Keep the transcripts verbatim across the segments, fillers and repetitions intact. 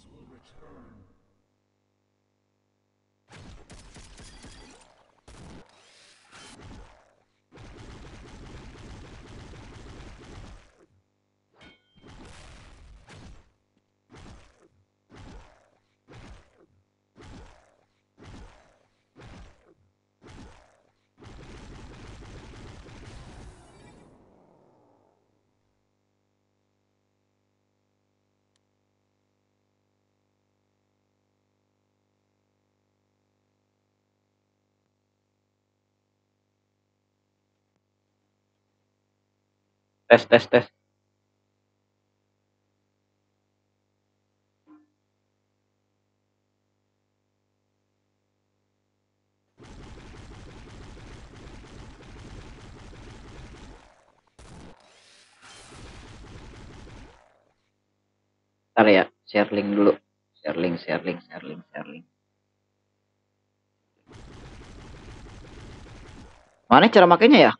Tes tes tes. Ntar ya, share link dulu. Share link, share link, share link, share link. Mana cara makainya ya?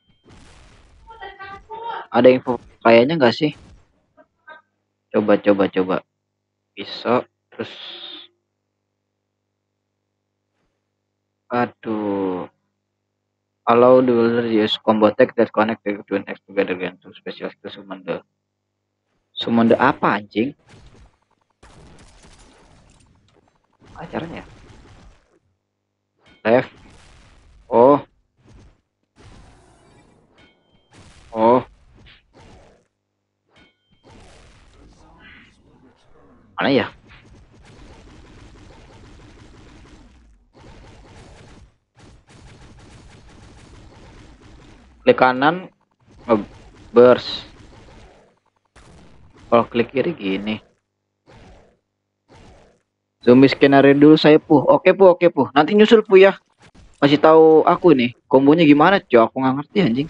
Ada info kayaknya nggak sih? Coba coba coba. Bisa terus. Aduh. Allow the user use combo tech that connect the twin X together again to special skill summon the. Summon the apa anjing? Acaranya ya? Left. Oh. Oh. Mana ya? Klik kanan burst. Kalau klik kiri gini. Zombie skenario dulu saya puh. Oke puh, oke puh. Nanti nyusul puh ya. Kasih tahu aku nih, kombonya gimana, Cok? Aku nggak ngerti anjing.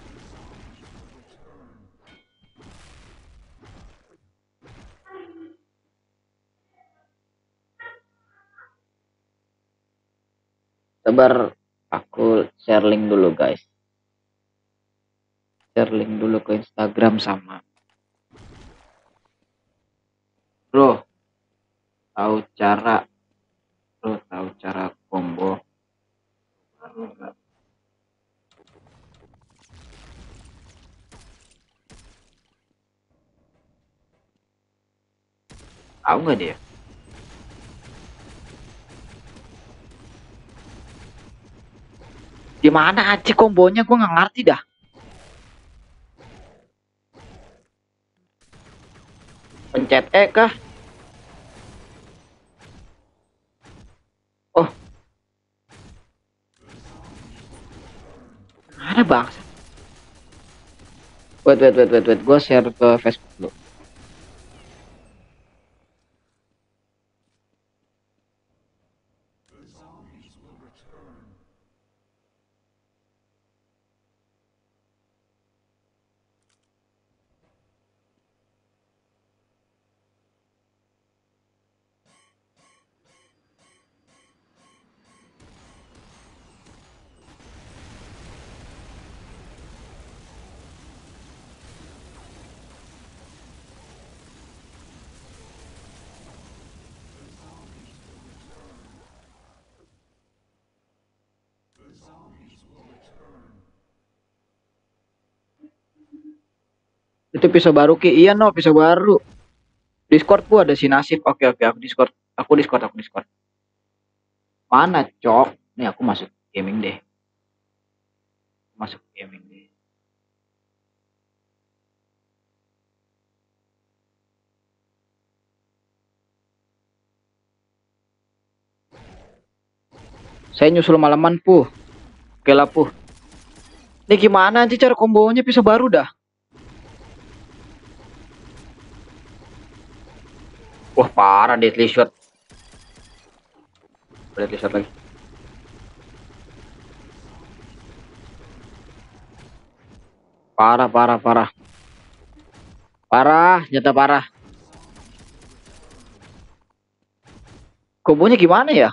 Sabar, aku share link dulu, guys. Share link dulu ke Instagram sama. Bro, tahu cara, bro, tahu cara combo. Tahu nggak dia? Gimana aja kombonya? Gue nggak ngerti dah. Pencet E kah? Oh, ada bangsa. Wait, wait, wait, wait, wait. Gue share ke Facebook dulu. Itu pisau baru Ki. Iya no, pisau baru. Discord gua ada si Nasib. Oke, oke, aku Discord. Aku Discord, aku Discord. Mana, Cok? Nih aku masuk gaming deh. Masuk gaming deh. Saya nyusul malaman puh. Oke lah puh. Ini gimana sih cara kombonya pisau baru dah? Wah parah deadly shot. Deadly shot lagi. Parah, parah, parah. Parah, nyata parah. Kombonya gimana ya?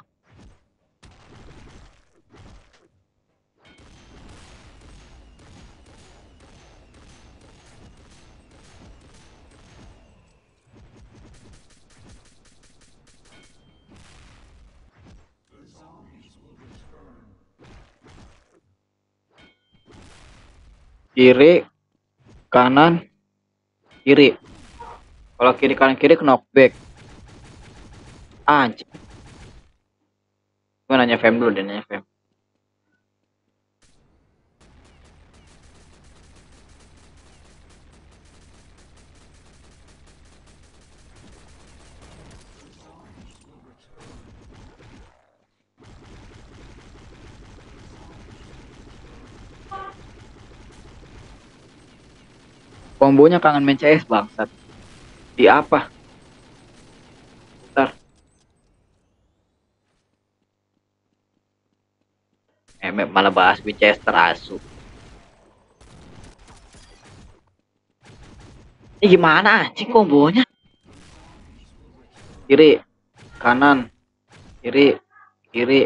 kiri, kanan, kiri. Kalau kiri kanan kiri knockback. Anjing. Gue nanya Fem dulu deh, nanya Fem. Kombonya kangen main C S bangsat. Di apa? Bentar. Eh, malah bahas Winchester asu. Ini gimana anjing kombonya? Kiri, kanan, kiri, kiri.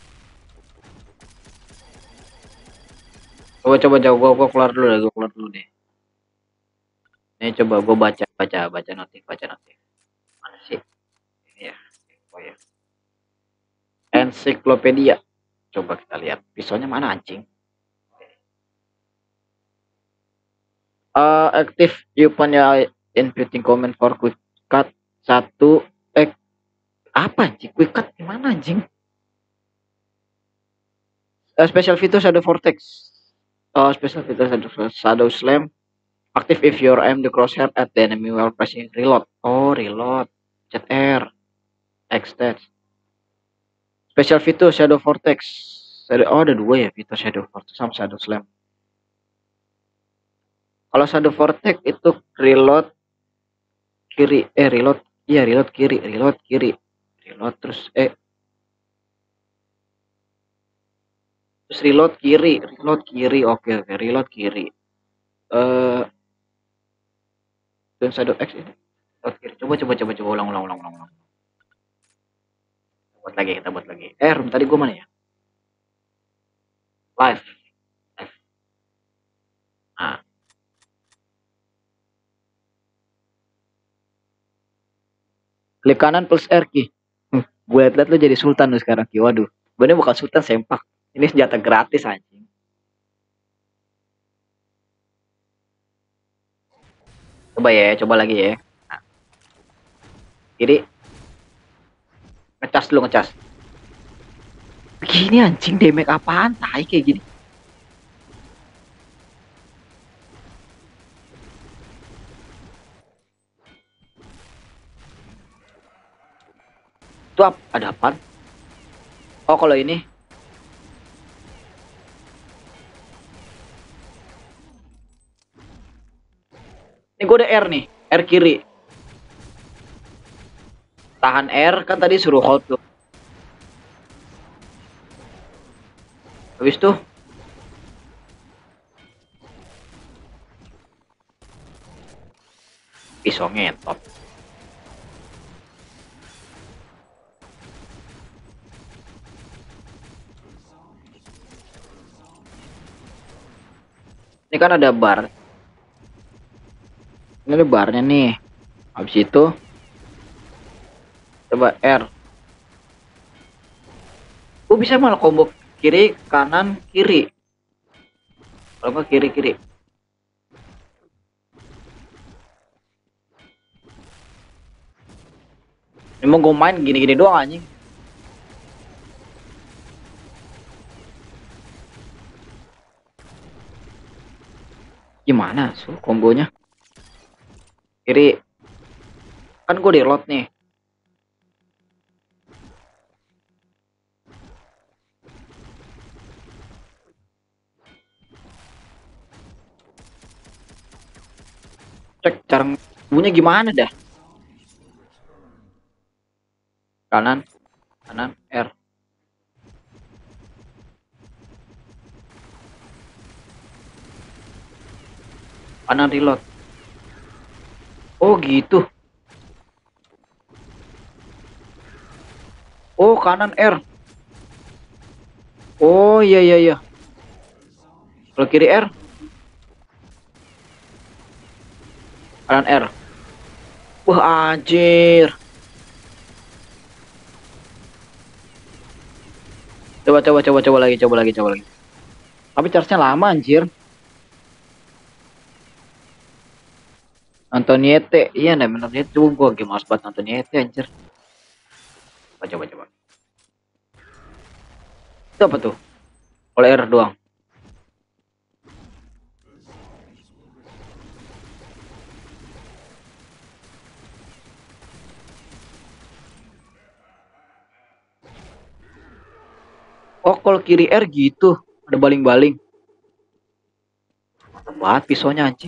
Coba coba jauh gua, gua keluar dulu deh, gua keluar dulu deh. Ini coba gua baca baca baca notif, baca notif. Mana sih? Ini ya. Oh ya. Ensiklopedia. Coba kita lihat. Pisaunya mana anjing? Uh, active you punya inputting comment for quick cut satu eh apa anjing quick cut gimana anjing? Uh, special feature shadow vortex. Uh, special feature shadow, shadow slam active if your aim the crosshair at the enemy while pressing reload. Oh reload. Chat R. Extend. Special feature shadow vortex. Oh ada dua ya fitur shadow vortex sama shadow slam. Kalau shadow vortex itu reload kiri eh reload iya reload kiri reload kiri reload terus eh terus reload kiri reload kiri oke oke reload kiri eh dan shadow X ini reload kiri coba coba coba coba ulang ulang ulang ulang ulang buat lagi kita buat lagi eh room tadi gue mana ya live live nah klik kanan plus R ki hmm, gue liat-liat lu jadi sultan lu sekarang ki waduh gue ini bukan sultan sempak ini senjata gratis anjing coba ya coba lagi ya nah, kiri ngecas dulu ngecas begini anjing damage apaan tai kayak gini itu apa ada apa oh kalau ini ini gue ada R nih R kiri tahan R kan tadi suruh hold tuh habis tuh pisau ngetot ini kan ada bar ini ada barnya nih habis itu coba R gue bisa malah combo kiri kanan kiri kalau nggak kiri kiri emang gue main gini-gini doang anjing gimana so kombonya kiri kan gue di reload nih cek cara bunyinya gimana dah kanan kanan R kanan reload oh gitu oh kanan R oh iya iya iya kalau kiri R kanan R wah anjir coba coba coba coba lagi coba lagi coba lagi tapi charge-nya lama anjir Nonton Yete. Iya nih nonton Yete. Coba gua game males banget nonton Yete anjir. Coba coba coba. Itu apa tuh? Oleh R doang. Oh, kalau kiri R gitu. Ada baling-baling. Mantap banget pisaunya anjing.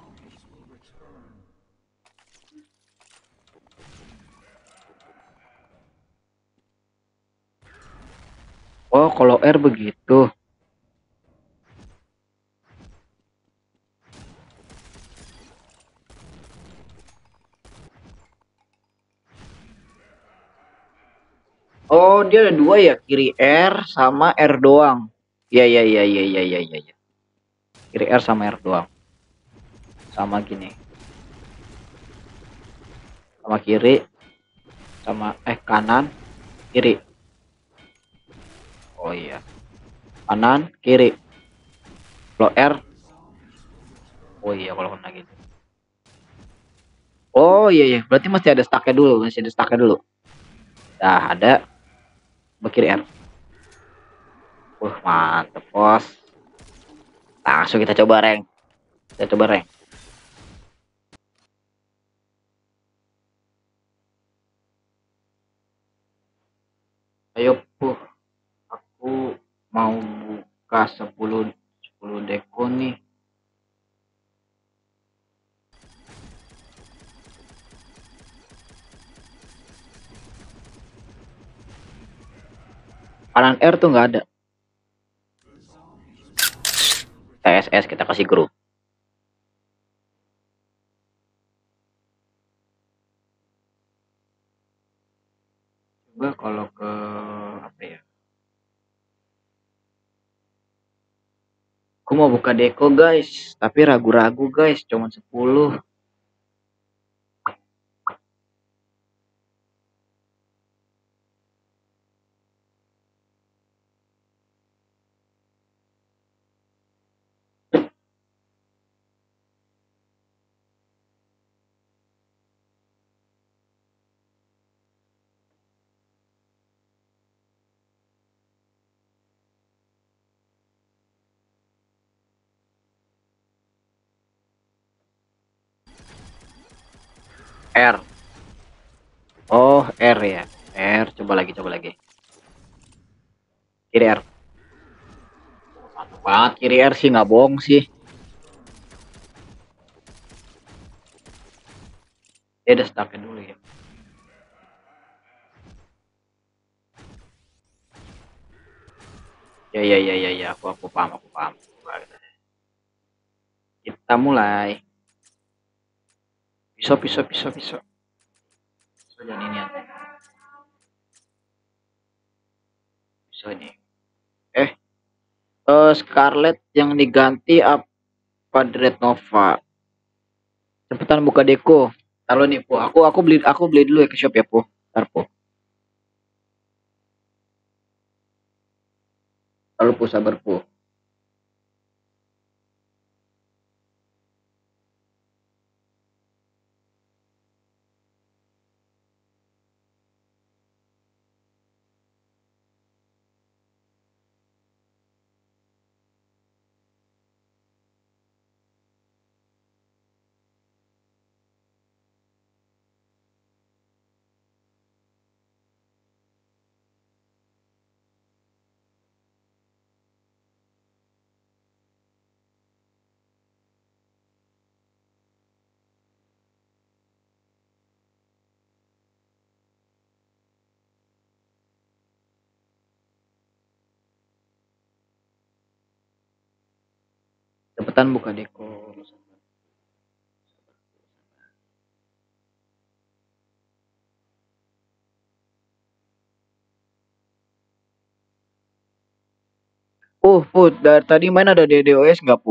Oh, kalau R begitu. Oh, dia ada dua ya, kiri R sama R doang. Iya, iya, iya, iya, iya, iya, iya. Ya. Kiri R sama R doang. Sama gini. Sama kiri, sama eh kanan, kiri. Oh iya. Kanan, kiri. Kalau R, oh iya kalau kena gitu. Oh iya, iya. Berarti masih ada stacknya dulu, masih ada stacknya dulu. Nah, ada. Kiri R. Wah, mantep, bos. Langsung kita coba rank. Kita coba rank. Ayo, puh. Aku mau buka sepuluh sepuluh deko nih. Kanan R tuh nggak ada. T S S kita kasih grup. Coba kalau ke apa ya? Aku mau buka deko guys, tapi ragu-ragu guys, cuma sepuluh. R. Oh, R ya. R, coba lagi, coba lagi. Kiri R. Mantap banget kiri R sih, nggak bohong sih. Dia ada stucknya dulu ya. Ya, ya, ya, ya, ya. Aku, aku paham, aku paham. Kita mulai. Pisau, pisau, pisau, pisau. Pisau jangan ini ya. Pisau ini. Eh, uh, Scarlet yang diganti apa Dread Nova? Cepetan buka deko. Kalau nih, Po. Aku aku beli aku beli dulu ya ke shop ya, Po. Ntar, Po. Lalu, Po, sabar, Po. Cepetan buka deko. Uh, Po, dari tadi main ada D D O S nggak, Po?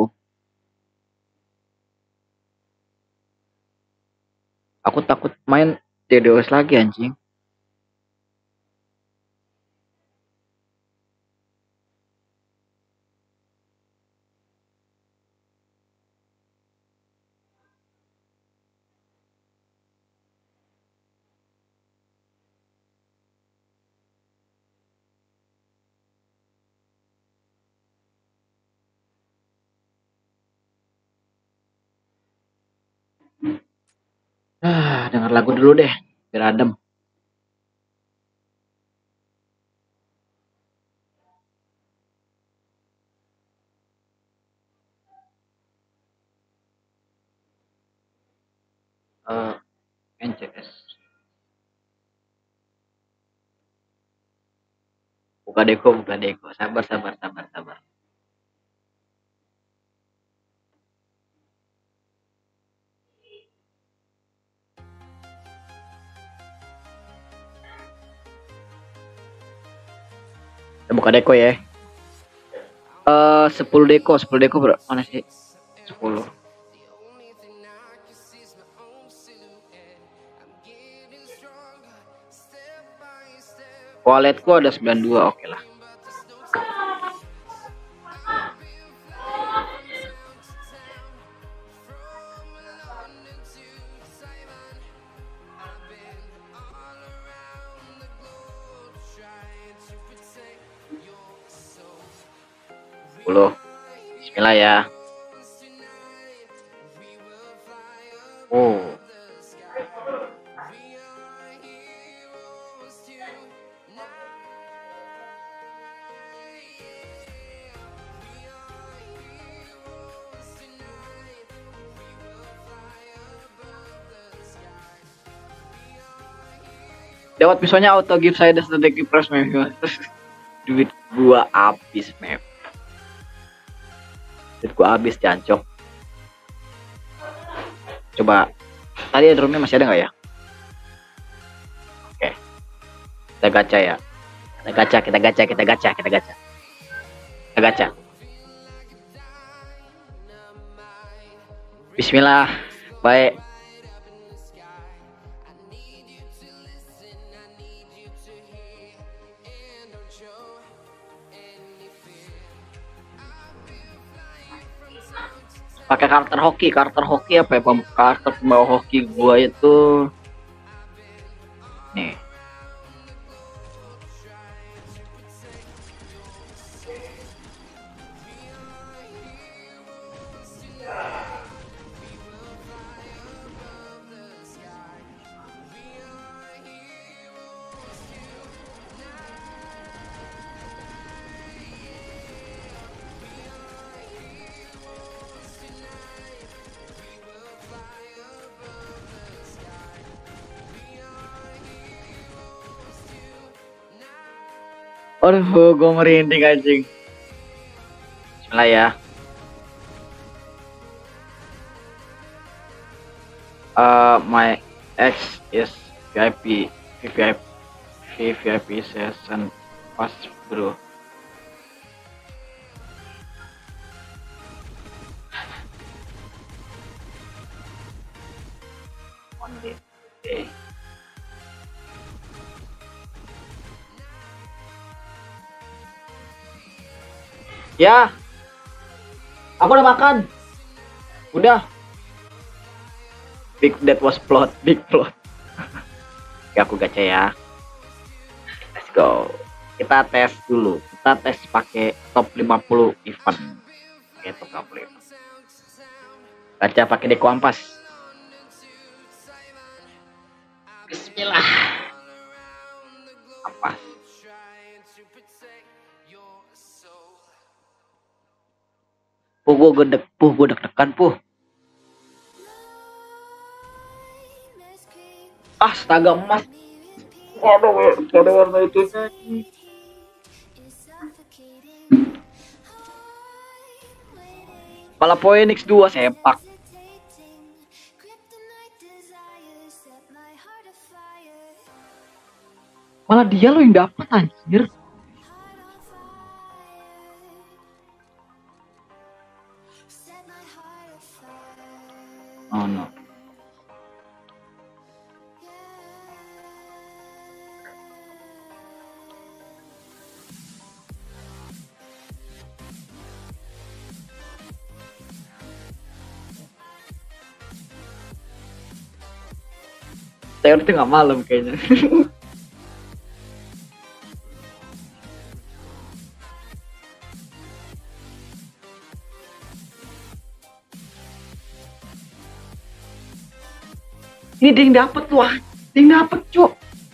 Aku takut main D D O S lagi anjing. Ah, denger lagu dulu deh, biar adem. Eh, N C S. Buka deko, buka deko. Sabar, sabar, sabar, sabar. Kita buka deko ya. Eh, sepuluh deko, sepuluh deko bro. Mana sih? Sepuluh. Walletku ada sembilan puluh dua, oke lah. sepuluh. Bismillah ya. Oh. Dapat pisaunya auto give saya dan strategi press map. Duit gua habis map. Duit gua habis jancok. Coba tadi drumnya masih ada nggak ya? Oke. Kita gacha ya. Kita gacha, kita gacha, kita gacha, kita gacha. Kita gacha. Bismillah. Baik. Pakai karakter hoki, karakter hoki apa ya? Karakter pembawa hoki gua itu nih. Aduh, gue merinding anjing. Bismillah ya. Uh, my ex is V I P, V I P, V I P session pas bro. Okay. Ya, aku udah makan. Udah. Big that was plot, big plot. Oke, aku gacha ya. Let's go. Kita tes dulu. Kita tes pakai top lima puluh event. Oke, top lima puluh event. Gacha pakai deko ampas. Bismillah. Ampas. Puh, gue gedek, puh, gue deg-degan, puh. Ah, astaga emas. Waduh, pada warna itu. Kepala Phoenix dua sepak. Malah dia lo yang dapat anjir. Oh no. Saya udah tengah malam kayaknya. Ini dia yang dapet tuh, ah. Dia yang dapet, cok.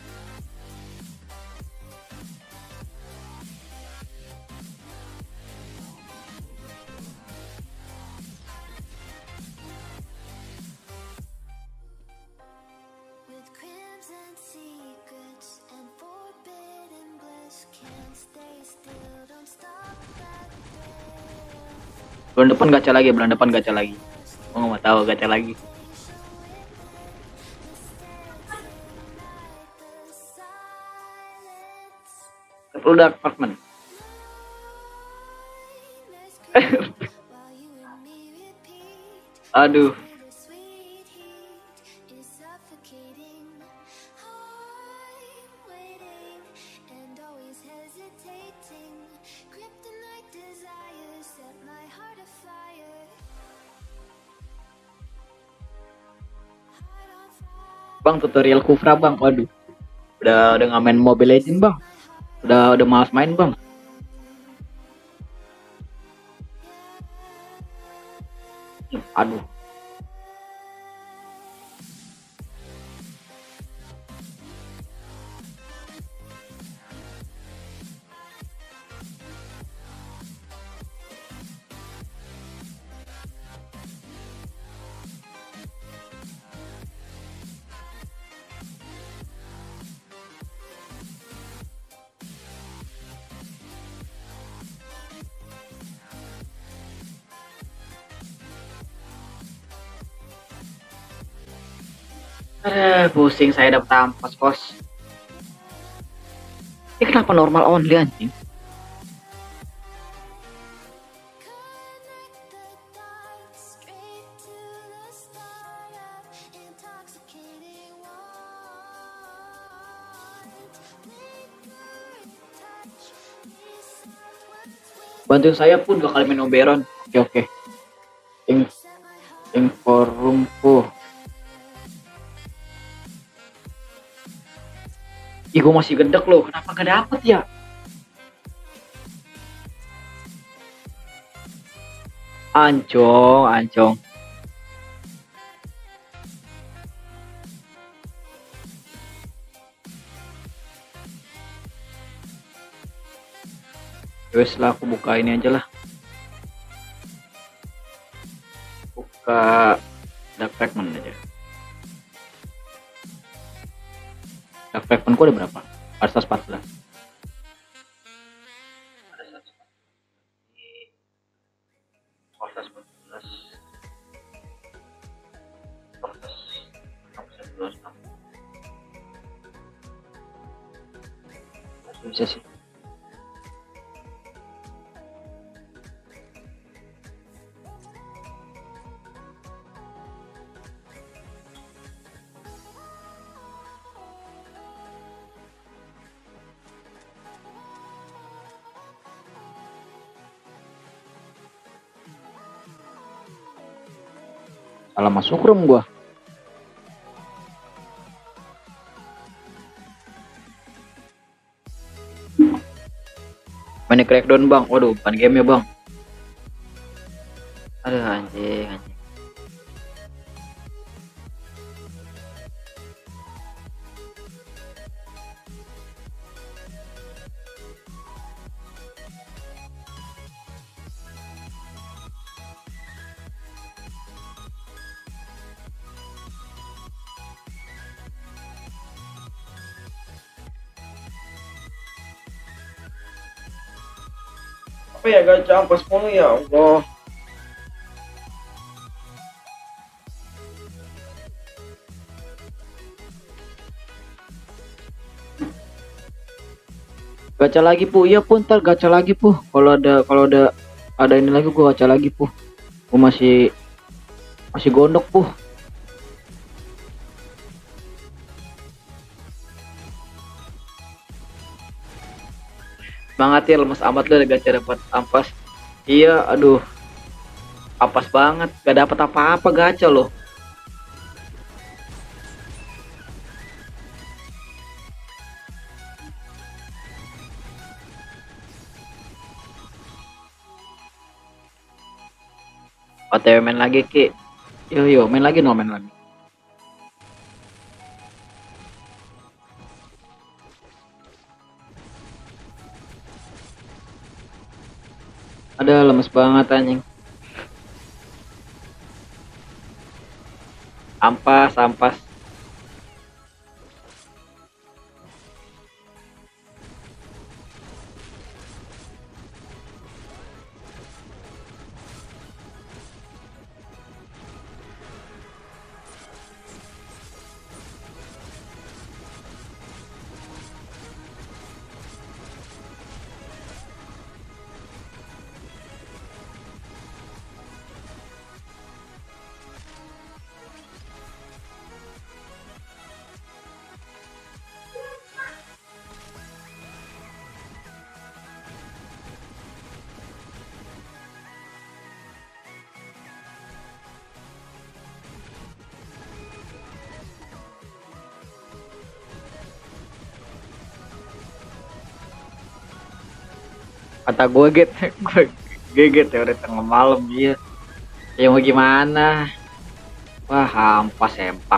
Bulan depan gacha lagi, bulan depan gacha lagi. Oh, nggak mau tahu gacha lagi. Produk apartemen. Aduh. Bang, tutorial Kufra bang, waduh, udah udah nggak main Mobile Legends bang, udah udah malas main bang. Aduh, eh pusing saya dapet ampas bos. Ini kenapa normal only anjing? Bantuin saya pun dua kali main Oberon. Oke oke. Ing inforumku. Ih, gue masih gedek loh. Kenapa gak dapet ya? Ancong, ancong. Wes lah, aku buka ini aja lah. Buka Dark Fragment aja. Dark Fragment ku ada berapa? Ada seratus empat belas. Ada seratus empat belas. Bisa sih. Salah masuk room gua. Main Crackdown bang, waduh bukan game ya bang. Aduh anjing anjing. Apa ya gacha ampas mulu ya Allah. Gacha lagi pu, iya pun ntar gacha lagi pu. Kalau ada kalau ada ada ini lagi gua gacha lagi pu. Gua masih masih gondok pu. Semangat ya, lemes amat lo gacha dapat ampas. Iya, aduh. Ampas banget, gak dapat apa-apa gacha loh. O T W main lagi Ki. Yo yo main lagi no main lagi. Ada lemes banget anjing. Ampas, ampas. Kata gue get, gue geget ya udah tengah malam dia. Ya mau gimana? Wah, hampas sempak.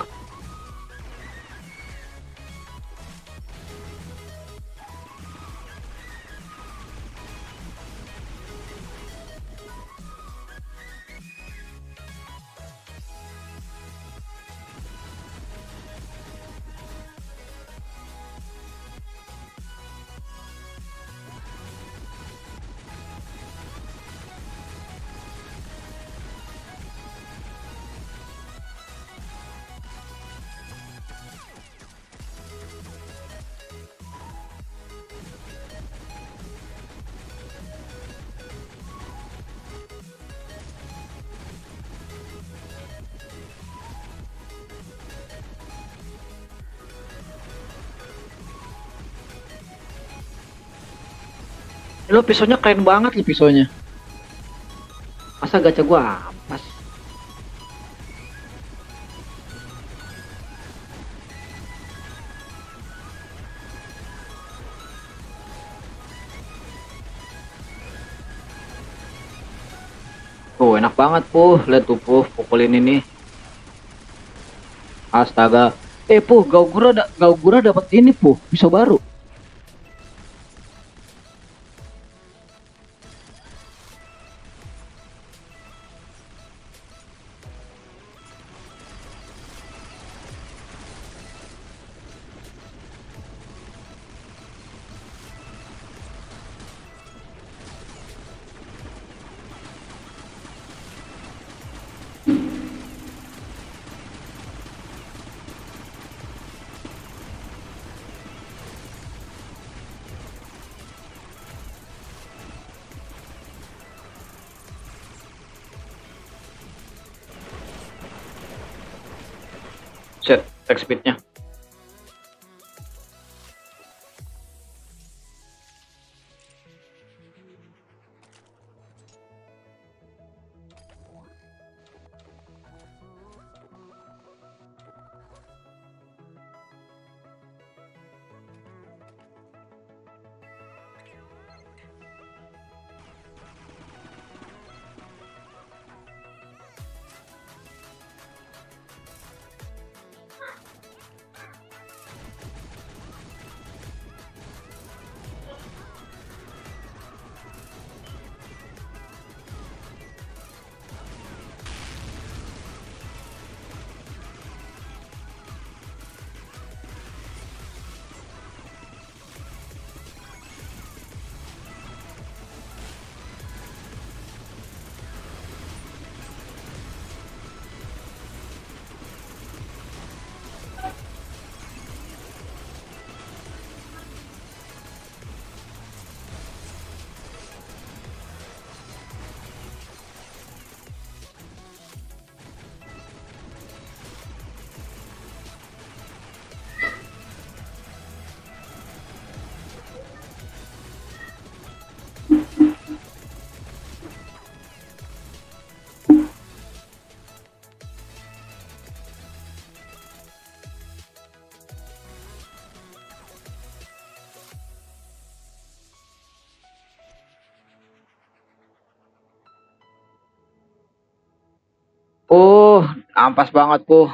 Lo pisaunya keren banget lo pisaunya. Masa gacha gua ampas? Tuh enak banget puh, lihat tuh puh pukulin ini. Astaga. Eh puh, Gaugura da Gaugura dapat ini puh, pisau baru. Set, attack speednya. Oh, ampas banget puh.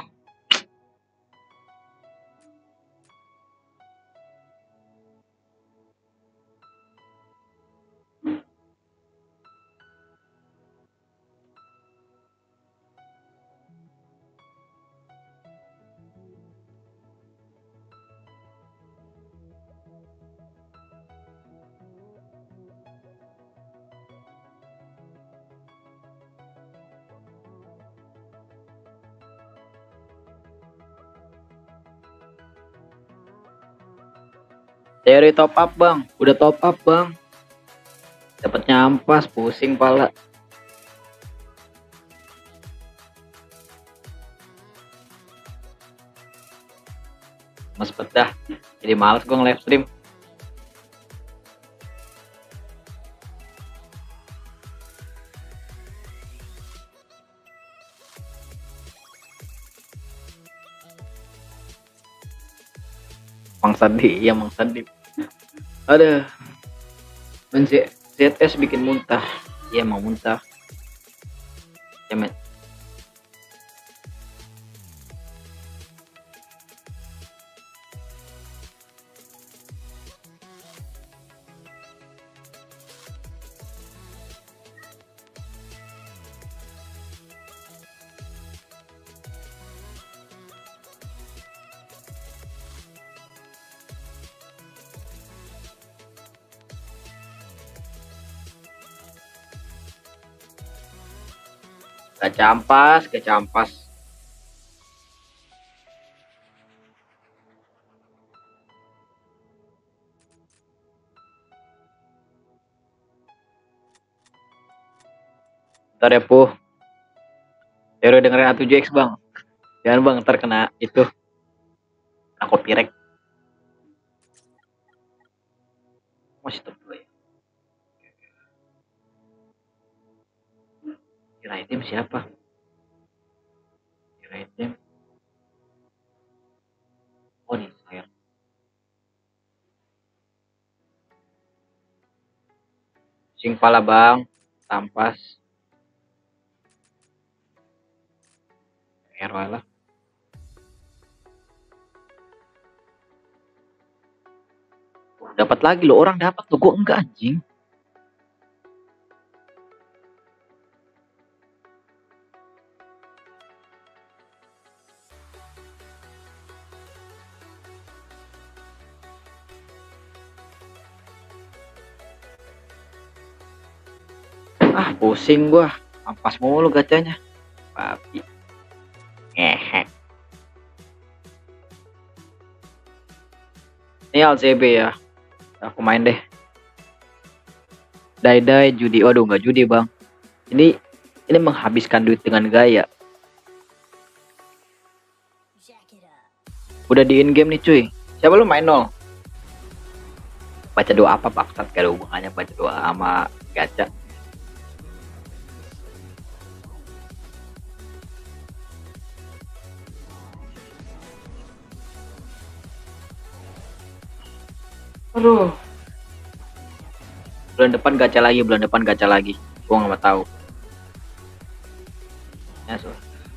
Teori top up bang, udah top up bang. Dapatnya ampas, pusing pala. Mas dah, jadi males gue nge-live stream. Mang Sandi, iya Mang Sandi. Ada men Z S bikin muntah. Iya mau muntah. Ya men. Gak campas, gak campas. Ntar ya Puh. Ya udah dengerin A tujuh X bang. Jangan bang, ntar kena itu. Kena copyright. Masih top dua ya. Kira item siapa? Kira item. Oh nih saya. Sing pala bang, tampas. R lah. Dapat lagi loh, orang dapat loh, gua enggak anjing. Ah pusing gua, ampas mulu gacanya. Babi. Ngehek. Ini L C B ya. Aku main deh. Dai-dai judi. Waduh nggak judi bang. Ini ini menghabiskan duit dengan gaya. Udah di in game nih cuy. Siapa lu main nol? Baca doa apa baksat? Gak ada hubungannya baca doa sama gacha. Aduh. Bulan depan gacha lagi, bulan depan gacha lagi. Gua nggak mau tahu. Ya so.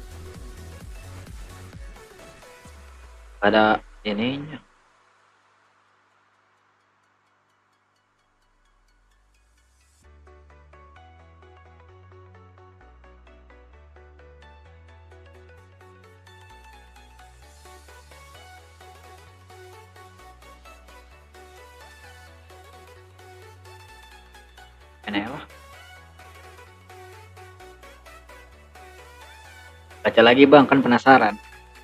Ada ininya. Ini lah. Baca lagi bang, kan penasaran.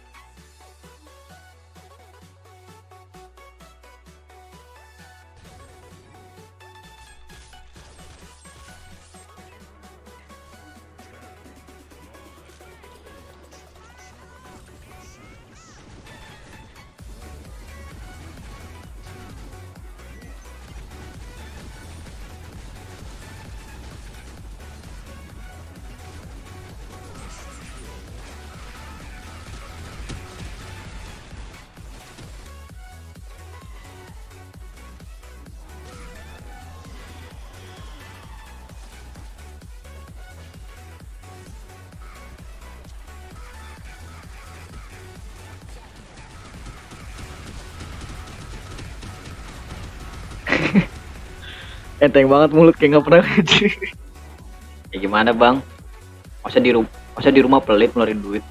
Enteng banget mulut kayak nggak pernah ngaji. Ya gimana bang? Masa di rumah, masa di rumah pelit ngeluarin duit?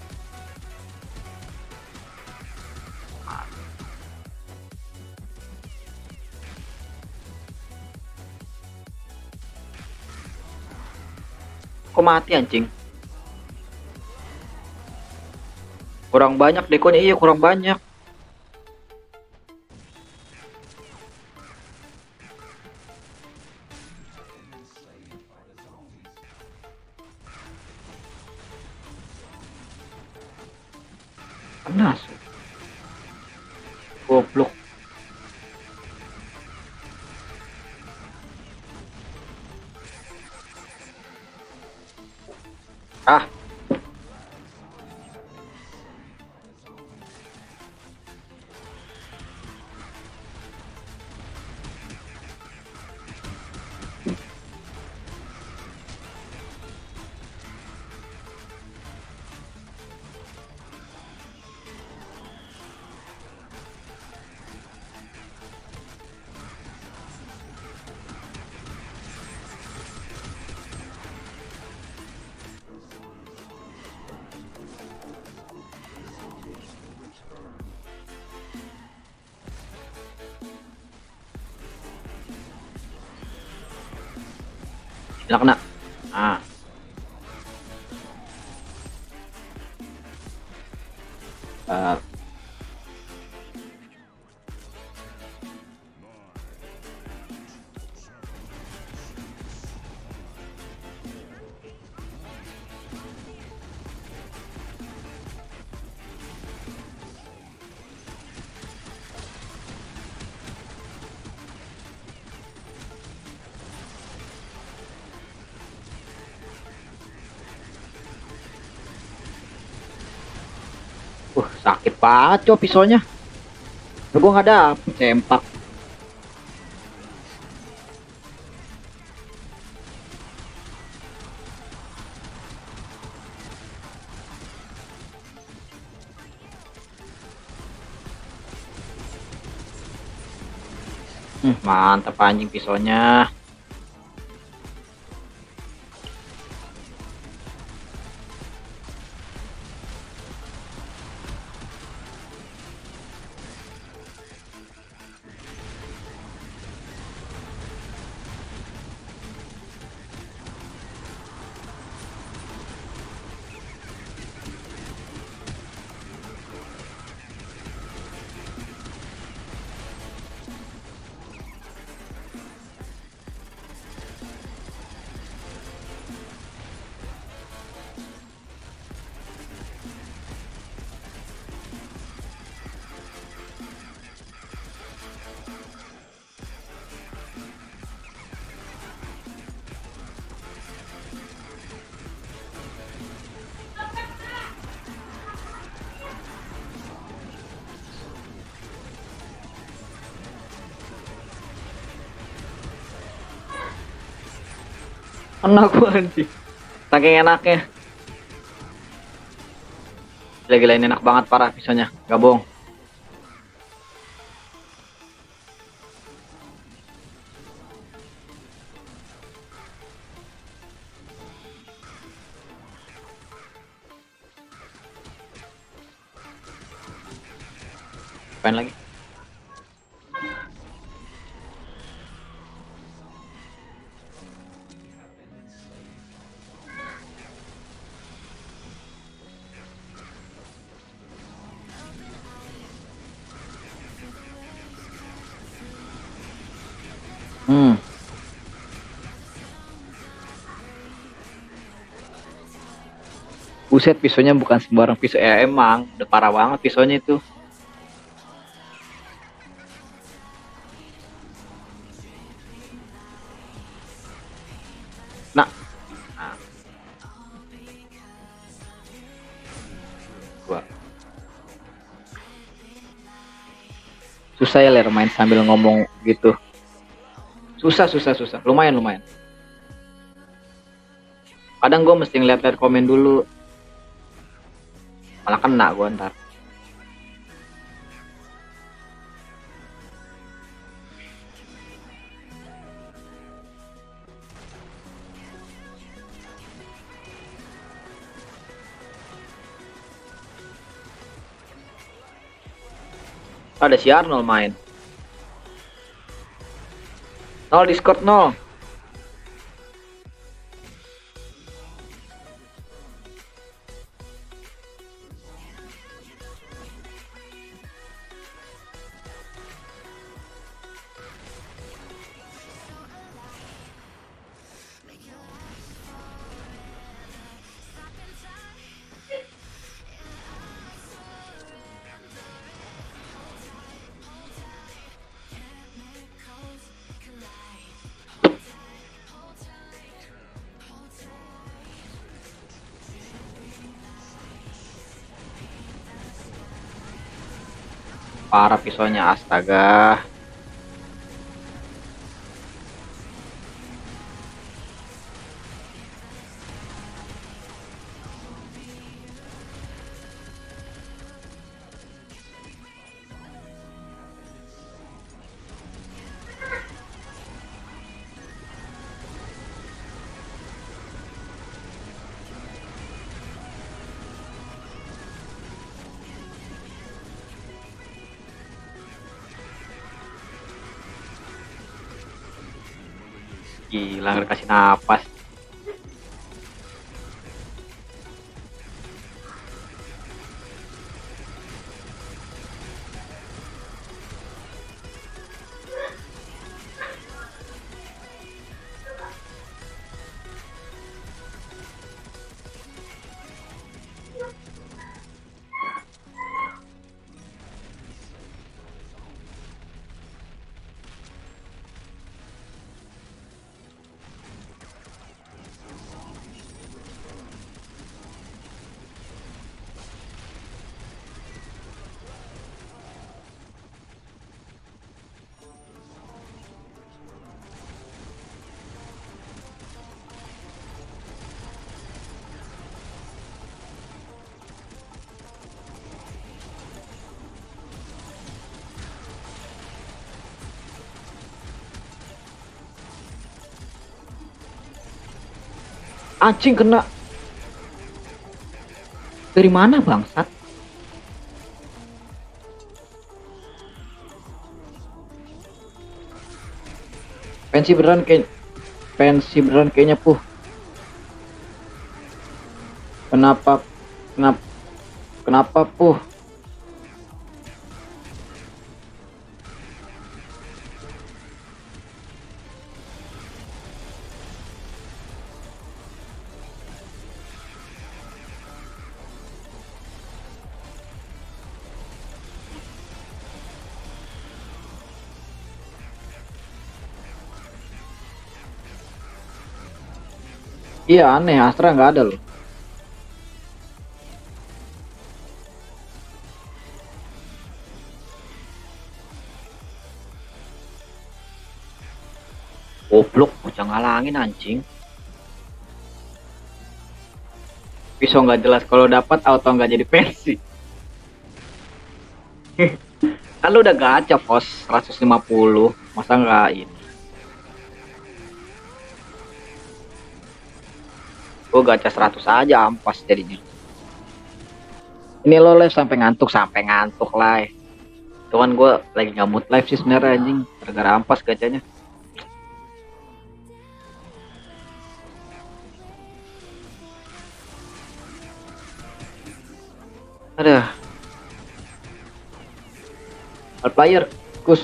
Kok mati anjing? Kurang banyak dekonya, iya kurang banyak. Kena sih. Goblok. Ah, nggak kena. Ah, uh, uh, sakit banget cok pisaunya. Gue nggak dapet sempak. Hmm, mantap anjing pisaunya. Kena gue anjing. Saking enaknya. Gila-gila ini enak banget parah pisaunya. Gak bohong. Apain lagi? Hmm. Buset pisaunya bukan sembarang pisau. Ya emang udah parah banget pisaunya itu. Nah, nah gua susah ya ler main sambil ngomong gitu. Susah susah susah. Lumayan lumayan. Kadang gue mesti ngeliat-liat komen dulu. Malah kena gue ntar. Ada si Arnold main. Nol Discord nol. parah pisaunya, astaga. Gila, nggak kasih napas. Anjing, kena dari mana bangsat? Pensi beneran kayak pensi beneran kayaknya puh. Kenapa kenapa kenapa puh? Iya aneh, Astra nggak ada loh. Goblok, bocah ngalangin anjing. Pisau nggak jelas, kalau dapat auto nggak jadi pensi. Kan lu udah gacha pos seratus lima puluh, masa nggak ini? Gue gacha seratus aja ampas jadinya. Ini lo live sampai ngantuk, sampai ngantuk live. Cuman gue lagi nggak mood live sih sebenarnya anjing, gara-gara ampas gacanya. Ada player Gus.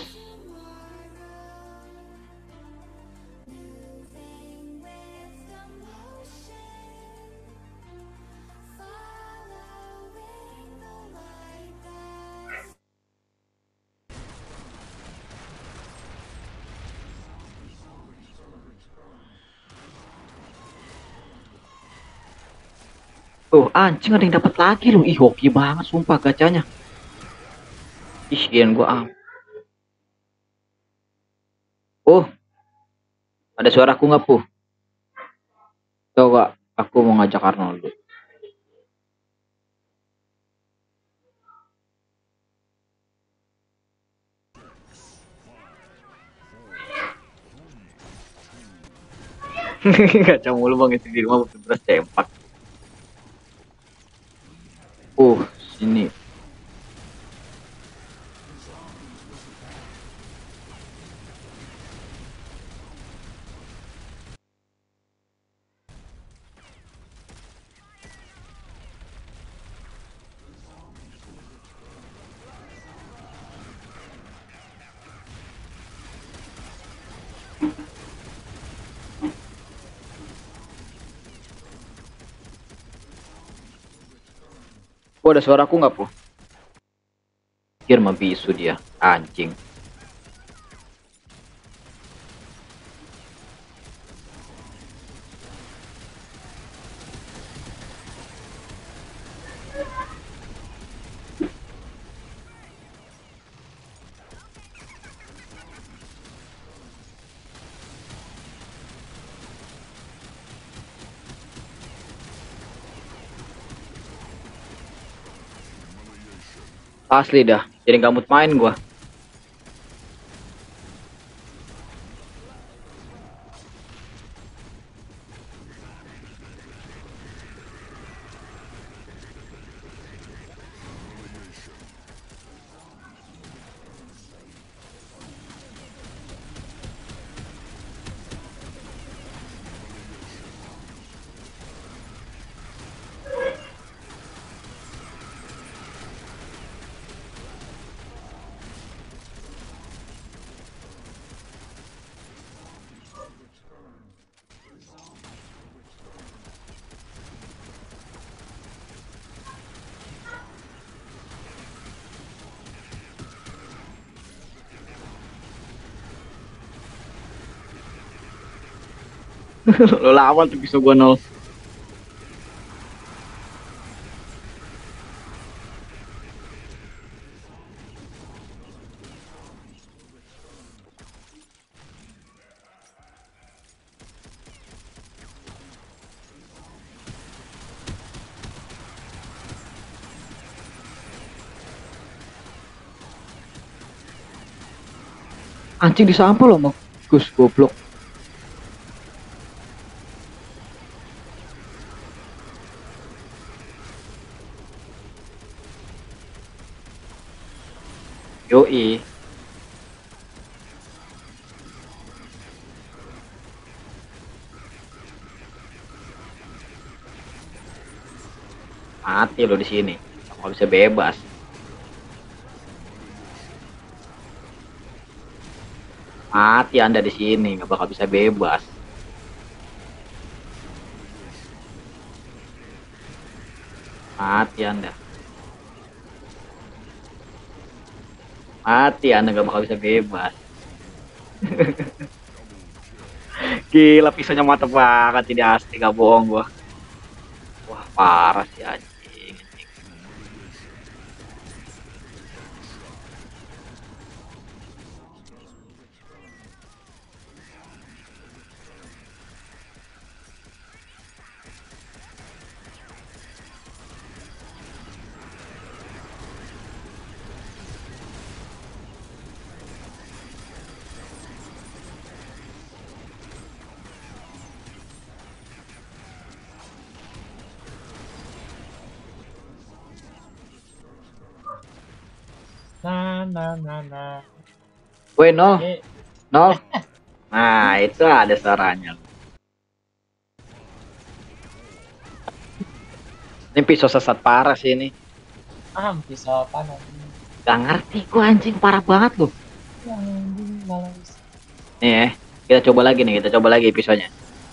Tuh anjing, ada yang dapat lagi loh. Ih, hoki banget sumpah gacanya. Ih, gian gua am. Oh, ada suaraku nggak puh? Coba aku mau ngajak Arnold dulu. Gacha mulu bang, itu di rumah beras tempat. Uh, sini. Oh, ada suaraku nggak puh? Pikir mah bisu dia, anjing. Asli dah, jadi nggak mood main gua. Lo lawan tuh pisau gua nol. Anjing disampul loh, mau Gus goblok. Yoi. Mati lo di sini. Nggak bisa bebas. Mati Anda di sini, nggak bakal bisa bebas. Mati Anda. Mati Anda, nggak bakal bisa bebas. Gila, pisaunya mantep banget, tidak asli, gak bohong gua. Wah, parah sih anjing. Nah, nah, nah, nah. Woi, nol. Eh, Nol. Nah, itu ada suaranya. Ini pisau sesat parah sih ini. ah, pisau apa nanti? Gak ngerti gua anjing, parah banget loh. Yang anjing malah bisa. Nih ya, kita coba lagi nih, kita coba lagi pisaunya.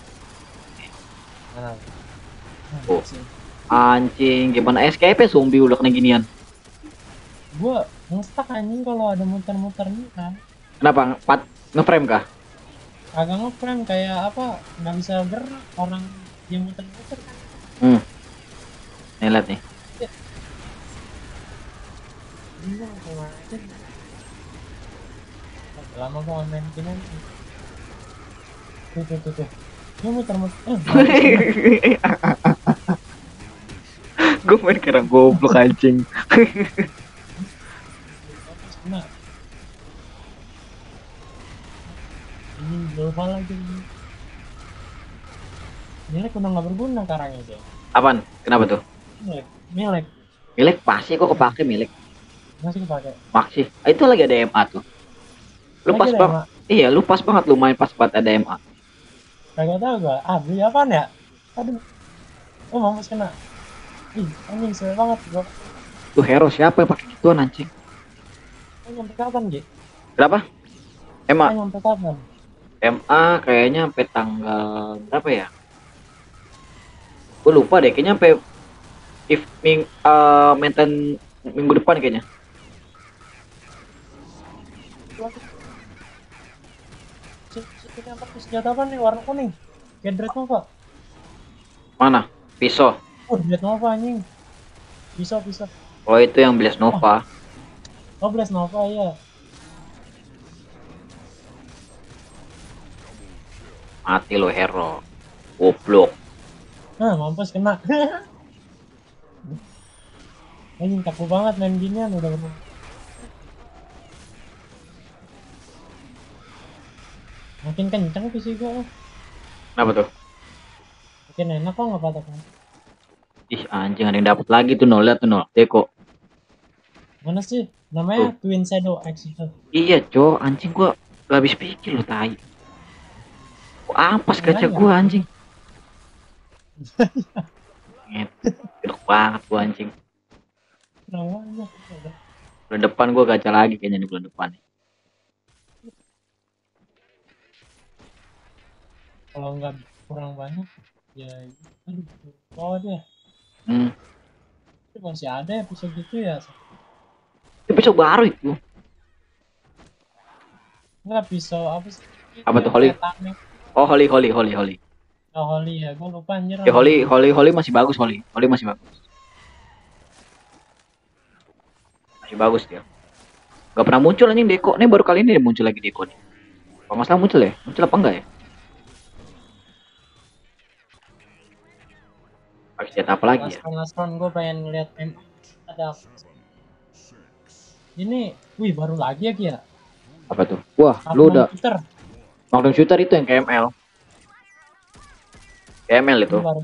Nah, Oh, sih. anjing, gimana escape ya zombie udah kena ginian. Gua ngestak anjing kalau ada muter-muter nih kan. Kenapa? Empat ngeframe kah? Agak ngeframe kayak apa? Nggak bisa gerak orang yang muter-muter kan. Hmm, nih lihat nih. Bingung sama aja. Lama gua main gini. Tuh, tuh, tuh, tuh. Dia muter-muter. Eh, Gue main kira goblok anjing. Nah, ini lupa lagi. Milik udah nggak berguna karangnya deh. Apaan? Kenapa tuh? Milik, milik. Milik pasti kok kepake milik. Masih kepake. Maksi. Ah, itu lagi ada M A tuh. Lu pas banget. Iya, lu pas banget lu main pas banget ada M A. Kagak tahu gua. Ah, beli apaan ya? Aduh. Oh, mampus kena. Ih, anjing seru banget gua. Tuh hero siapa yang pakai gituan anjing? Oh, nyampe kapan, Gi? Berapa? M A. Oh, nyampe kapan? M A kayaknya sampai tanggal berapa ya? Gue lupa deh, kayaknya sampai evening uh, maintain minggu depan kayaknya. Ini apa senjata apa nih warna kuning? Kayak Dread Nova. Mana? Pisau. Oh, Dread Nova anjing. Pisau, pisau. Oh, itu yang Blaze Nova. Oh, Blaze Nova ya. Mati lo hero. Goblok. Nah, mampus kena. Anjing kaku banget main ginian udah ber- makin kenceng P C gua. Kenapa tuh? Makin enak kok nggak patah. Ih anjing, ada yang dapat lagi tuh nol, lihat tuh nol. Deko. Mana sih? Namanya Tuh. Twin Shadow X itu. Iya, Cok. Anjing gua gak habis pikir lu tai. Kok ampas gacha Makanya. gua anjing. Nget. Gedek banget gua anjing. Namanya. Bulan depan gua gacha lagi kayaknya di bulan depan. Kalau nggak kurang banyak, ya aduh, bawa deh. Hmm. Tapi masih ada ya bisa gitu ya. Itu besok baru itu. Nggak pisau apa sih? Itu Apa tuh yang Holy? kayak tameng. Oh, Holy Holy Holy Holy. Oh, Holy ya, gue lupa anjir Ya namanya. Holy Holy Holy masih bagus Holy. Holy masih bagus. Masih bagus dia. Gak pernah muncul anjing Deko. Nih baru kali ini dia muncul lagi Deko nih. Kalau nggak salah muncul ya? Muncul apa enggak ya? Pakai senjata apa lagi Last ya? round, last round gue pengen ngeliat M ada ini, wih baru lagi ya Ki ya. Apa tuh? Wah, lu Magnum udah Shooter. Magnum Shooter itu yang K M L. K M L itu. Ini baru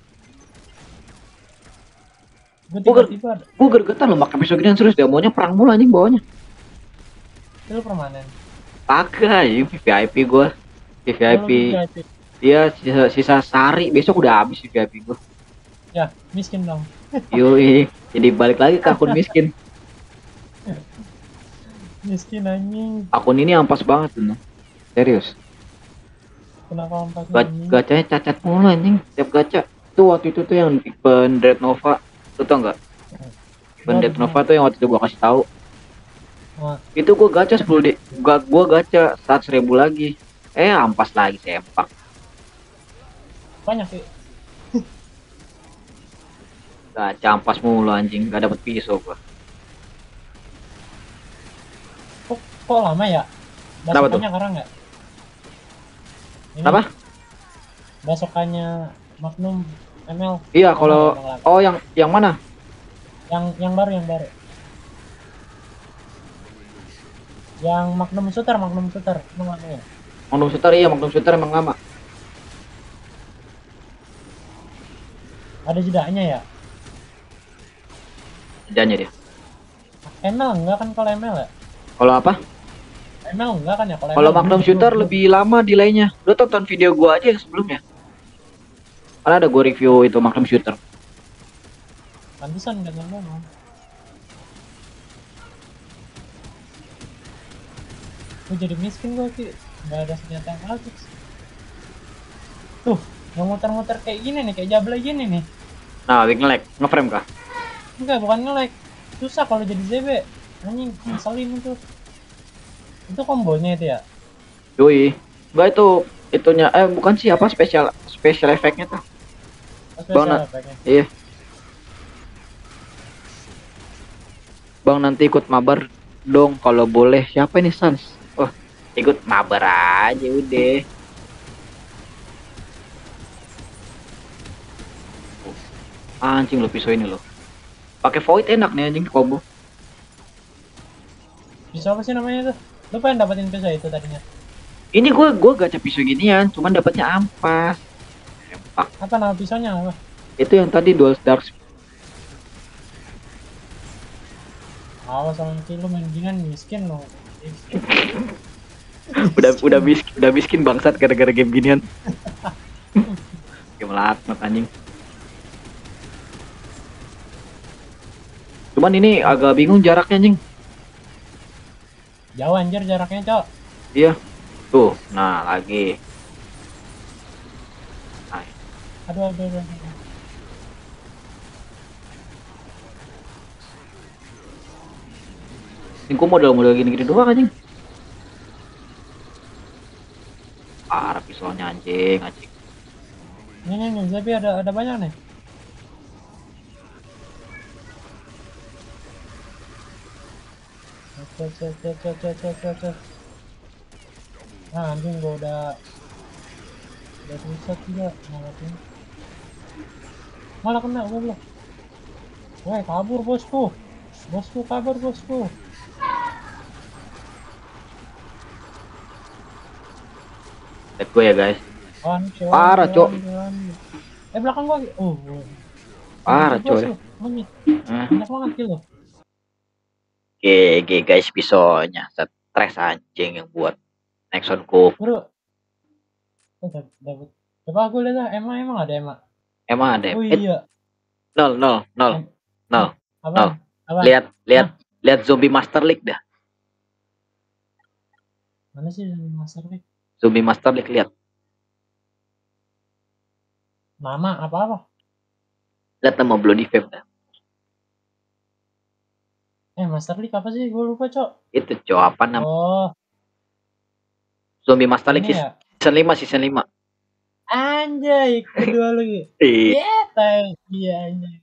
gue Gue ger tiba-tiba gue gergetan loh pakai pisau ginian serius, dia maunya perang mulu anjing bawahnya. itu permanen. Pakai V V I P gue. V V I P. Dia sisa, sisa sehari, besok udah habis V V I P gue. Ya, miskin dong. Yoi, jadi balik lagi ke akun miskin. Miskin anjing. Akun ini ampas banget tuh. Serius. Kenapa empat Ga gacanya cacat mulu anjing, tiap gacha. Tuh waktu itu tuh yang event Dread Nova, lu tau nggak? Event Dread Nova tuh yang waktu itu gua kasih tahu. Wah. Itu gua gacha sepuluh di, gua gua gacha seratus ribu lagi. Eh ampas lagi sempak. Banyak sih. Gacha ampas mulu anjing, gak dapet pisau gua. Kok, kok lama ya? Basokannya karang nggak? Apa? Basokannya Magnum M L. Iya kalau oh yang yang mana? Yang yang baru yang baru. Yang Magnum Shooter, Magnum Shooter, emang lama ya? Magnum Shooter iya, Magnum Shooter emang lama. Ada jedanya ya? Jedanya dia. M L enggak kan kalau M L ya? Kalau apa? M L enggak kan ya kalau Kalau Magnum Shooter lebih lama delaynya. Lu tonton video gua aja yang sebelumnya. Karena ada gua review itu Magnum Shooter. Pantesan enggak ngomong. Gue jadi miskin gue Ki, nggak ada senjata yang bagus. Tuh, yang muter-muter kayak gini nih, kayak Jablay gini nih. Nah, lagi nge-lag, nge-frame kah? Enggak, bukan nge-lag. Susah kalau jadi Z B. Anjing, ngeselin itu. Itu kombonya itu ya? Yoi. Enggak itu itunya eh bukan sih apa special special effect-nya tuh. Oh, Bang, na iya. Bang nanti ikut mabar dong kalau boleh. Siapa ini Sans? Oh, ikut mabar aja udah. Oh, anjing lo pisau ini lo. Pakai void enak nih anjing combo. Pisau apa sih namanya tuh? Lu pengen dapetin pisau itu tadinya? Ini gue gue gacha pisau ginian, cuman dapatnya ampas. Empak. Apa nama pisaunya apa? Itu yang tadi dual dark. Awas sama lu main ginian miskin lo. udah udah miskin udah miskin bangsat gara-gara game ginian. Game laknat anjing. Cuman ini agak bingung jaraknya anjing. Jauh anjir jaraknya, Cok. Iya. Tuh, nah lagi. Nah. Aduh, aduh, aduh, aduh. Ini kok model-model gini-gini doang anjing. Parah pisaunya anjing, anjing. Ini nih, nih, tapi ada ada banyak nih. Cek, cek, cek, cek, cek, cek, cek, cek. Nah, anjing gua udah udah reset juga malah ini. Malah kena gua belum. Woi, kabur bosku. Bosku kabur bosku. Lihat gue ya guys. Wan, cuan, Parah, Cok. cuan, cuan. Eh belakang gua. Oh, oh. Parah, Bos Cok. lu. Monyet. Eh. Banyak banget kill lo. G G guys, pisaunya stres anjing yang buat Nexon Cup. Bro. Oh, dapat. Coba aku lihat lah. Emang emang ada emang. Emang ada. Oh Eh, iya. nol nol nol Em nol apa? nol. Apa? Lihat lihat Hah? lihat zombie Master League dah. Mana sih Master League? Zombie Master League lihat. Nama apa-apa? Lihat nama Bloody Vape dah. Eh, Master League apa sih? Gue lupa, Cok. Itu Cok, apa nama? Oh, Zombie Master League ini ya. season lima season lima. Anjay, kedua lagi. Iya, Yeah, tay. Iya anjay.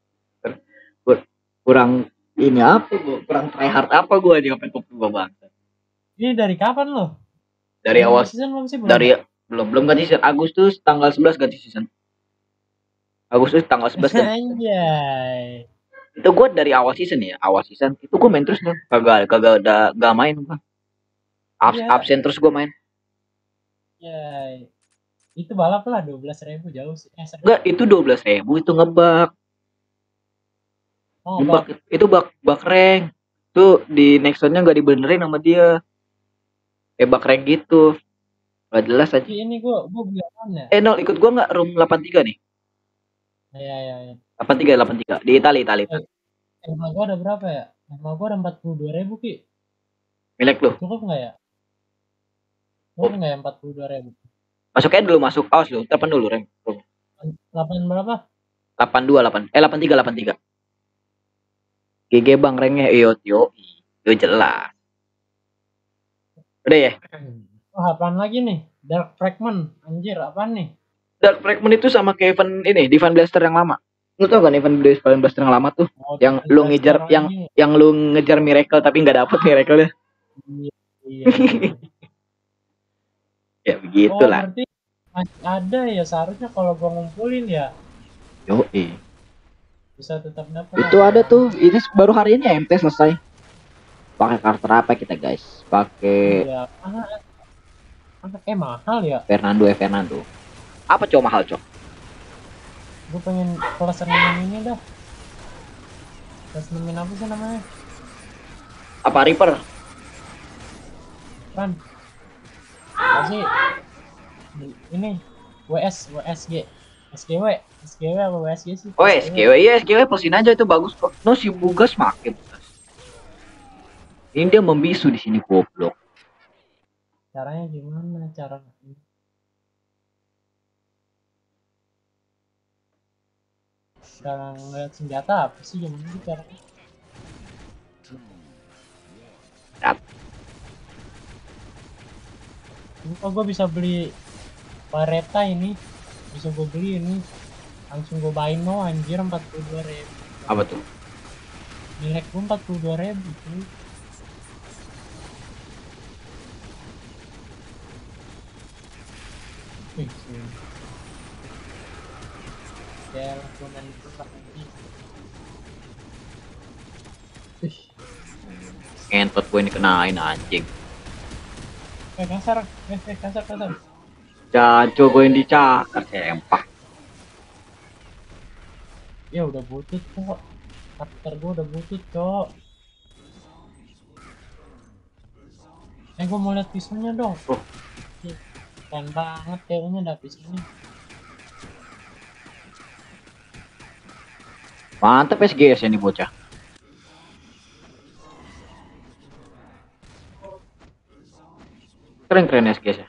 kurang ini apa gua? Kurang try hard apa gua di Open Cup gua bang? Ini dari kapan lo? Dari awal season belum sih? Belum. dari belum belum ganti season. Agustus tanggal sebelas ganti season. Agustus tanggal sebelas ganti season. Anjay. Itu gue dari awal season ya, awal season itu gue main terus nih, kagak kagak udah gak main gue. Abs, Iya. absen terus gue main. Yay. Itu balap lah dua belas ribu jauh sih. Eh, enggak, itu dua belas ribu itu ngebak. Oh, ngebak itu bak bak rank. Tuh di Nexonnya gak dibenerin sama dia. Eh bak rank gitu. Gak jelas aja. Ini gue gue bilang ya. Eh nol ikut gue nggak room delapan tiga nih. Iya iya iya. delapan tiga delapan tiga di Italia Italia. Eh, emang gue ada berapa ya? Emang gue ada empat puluh dua ribu Ki. Milik lu. Cukup nggak ya? Cukup nggak ya empat puluh dua ribu? Masuknya dulu masuk. Awas lu. Telepon dulu rank. delapan berapa? delapan dua delapan eh delapan tiga delapan tiga. G G bang ranknya yo yo. Yo jelas. Udah ya? Oh, apaan lagi nih? Dark Fragment. Anjir, apaan nih? Dark Fragment itu sama kayak event ini, Divine Blaster yang lama. Lu tau kan event Divine Blaster yang lama tuh? Oh, yang lu ngejar yang ini. yang lu ngejar Miracle tapi nggak dapet Miracle-nya. Iya. iya. Ya begitulah. Oh, berarti masih ada ya, seharusnya kalau gua ngumpulin ya. Yo, eh. Bisa tetap dapat. Itu ada tuh. Ini baru hari ini M T selesai. Pakai karakter apa kita guys? Pakai Iya. Ah, ah, eh mahal ya? Fernando eh Fernando. Apa cowok mahal cowok? Gue pengen kelas enam ini dah. Kelas enam apa sih namanya? Apa Reaper? Kan? Apa sih? Ini W S W S G S G W S G W apa W S G sih? Oh S G W, iya S G W plusin aja itu bagus kok. No si Bugas makin. Ini dia membisu di sini goblok. Caranya gimana? Cara cara ngeliat senjata apa sih gimana sih caranya? Kok gue bisa beli Baretta ini? Bisa gue beli ini? Langsung gue buy no anjir empat puluh dua ribu. Apa tuh? Nilai gue empat puluh dua ribu tuh. Wih, sih. Ya, lakukan itu lagi. Wih. Ngentot gue ini kenain anjing. Eh kasar, eh, eh kasar kasar. Jaco gue yang dicakar sempak. Ya udah butut kok. Karakter gue udah butut cok. Eh gue mau lihat pisaunya dong. Oh. Keren banget kayaknya ada pisaunya. Mantap S G S yang bocah. Keren keren S G S ya.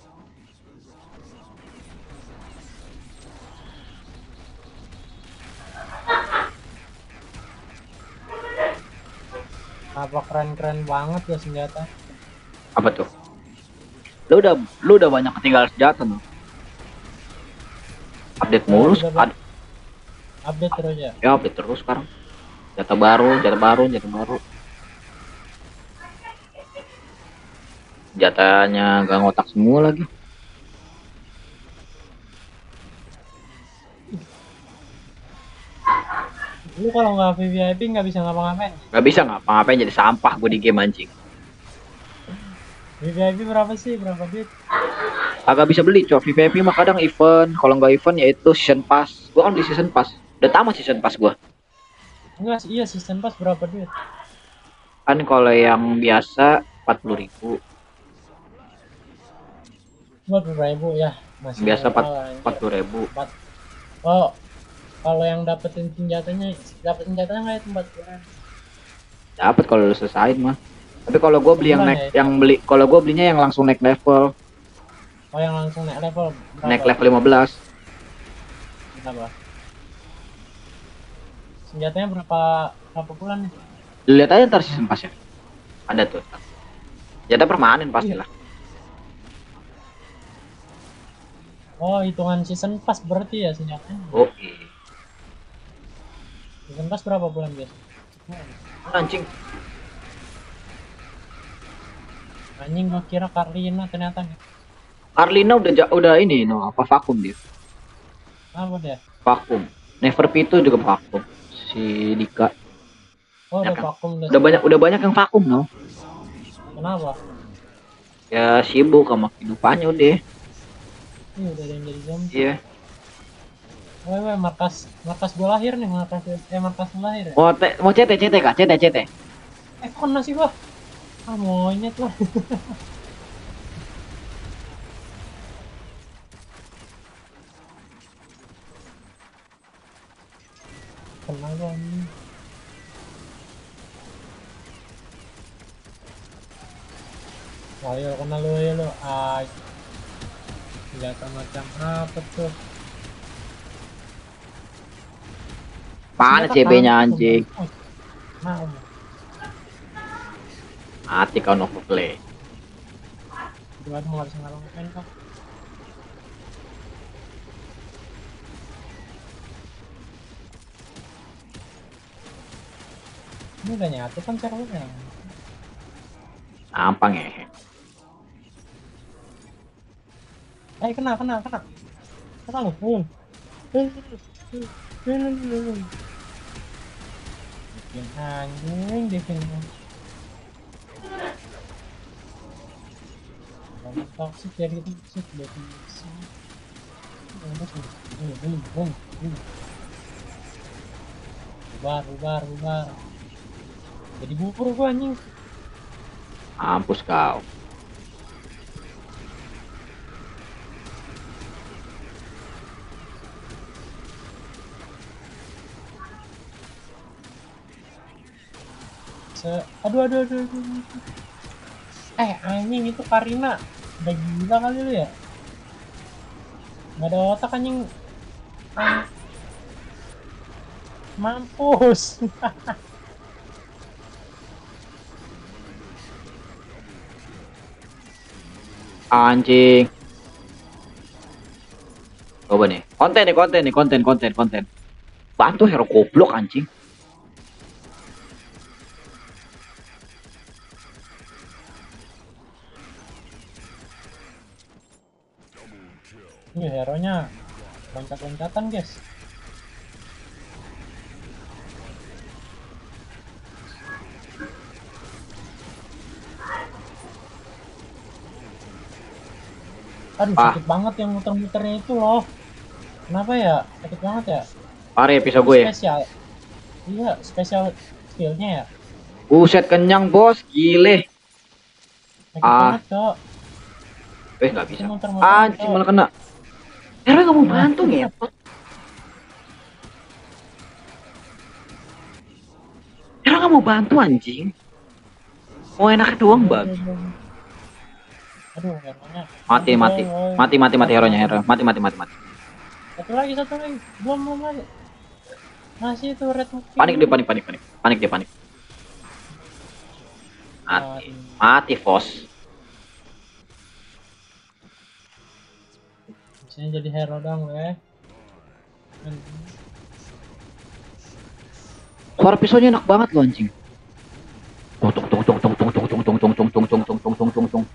Apa keren-keren banget ya senjata. Apa tuh? Lu udah lu udah banyak ketinggalan senjata tuh. Update mulu, ad update terus ya. Ya update terus sekarang. Senjata baru, senjata baru, senjata baru. Senjatanya gak ngotak semua lagi. Lu kalau nggak V V I P nggak bisa ngapa-ngapain. Gak bisa ngapa-ngapain, jadi sampah gue di game anjing. V V I P berapa sih? Berapa duit? Agak bisa beli cok. V V I P mah kadang event. Kalau nggak event ya itu season pass. Gue kan di season pass. Udah tamat season pass gue. Enggak sih, iya season pass berapa duit? Kan kalau yang biasa empat puluh ribu. Empat puluh ribu ya, Yang masih biasa murah lah. empat puluh ribu. Empat. Oh, kalau yang dapetin senjatanya, dapat senjatanya nggak itu empat puluh ribu? Dapat kalau lu selesain mah. Tapi kalau gue beli yang Sebulan naik, ya, yang beli, kalau gue belinya yang langsung naik level, Oh yang langsung naik level berapa? naik level lima belas. Berapa? Senjatanya berapa berapa bulan nih? Lihat aja ntar season pass ya. Ada tuh. Jatah permanen pastilah. Oh hitungan season pass berarti ya senjatanya. Oke. Season pass berapa bulan guys? Anjing. Anjing gua kira Karlina ternyata nih. Arlina udah ja- udah ini no apa vakum dia. Apa dia? Vakum. Never P itu juga vakum. Si Dika. Oh udah Ya, vakum Udah banyak udah banyak yang vakum no. Kenapa? Ya sibuk sama kehidupannya udah. Ini udah ada yang jadi zombie. Iya. Woi woi markas markas gua lahir nih, markas eh markas gua lahir ya. Mau te, mau C T C T kak, C T C T. Eh kena sih gua. Ah monyet lah. Kena gua nih. Ayo kena lu ya lu. Ah. Senjata macam apa tuh? Mana C B-nya anjing? Nah, Mati kau no play. dua tuh nggak bisa ngalamin kok. Ini udah nyatu kan servernya. Gampang ya. Eh kena kena kena. Kena lu. Hmm. Bikin anjing bikin. Kalau toxic ya gitu toxic definisi. Bubar bubar bubar. Jadi bubur gua anjing. Mampus kau. Se aduh aduh aduh, aduh. Eh anjing itu Karina udah gila kali lu ya, nggak ada otak anjing. Ah. Mampus. Anjing. Coba nih. Konten nih, konten nih, konten, konten, konten. Bantu hero goblok anjing. Ini hero nya loncat-loncatan guys. Aduh Ah. sakit banget yang muter-muternya itu loh. Kenapa ya? Sakit banget ya. Pare pisau gue. Spesial. Iya, spesial skillnya ya. Buset kenyang bos, gile. Sakit Ah. banget cok. Eh nggak bisa. Muter-muter, Anjing cok. malah kena. Hero nggak mau bantu ngepot. Hero nggak mau bantu anjing. Mau enak doang bang. Aduh, hero-nya. Mati, mati, mati, mati, mati heronya hero. Mati, mati, mati, mati. Satu lagi, satu lagi. Belum, belum lagi. Masih itu red hook. Panik dia, panik, panik, panik, panik dia, panik. Mati, mati, Fos. Biasanya jadi hero dong, ya. Suara pisaunya enak banget loh anjing. Tung tung tung tung tung tung tung tung tung tung tung tung tung tung tung tung tung tung.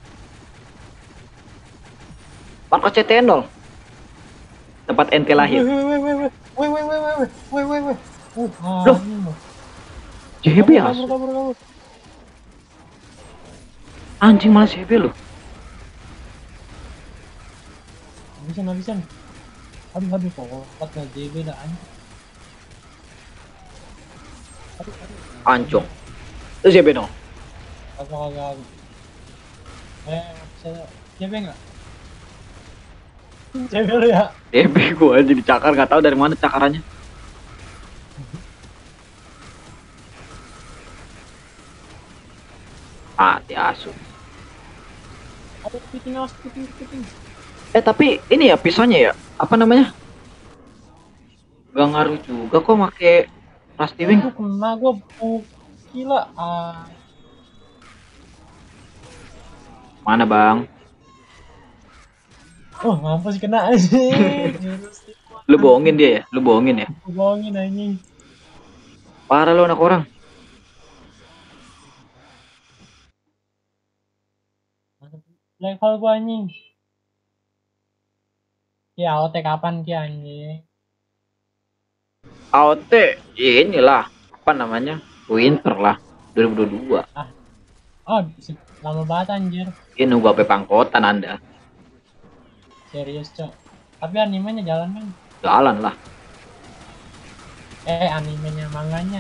Marco C T nol. Tempat ente lahir. Woi, woi, woi, woi, woi, woi, woi, woi, woi, woi. Uh, Loh, anjing loh. C B Kabur, kabur, asu. kabur, kabur. Anjing malah C B loh. Habisan, habisan. Aduh, aduh, kok empat nggak J B dah anjing. Aduh, aduh. Ancung. Itu C B dong. Kagak, kagak. Eh, bisa J B nggak? J B lu ya? C B gue jadi cakar, nggak tahu dari mana cakarannya. Mati asu. Aduh, kepiting, awas, kepiting, kepiting. Eh tapi ini ya pisaunya ya, apa namanya? Gak ngaruh juga kok make Rusty Wing. Aduh, kena gua oh, gila. Ah, Mana bang? oh, mampus kena anjing. Jurus Lu bohongin dia ya? Lu bohongin ya? Gua bohongin anjing. Parah lu anak orang. Black hole gua anjing. Ya, O T kapan ki anjing? A O T inilah apa namanya? Winter lah dua ribu dua puluh dua. Ah, oh, lama banget anjir. Ini nunggu apa pangkotan Anda? Serius, Cok. Tapi animenya jalan kan? Jalan lah. Eh, animenya, manganya.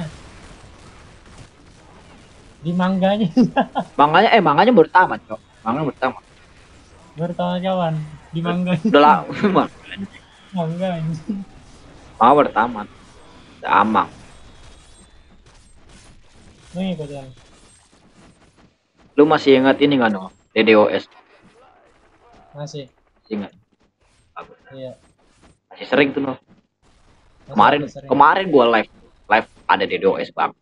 Di mangganya. Manganya eh manganya baru tamat kok. Manga baru tamat. Bertanya kawan. Di mangganya. Udah lama. Mangga anjing. Manga baru tamat. Udah amang. Lu ngikutin. Lu masih ingat ini nggak no? D D O S. Masih. Masih ingat? Bagus. Iya. Masih sering tuh no. Masih Kemarin ada sering. kemarin gua live live ada D D O S bang.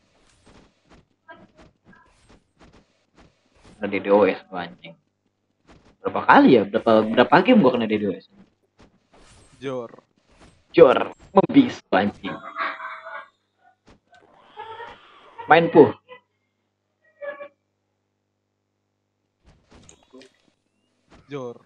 Ada D D O S gua anjing. Berapa kali ya? Berapa berapa game gua kena D D O S? Jor. Jor, membisu anjing. Main puh. Jor.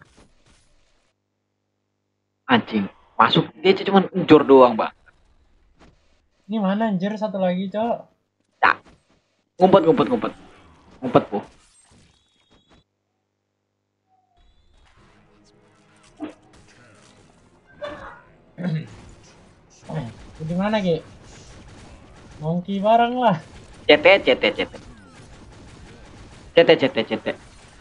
Anjing. Masuk dia cuma jor doang, Bang. Ini mana anjir satu lagi, Cok? Ya. Ngumpet ngumpet ngumpet. Ngumpet puh. Di mana, Ki? Monkey bareng lah. C T C T C T. C T C T C T.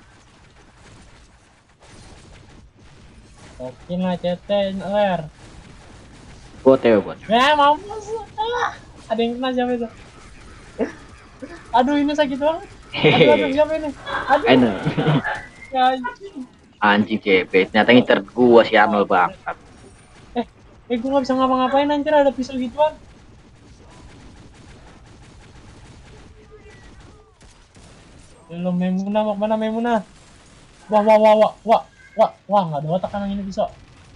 Okin lah C T ler. Buat ya buat. Ya mampus. Ah, ada yang kena siapa itu? Aduh ini sakit banget. Aduh, aduh siapa ini? Aduh. Enak. Ya, anjing. Anjing C P. Ternyata ngiter gua si Arnold bang. Eh, eh gua nggak bisa ngapa-ngapain anjir ada pisau gituan. Belum Memuna mau kemana Memuna? Wah wah wah wah wah wah wah nggak ada otak kan yang ini pisau.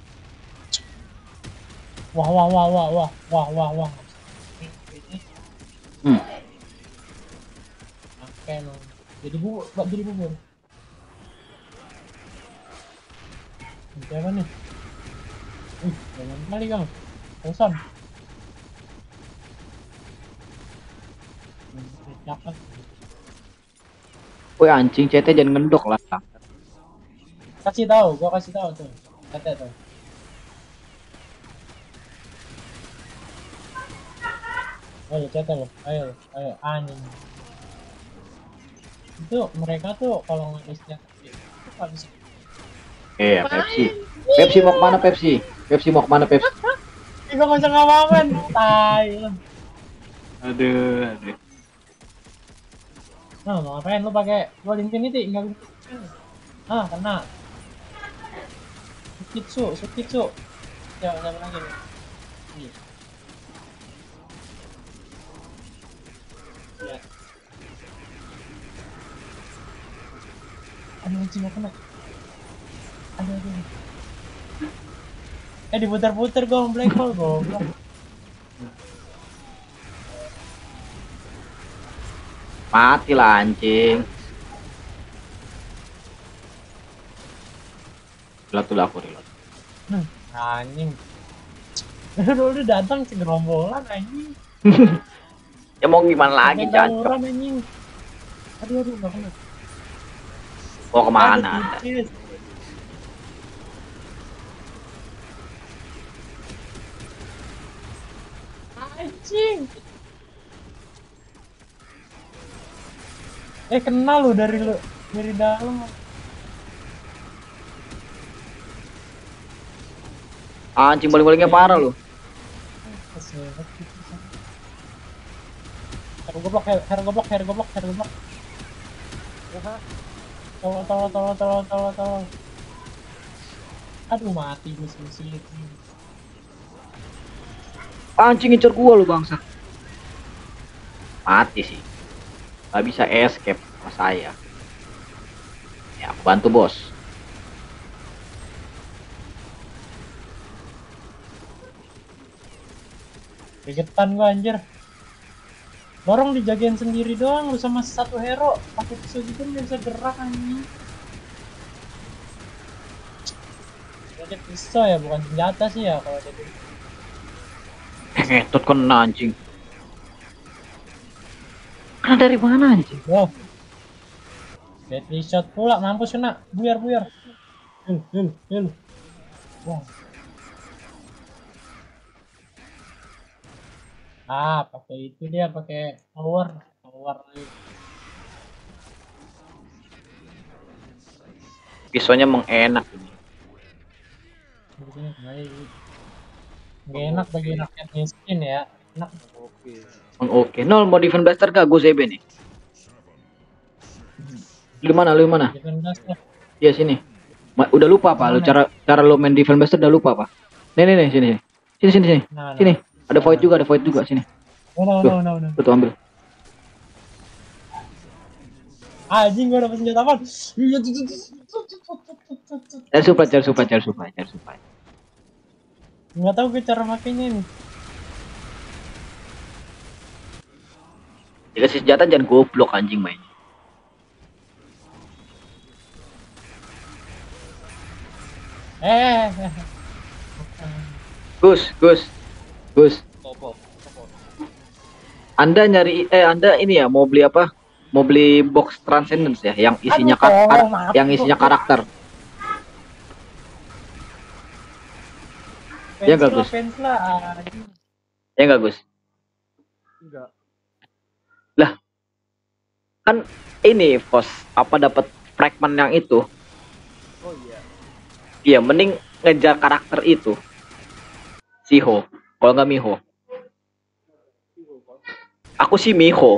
Wah wah wah wah wah wah wah wah. Hmm. Oke no. Jadi bubur, bak jadi bubur. Siapa nih? Ih, jangan kali kang. Bosan. Cakep. Woi anjing C T jangan ngendok lah. Kasih tahu, gua kasih tahu tuh. Kata tuh. Ayo cetak loh, ayo, ayo anjing. Itu mereka tuh kalau nggak senjata itu nggak bisa. Iya Pepsi. Pepsi mau kemana Pepsi? Pepsi mau kemana Pepsi? Ih, gua nggak bisa ngapa-ngapain, tai. Aduh, aduh. Nah, mau ngapain lu pakai gol infinity? Enggak bisa. Ah, kena. Sukitsu, Sukitsu. Ya, siapa lagi nih? Ini. Ya. Aduh, anjing nggak kena. Aduh, aduh. Eh, diputar-putar gua sama black hole, goblok. Mati lah anjing. Reload dulu aku reload. Hmm, anjing. Udah udah datang segerombolan anjing. Ya mau gimana lagi, Main jancok. tawuran anjing. Aduh aduh nggak kena. Mau kemana Aduh anda? tipis. Anjing. Eh kena lu dari lu dari dalam. Anjing balik-baliknya parah lu. Keselak gitu. Hero goblok, hero hero goblok, hero goblok, hero goblok. Tolong, tolong, tolong, tolong, tolong, tolong. Aduh mati gue sih. Anjing ngincer gua lu bangsa. Mati sih. Gak bisa escape sama saya. Ya aku bantu bos. Gegetan gua anjir. Lorong dijagain sendiri doang lu sama satu hero. Pakai pisau gitu nggak bisa gerak anjing. Ada pisau ya bukan senjata sih ya kalau ada gitu. Ngetut kena anjing. Kena dari mana anjing? Wow. Battery shot pula mampus kena. Buyar buyar. Hil hil hil. Wow. Ah, pakai itu dia pakai power, power. Pisaunya mengenak ini. Gak enak bagi rakyat miskin ya. Enak. Oke. Oke, nol mau defense blaster kah? Gue Z B nih. Lu mana? Lu mana? Defense blaster. Iya sini. Ma- udah lupa apa? Lu Mana? cara cara lu main defense blaster udah lupa apa? Nih nih nih sini sini. Sini sini sini. Nah, nah. Sini. Ada Nah, void nah. juga, ada void juga sini. Oh, no, Tuh. no, no, no. Lu tuh ambil. Anjing gua dapet senjata apa? Cari supply, cari supply, cari supply, cari supply. Nggak tahu gue cara makainya nih. Dikasih senjata jangan goblok anjing main. Eh, eh, eh. Gus, Gus, Gus. Topo. Topo. Anda nyari eh Anda ini ya mau beli apa? Mau beli box Transcendence ya yang isinya Aduh, kar- tolong, kar- maaf, yang isinya gua- karakter. Ya nggak, Fans lah, Gus? fans lah. Anjing. Ya enggak, Gus? Enggak. Lah. Kan ini bos apa dapat fragment yang itu? Oh iya. Iya, mending ngejar karakter itu. Siho, kalau nggak Miho. Aku sih Miho.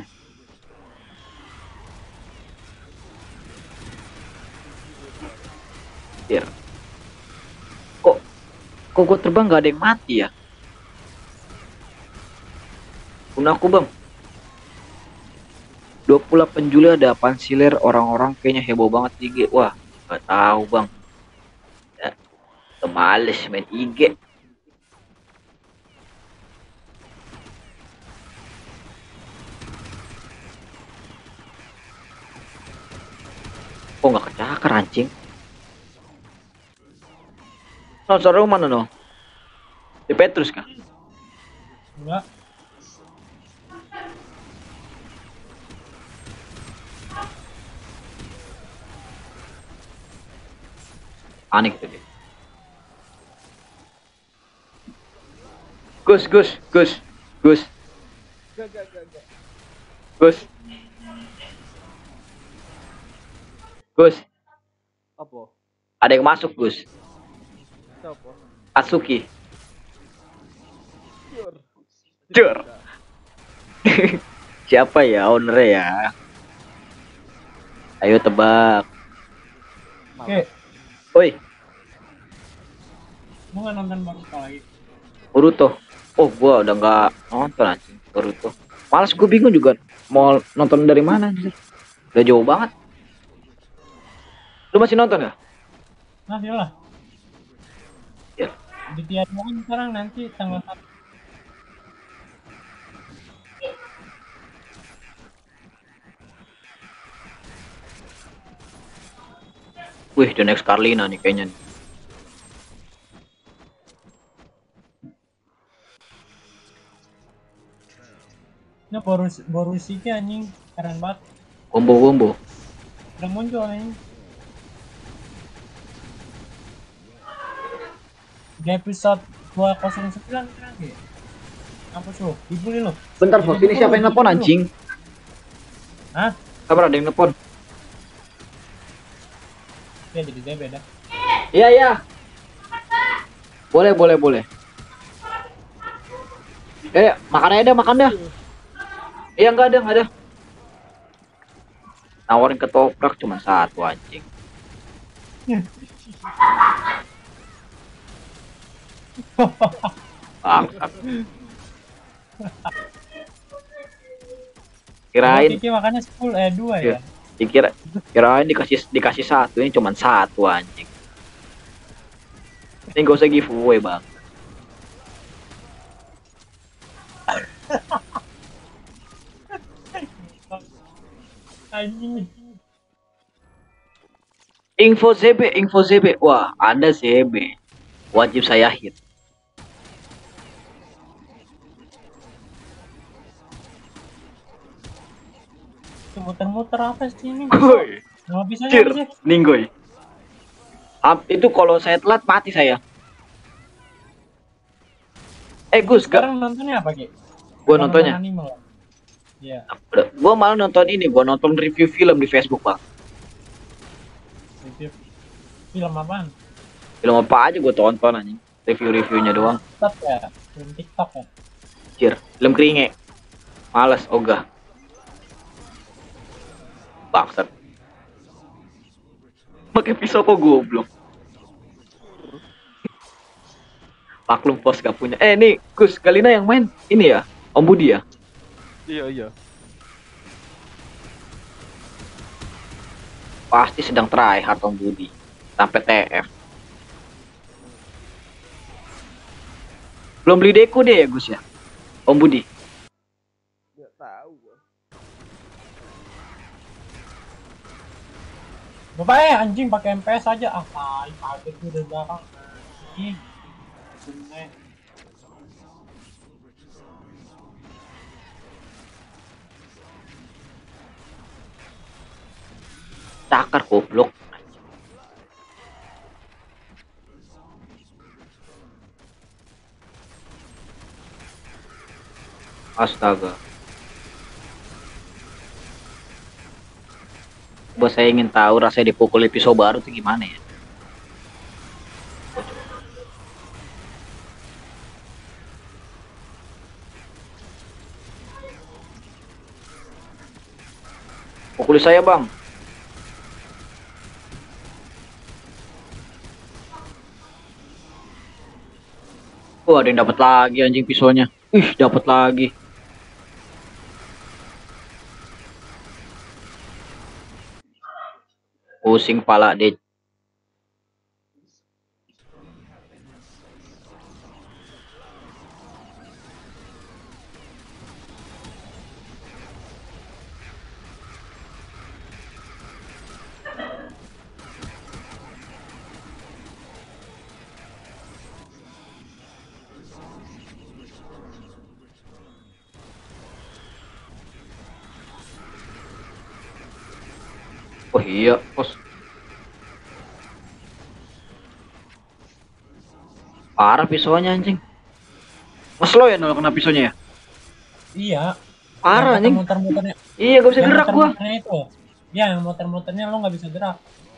Iya. Kok kok gue terbang nggak ada yang mati ya? Guna aku bang. dua puluh delapan Juli ada pansiler orang-orang kayaknya heboh banget I G. Wah, nggak tahu bang. Ya, males main I G. Kok nggak kecakar anjing? No, saudara mana no? Di Petrus kah? Enggak. Panik tuh dia. Gus, Gus, Gus, Gus, Enggak, enggak, enggak, enggak. Gus, Gus. Apa? Ada yang masuk Gus. Siapa? Atsuki. Jor. Jor. Siapa ya owner ya? Ayo tebak. Oke, Oi, lu nggak nonton Boruto lagi? Boruto. Oh, gua udah nggak nonton anjing Boruto. Males, gue bingung juga mau nonton dari mana anjir. Udah jauh banget. Lu masih nonton ya? Nah, lah. Ya. Di tiap kan sekarang nanti tanggal satu. Wih, the next Carlina nih kayaknya nih. Ini Borus Borusiki anjing, keren banget. Combo combo. Udah muncul anjing. Di episode dua nol sembilan kan ya? Kampus lu, dibully lu. Bentar, Fos, ini siapa yang nelpon anjing? Hah? Sabar, ada yang nelpon. Ya jadi dia beda. Iya, iya. Boleh, boleh, boleh. Eh, makan aja dah, makan dah. Iya, enggak ada, enggak ada. Nawarin ketoprak cuma satu anjing. Bangsat. Kirain Kiki makannya sepuluh eh dua ya. dikira kirain dikasih dikasih satu, ini cuma satu anjing. Ini gak usah giveaway, Bang. Anjing. Info Z B, info Z B. Wah, Anda Z B. Wajib saya hit. Muter-muter apa sih ini? Woi, Nggak bisa cir, sih. ninggoy. Ap, itu kalau saya telat mati saya. Eh, Gus, gak? Sekarang nontonnya apa, Ki? Gua nontonnya. Anime lah. Iya. Gua malah nonton ini, gua nonton review film di Facebook, Bang. Review film apaan? Film apa aja gua tonton anjing. Review-reviewnya doang. TikTok ya? Film TikTok ya? Cir, film keringe. Males, ogah. Bangsat. Pakai pisau kok goblok. Maklum Pos gak punya. Eh nih, Gus, Galina yang main ini ya? Om Budi ya? Iya iya. Pasti sedang try hard Om Budi. Sampai T F. Belum beli deku deh ya Gus ya? Om Budi. Nggak tahu gua. Bapak eh anjing pakai M P S aja. Ah, tai kaget gue dari belakang. Anjing. Bener. Cakar goblok. Astaga. Coba saya ingin tahu rasanya dipukul pisau baru tuh gimana ya? Pukuli saya, Bang. Wah, ada yang dapat lagi anjing pisaunya. Ih, dapat lagi. Pusing pala deh. Oh iya, Bos. Parah pisaunya anjing. Mas lo ya nolak kena pisaunya ya? Iya. Parah anjing. Muter-muternya. Iya, gak bisa Yang gerak gua. muter-muternya itu. Ya, yang muter-muternya lo nggak bisa gerak.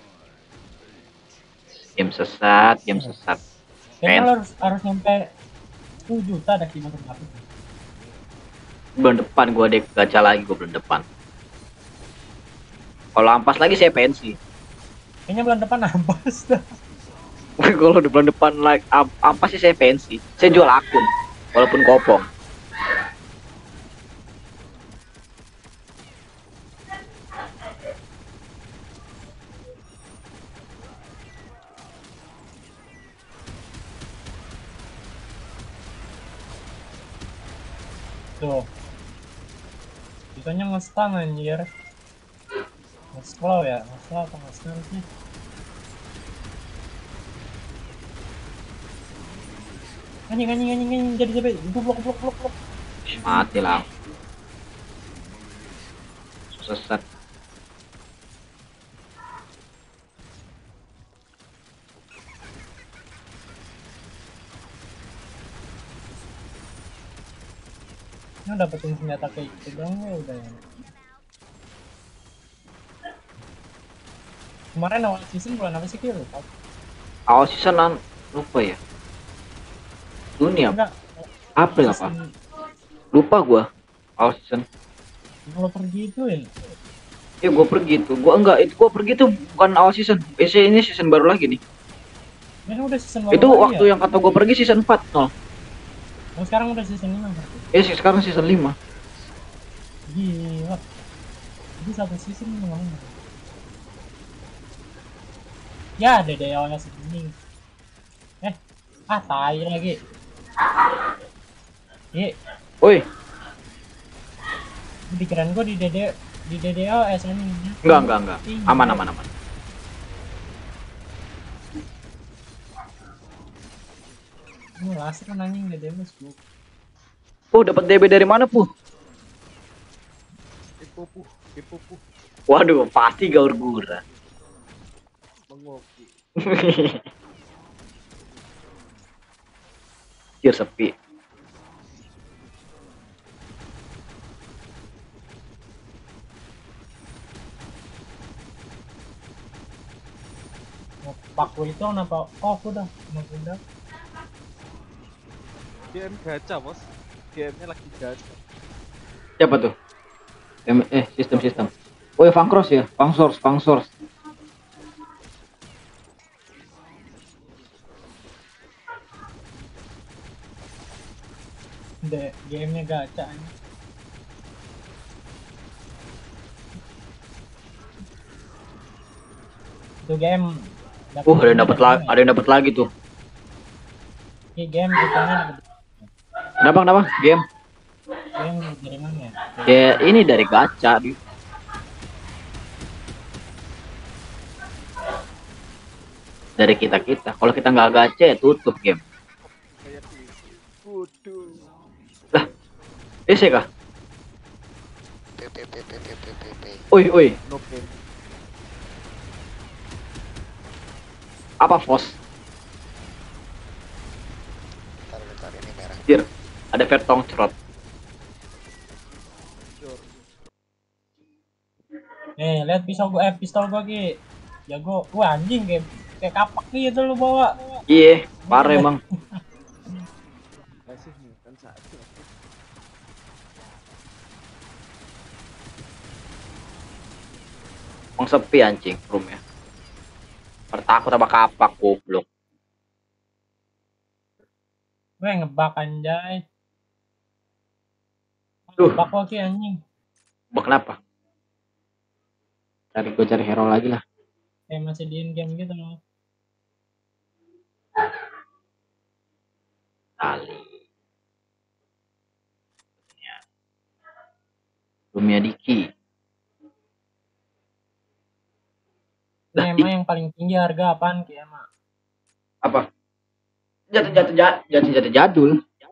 Game sesat, game sesat. Kayaknya lo harus harus sampai sepuluh juta ada kimono satu. Bulan depan gua dek gacha lagi gua bulan depan. Kalau ampas lagi saya pensi. Kayaknya bulan depan ampas dah. Kalau di bulan depan like am ampas sih saya pensi. Saya jual akun walaupun kopong. Tuh. Bisanya nge-stun anjir. Nge-slow ya, nge-slow atau nge-stun sih? Anjing, anjing, anjing, anjing, jadi jadi blok blok blok blok. Mati lah. Sesat. Nah, dapetin senjata kayak gitu dong ya udah ya. Kemarin awal season bulan apa sih Ki? Lupa. Awal season lupa ya. Dunia Enggak. April apa? Lupa gua. Awal season. Kalau pergi itu ya. Ya gua pergi tuh. Gua enggak, itu gua pergi tuh bukan awal season. Eh, ini season baru lagi nih. Ya udah season baru Itu lagi waktu ya? yang kata gua pergi season empat nol. Oh, sekarang udah season lima berarti. Eh sekarang season lima. Gila. Jadi satu season memang. Ya ada deh awalnya segini. Eh, ah tai lagi. Iya, Woi, pikiran gua di D D di D D O S ini. enggak enggak enggak. Aman aman aman. Ini laser kan anjing D D O S. Puh, dapat D B dari mana, Puh? Ipu puh, ipu puh, Waduh, pasti gaur gura. mengoki. Cier sepi. Paku itu kenapa? Oh, udah, udah. G M gacha bos, G M-nya lagi gacha. Siapa tuh? Em- Eh, sistem-sistem. Oh ya, Fangcross ya, Fangsource, Fangsource. De, game-nya gacha ini. Itu game. Uh, ada yang dapat lagi, ada yang dapat lagi tuh. Ini game kitanya dapat Kenapa kenapa? Game? game dari mana ya? Ya ini dari gacha. Di- Dari kita kita. Kalau kita nggak gacha ya tutup game. Kayak P C. Waduh. Lah, P C kah? P P P P P P P P. Oi oi, No game. apa Fos? Bentar bentar ini merah. Cier, ada Vertong cerot. Jor. Nih, lihat pisau gua, eh pistol gua Ki. Jago. Wah, anjing kayak kayak kapak gitu lu bawa. Iya, parah emang. Kasih nih kan satu. Emang sepi anjing roomnya. Takut sama kapak goblok. Gue ngebak anjay. Duh. Ngebak gua Ki anjing. Bah, kenapa? Cari gue cari hero lagi lah. Kayak masih di in game gitu loh. Kali. Roomnya Diki. Ini emang yang paling tinggi harga apaan Ki emang? Apa? Jatuh jatuh jatuh jatuh jatuh jadul.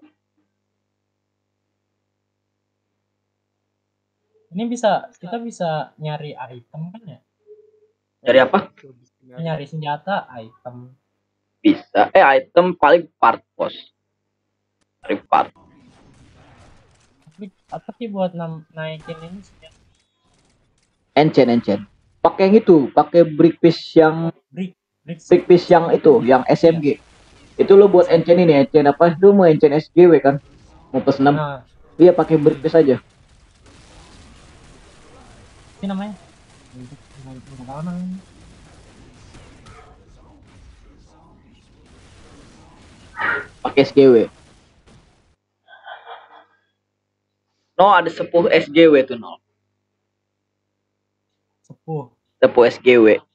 Ini bisa kita bisa nyari item kan ya? Dari apa? Nyari senjata, item. Bisa. Eh item paling part bos. Dari part. Tapi apa sih buat nam- naikin ini senjata? Enchant enchant. Pakai yang itu, pakai brick piece yang Brick, brick. brick piece yang itu, yang S M G. Itu lo buat enchant ini, enchant apa? Lu mau enchant S G W kan? Mau plus enam. Nah, Iya pakai brick piece aja. ini namanya. Enggak tahu namanya. Pakai S G W. No, ada sepuh S G W tuh no. Sepuh. Sepuh S G W.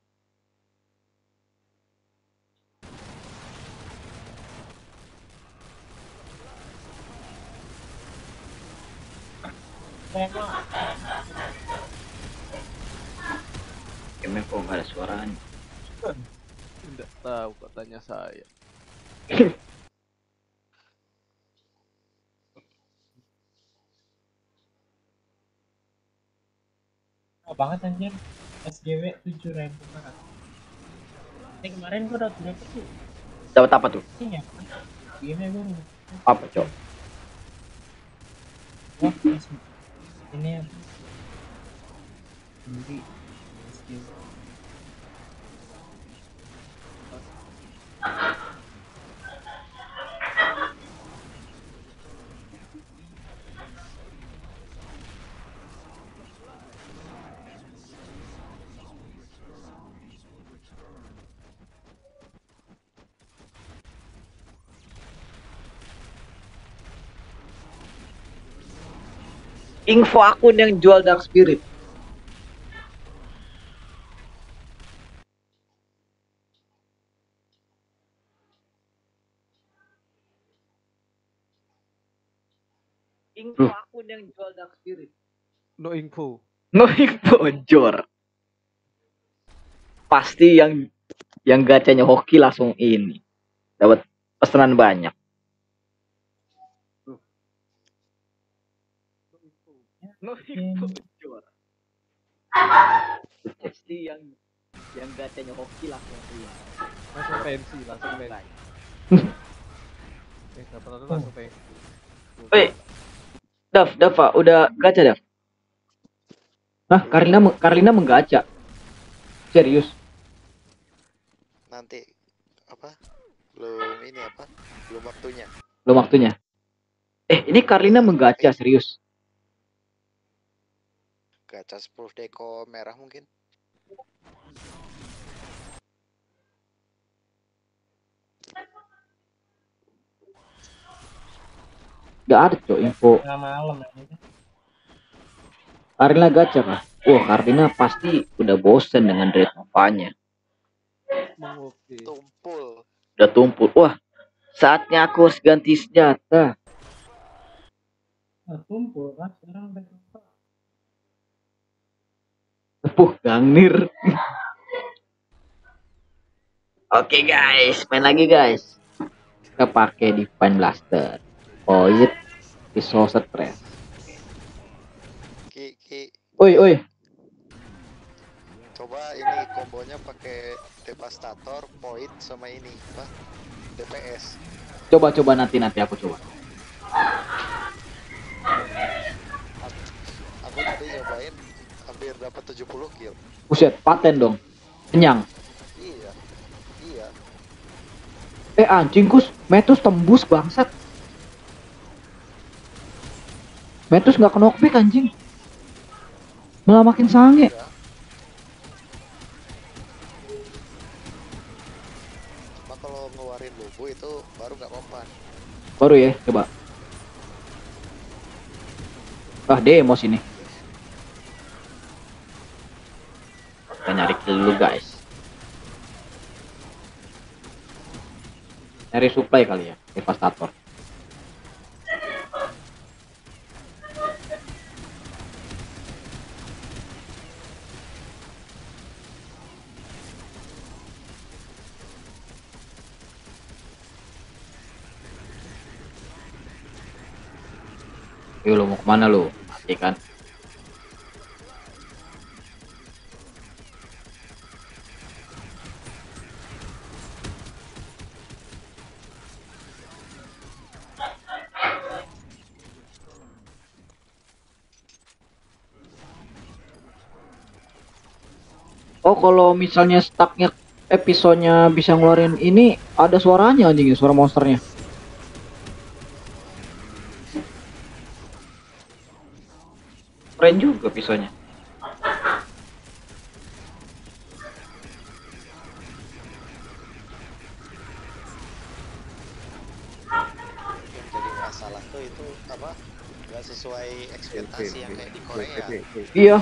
Emang Emang kok nggak ada suaranya. Tidak tahu katanya saya. Apa banget anjir. S G W tujuh ribu banget. Ini kemarin gua dapat berapa tuh? Dapat apa tuh? Ini ya. Gini gua. Apa, Cok? Wah, S- ini ya. Jadi S G W. Info akun yang jual Dark Spirit. Info akun yang jual Dark Spirit. No info. No info jor. Pasti yang yang gacanya hoki langsung ini. Dapat pesanan banyak. No info jor. Pasti yang yang gacanya hoki langsung ini. Langsung pensi, langsung pensi. Eh, dapat itu langsung pensi. Woi, Dav, Dava, udah gacha Dav? Hah, Karina, Karina menggacha. Serius? Nanti apa? Belum ini apa? Belum waktunya. Belum waktunya. Eh, ini Karina menggacha serius. Gacha sepuluh deko merah mungkin. Gak ada cok info. Tengah malam ini. Karina gacha kah? Wah, Karina pasti udah bosen dengan Dread Nova-nya. Mengopi. Tumpul. Udah tumpul. Wah, saatnya aku harus ganti senjata. Nah, tumpul kan sekarang udah tumpul. Tepuh, Gangnir. Oke guys, main lagi guys. Kita pakai Divine Blaster. Void, pisau stress. Ki, ki. Oi, oi. Coba ini kombonya pakai Devastator, Void sama ini apa? D P S. Coba coba nanti nanti aku coba. Aku tadi nyobain hampir dapat tujuh puluh kill. Buset, paten dong. Kenyang. Iya. Iya. Eh anjing kus, Metus tembus bangsat. Metus nggak knockback anjing. Malah makin sange. Iya. Cuma kalau ngeluarin lubu itu baru nggak mempan. Baru ya, coba. Ah, demo sini. Kita nyari kill dulu guys. Nyari supply kali ya, Devastator. Yuk, lu mau kemana lu? Mati kan? Oh, kalau misalnya stucknya episodenya bisa ngeluarin ini, ada suaranya anjing, suara monsternya. Keren juga pisaunya. Yang jadi masalah tuh itu apa? Nggak sesuai ekspektasi yang kayak di Korea. Iya,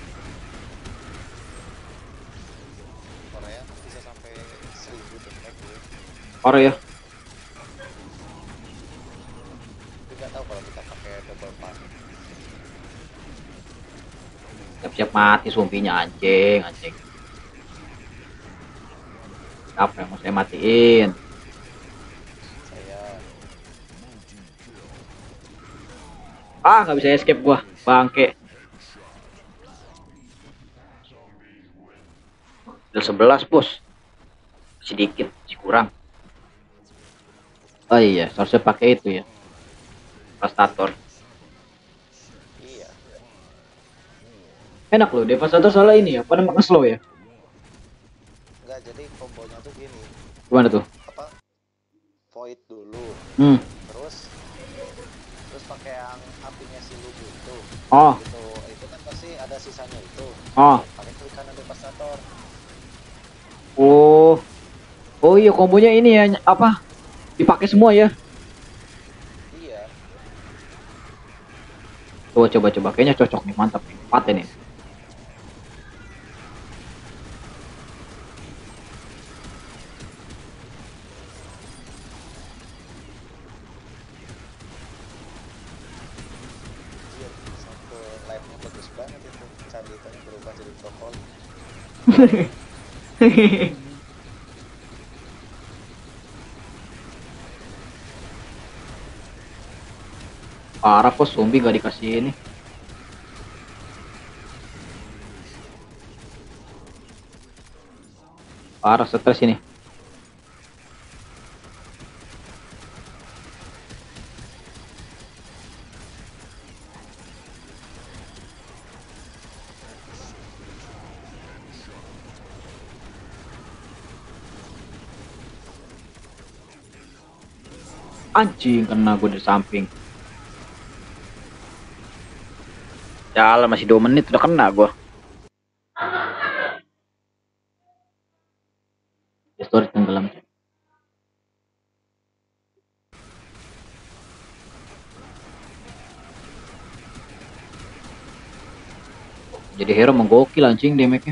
Korea bisa sampai seribu damage gitu. parah ya. Tapi nggak tahu kalau kita pakai double pump. Siap-siap mati sumpinya anjing, anjing. Apa yang mau saya matiin? Saya Ah, nggak bisa escape gua, bangke. Skill sebelas bos. Sedikit, masih kurang. Oh iya, seharusnya pakai itu ya. Devastator. Iya. Enak loh, Devastator soalnya ini ya, pada makan slow ya. Enggak, jadi kombonya tuh gini. Gimana tuh? Apa? Void dulu. Hmm. Terus terus pakai yang apinya si Lubu itu. Oh, Itu itu kan pasti ada sisanya itu. oh. Pakai klik kanan Devastator. Oh. Oh iya, kombonya ini ya, ny- apa? Dipakai semua ya. Iya. Coba coba coba, kayaknya cocok nih, mantap nih. Paten nih. Iya. Satu live-nya bagus banget itu. Candi itu berubah jadi brokoli. Parah kok zombie gak dikasih ini. Parah stres ini. Anjing, kena gue di samping. Jalan masih dua menit udah kena gue. Story tenggelam. Jadi hero menggokil anjing damage-nya.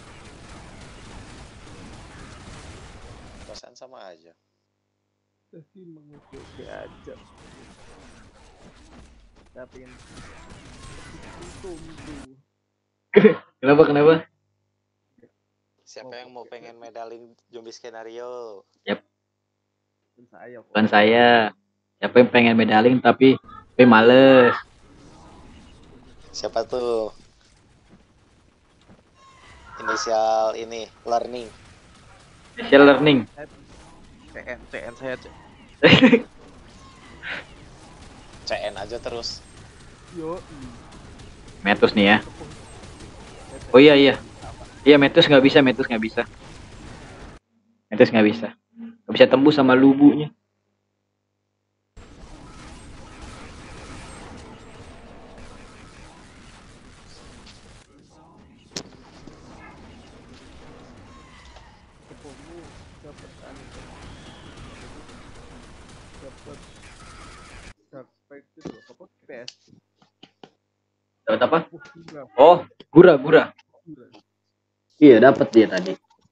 Perasaan sama aja. Tapi mengoke aja. Tapi yang itu Kenapa kenapa? Siapa yang mau pengen medalin zombie skenario? bukan saya kok. Bukan saya. Siapa yang pengen medaling tapi tapi males. Siapa tuh? Inisial ini, learning. Special learning. C N C N saya aja. C N aja terus. Yo. Metus nih ya. Oh iya iya. Iya Metus nggak bisa, Metus nggak bisa. Metus nggak bisa. Nggak bisa tembus sama lubunya. Kepomu dapat anu. Dapat dark spike itu apa? P S. Dapat apa? Wah, gila. Oh, gura gura. Gila. Iya dapat dia tadi.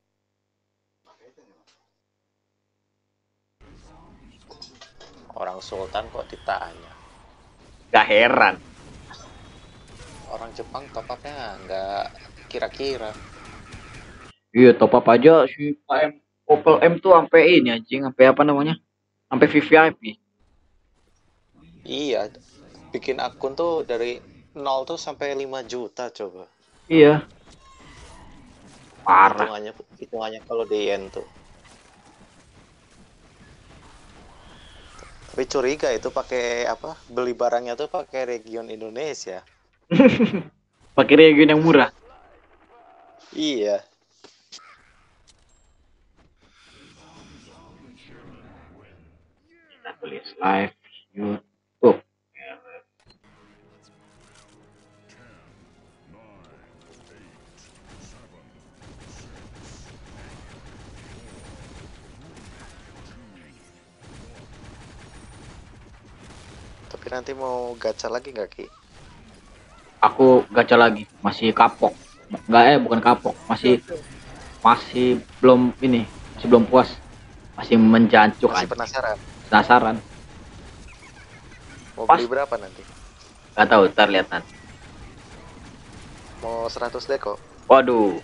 Orang Sultan kok ditanya. Gak heran. Orang Jepang top up-nya nggak kira-kira. Iya top up aja si K M Opel M tuh sampai ini anjing, sampai apa namanya? Sampai V V I P. Iya, bikin akun tuh dari nol tuh sampai lima juta coba. Iya. Parah. Hitungannya hitungannya kalau di yen tuh. Tapi curiga itu pakai apa? Beli barangnya tuh pakai region Indonesia. Pakai region yang murah. Iya. Kita tulis live YouTube. Tapi nanti mau gacha lagi nggak Ki? Aku gacha lagi, masih kapok. Enggak eh bukan kapok, masih masih belum ini, masih belum puas. Masih menjancuk Masih aja. penasaran? Penasaran. Mau Pas. beli berapa nanti? Gak tahu, ntar lihat nanti. Mau seratus deko? Waduh.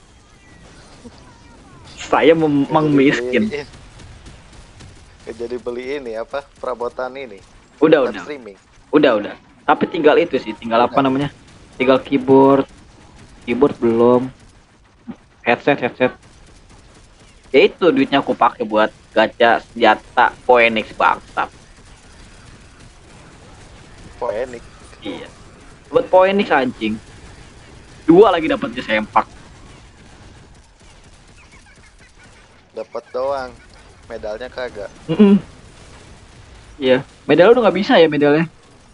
Saya memang miskin. Beli ini. Jadi beli ini apa? Perabotan ini. Udah, Buat udah. streaming. Udah, udah. Tapi tinggal itu sih, tinggal apa namanya? Tinggal keyboard. Keyboard belum. headset headset. Ya itu duitnya aku pakai buat gacha senjata Phoenix bangsat. Poenik. Iya. Buat Phoenix anjing. Dua lagi dapatnya sempak. Dapat doang. Medalnya kagak. Mm-mm. Iya, medal udah nggak bisa ya medalnya.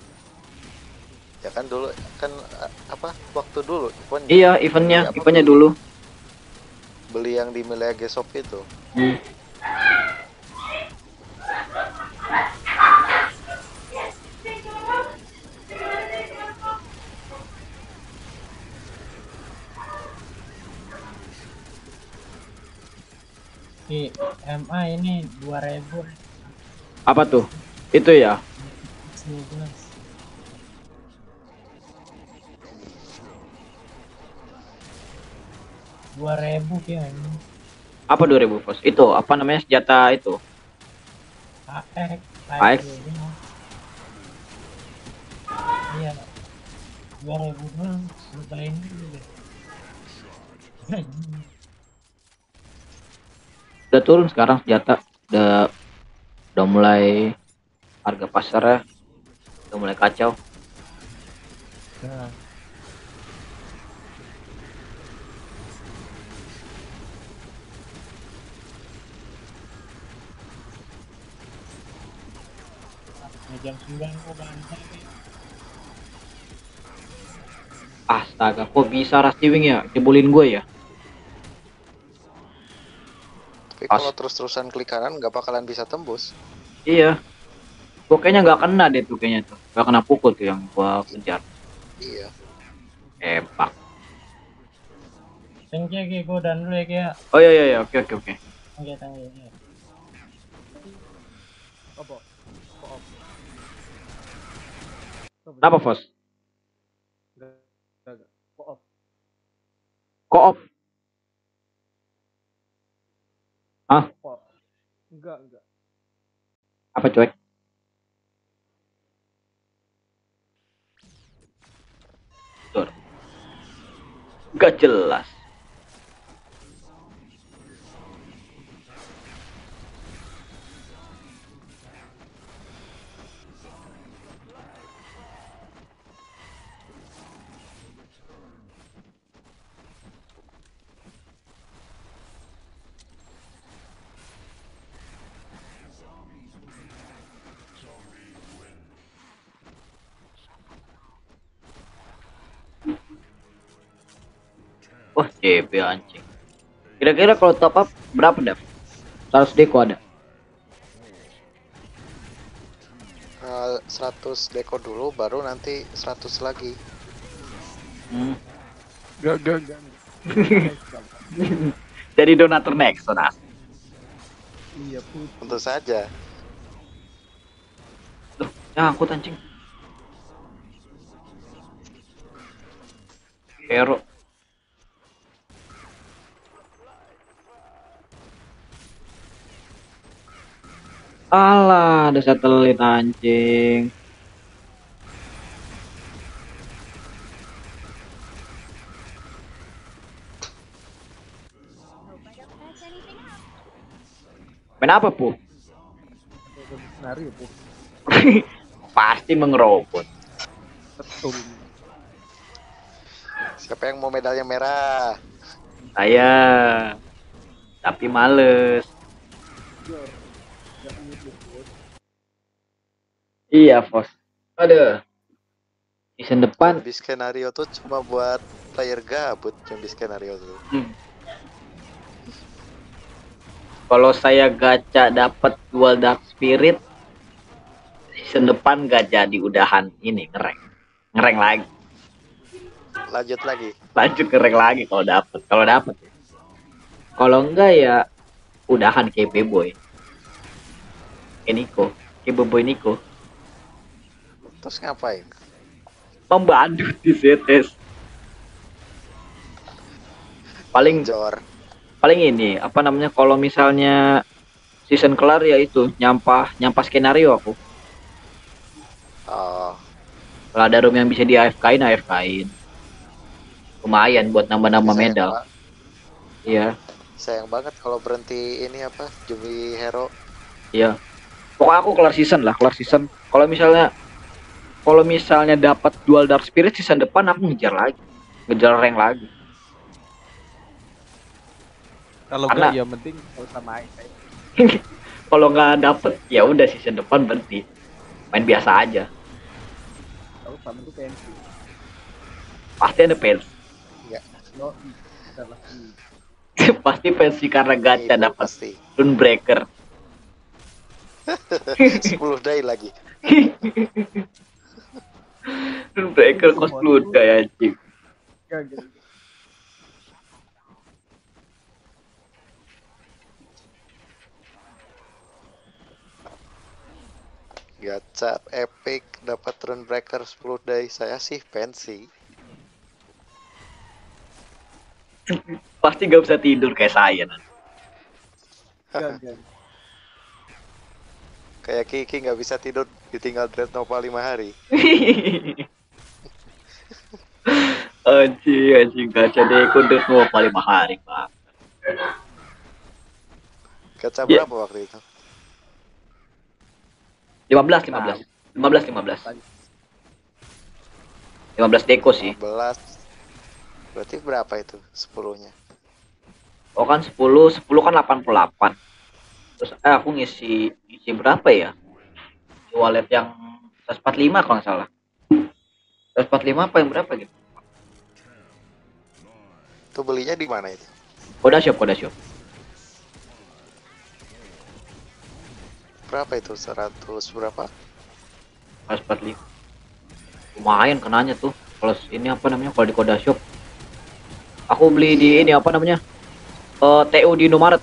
Ya kan dulu kan a- apa waktu dulu eventnya. Iya, eventnya, Beli apa eventnya dulu. Beli yang di Milea Shop itu. Hmm. Di M A ini dua ribu Apa tuh? Itu ya. sebelas. Dua ribu ya ini. Apa dua ribu pos? Itu apa namanya senjata itu? A X. A X. Iya. Dua ribu doang. Lupain dulu deh. Udah turun sekarang senjata. Udah udah mulai harga pasarnya udah mulai kacau. Nah, jam sembilan kok banyak. Astaga, kok bisa Rusty Wing ya? Jebolin gue ya? Tapi As- kalau terus-terusan klik kanan nggak bakalan bisa tembus. Iya. Gue kayaknya nggak kena deh tuh kayaknya tuh. Nggak kena pukul tuh yang gua kejar. Iya. Epak. Thank you, Ki. Gue dan dulu ya, Ki. Ya. Oh iya iya iya, oke oke oke. Oke, thank you. Ya. Apa? Koop. Kenapa, Fos? Enggak, enggak, enggak. Koop. Koop. Hah? Koop. Enggak, enggak. Apa cuek? Tur. Gak jelas. Wah, C P anjing. Kira-kira kalau top up berapa dah? seratus deko ada. Uh, seratus deko dulu baru nanti seratus lagi. Hmm. Enggak, enggak, enggak. Jadi donatur next, Sonas. Iya, putih. Tentu saja. Loh, ya angkut anjing. Hero. Alah, ada satelit anjing. Main apa, Pu? Senario, Pu. Pasti mengerobot. Betul. Siapa yang mau medalnya merah? Saya. Tapi males. Jor. Enggak nyebut, Bos. Iya, Fos. Aduh. Season depan. Zombie skenario tuh cuma buat player gabut. Zombie skenario tuh. Hmm. Kalau saya gacha dapat dual dark spirit, season depan gak jadi udahan ini ngereng, ngereng lagi, Lanjut lagi. lanjut ngereng lagi kalau dapat, kalau dapat. Kalau enggak ya udahan kayak B-boy, kayak Nico, kayak B-boy Nico, Terus ngapain? membantu di Z S. Paling Jor. paling ini apa namanya kalau misalnya season kelar ya itu nyampah nyampah skenario aku. Oh, Kalau ada room yang bisa di A F K-in, A F K-in. Lumayan buat nambah-nambah bisa ya, medal. Pak. Iya, Sayang banget kalau berhenti ini apa Jumi Hero. iya. Pokoknya aku kelar season lah, kelar season. Kalau misalnya kalau misalnya dapat dual dark spirit season depan aku ngejar lagi. Ngejar rank lagi. Kalau Karena enggak ya mending kalau sama main kayak kalau nggak dapet ya udah season depan berhenti. Main biasa aja. kalau sama itu pensi. Pasti ada fans. Yo, kita lagi Pasti fancy karena gacha Itu dapat pasti. Runebreaker. sepuluh day lagi. Runebreaker kos sepuluh kayak anjing. enggak gitu. Gacha epic dapat Runebreaker sepuluh day. Saya sih fancy. Pasti gak bisa tidur kayak saya nanti. Enggak, enggak. Kayak Kiki nggak bisa tidur ditinggal Dread Nova lima hari. Anjing, anjing gacha deh kudut mau paling hari, Pak. Gacha Ya. berapa waktu itu? lima belas, lima belas. lima belas, lima belas. lima belas deko sih. lima belas. Berarti berapa itu sepuluhnya? Oh kan sepuluh, sepuluh kan delapan puluh delapan. Terus eh, aku ngisi ngisi berapa ya? Di wallet yang seratus empat puluh lima kalau nggak salah. seratus empat puluh lima apa yang berapa gitu? Itu belinya di mana itu? Koda shop, koda shop. Berapa itu? seratus berapa? seratus empat puluh lima. Lumayan kenanya tuh. Kalau ini apa namanya? Kalau di koda shop. Aku beli di ini apa namanya? Eh, T U di Indomaret.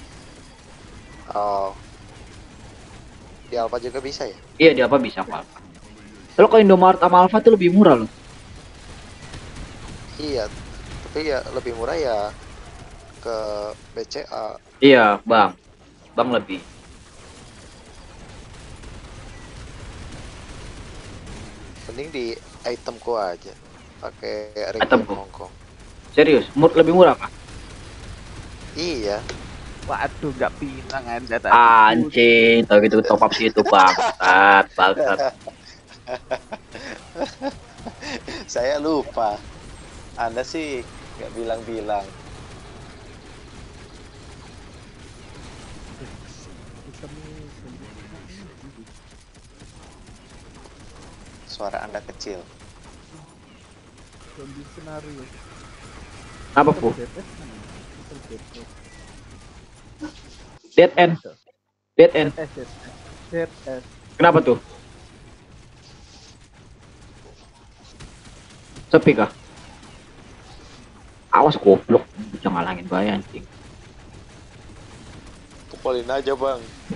Oh. Di Alpha juga bisa ya? Iya, di apa bisa apa? Kalau kalau Indomaret sama Alfa tuh lebih murah loh. Iya. Tapi ya lebih murah ya ke B C A. Iya, Bang. Bang lebih. Mending di itemku aja. Pakai Itemku? Ring Hongkong. Serius, mur lebih murah Pak? Iya. Waduh, enggak pinang Anda tadi. Anjing, tau gitu top up situ bangsat, bangsat. Saya lupa. Anda sih nggak bilang-bilang. Suara Anda kecil. Zombie skenario. Apa Bu? D P S mana? D P S. Dead end, dead end. D P S. D P S. Kenapa tuh? Sepi kah? Awas goblok, jangan ngalangin bahaya anjing. Pukulin aja bang.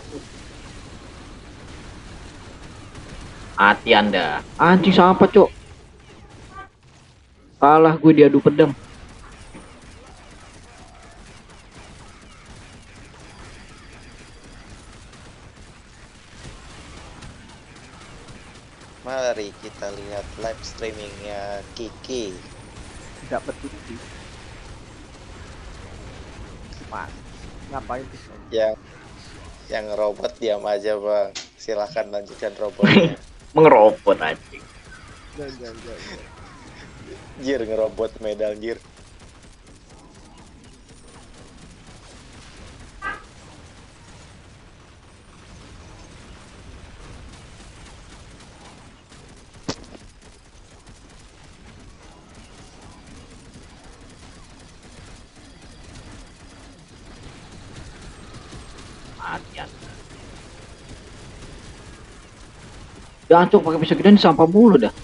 Hati Anda. Anjing siapa, Cok? Kalah gue diadu pedang. Mari kita lihat live streamingnya Kiki. Tidak betul sih. Mas, ngapain tuh? Yang yang robot diam aja bang. Silahkan lanjutkan robotnya. Mengerobot anjing. Enggak, enggak, enggak, enggak. Jir ngerobot medal jir. Hati Anda. Ya Cok, pakai pisau gini sampah mulu dah.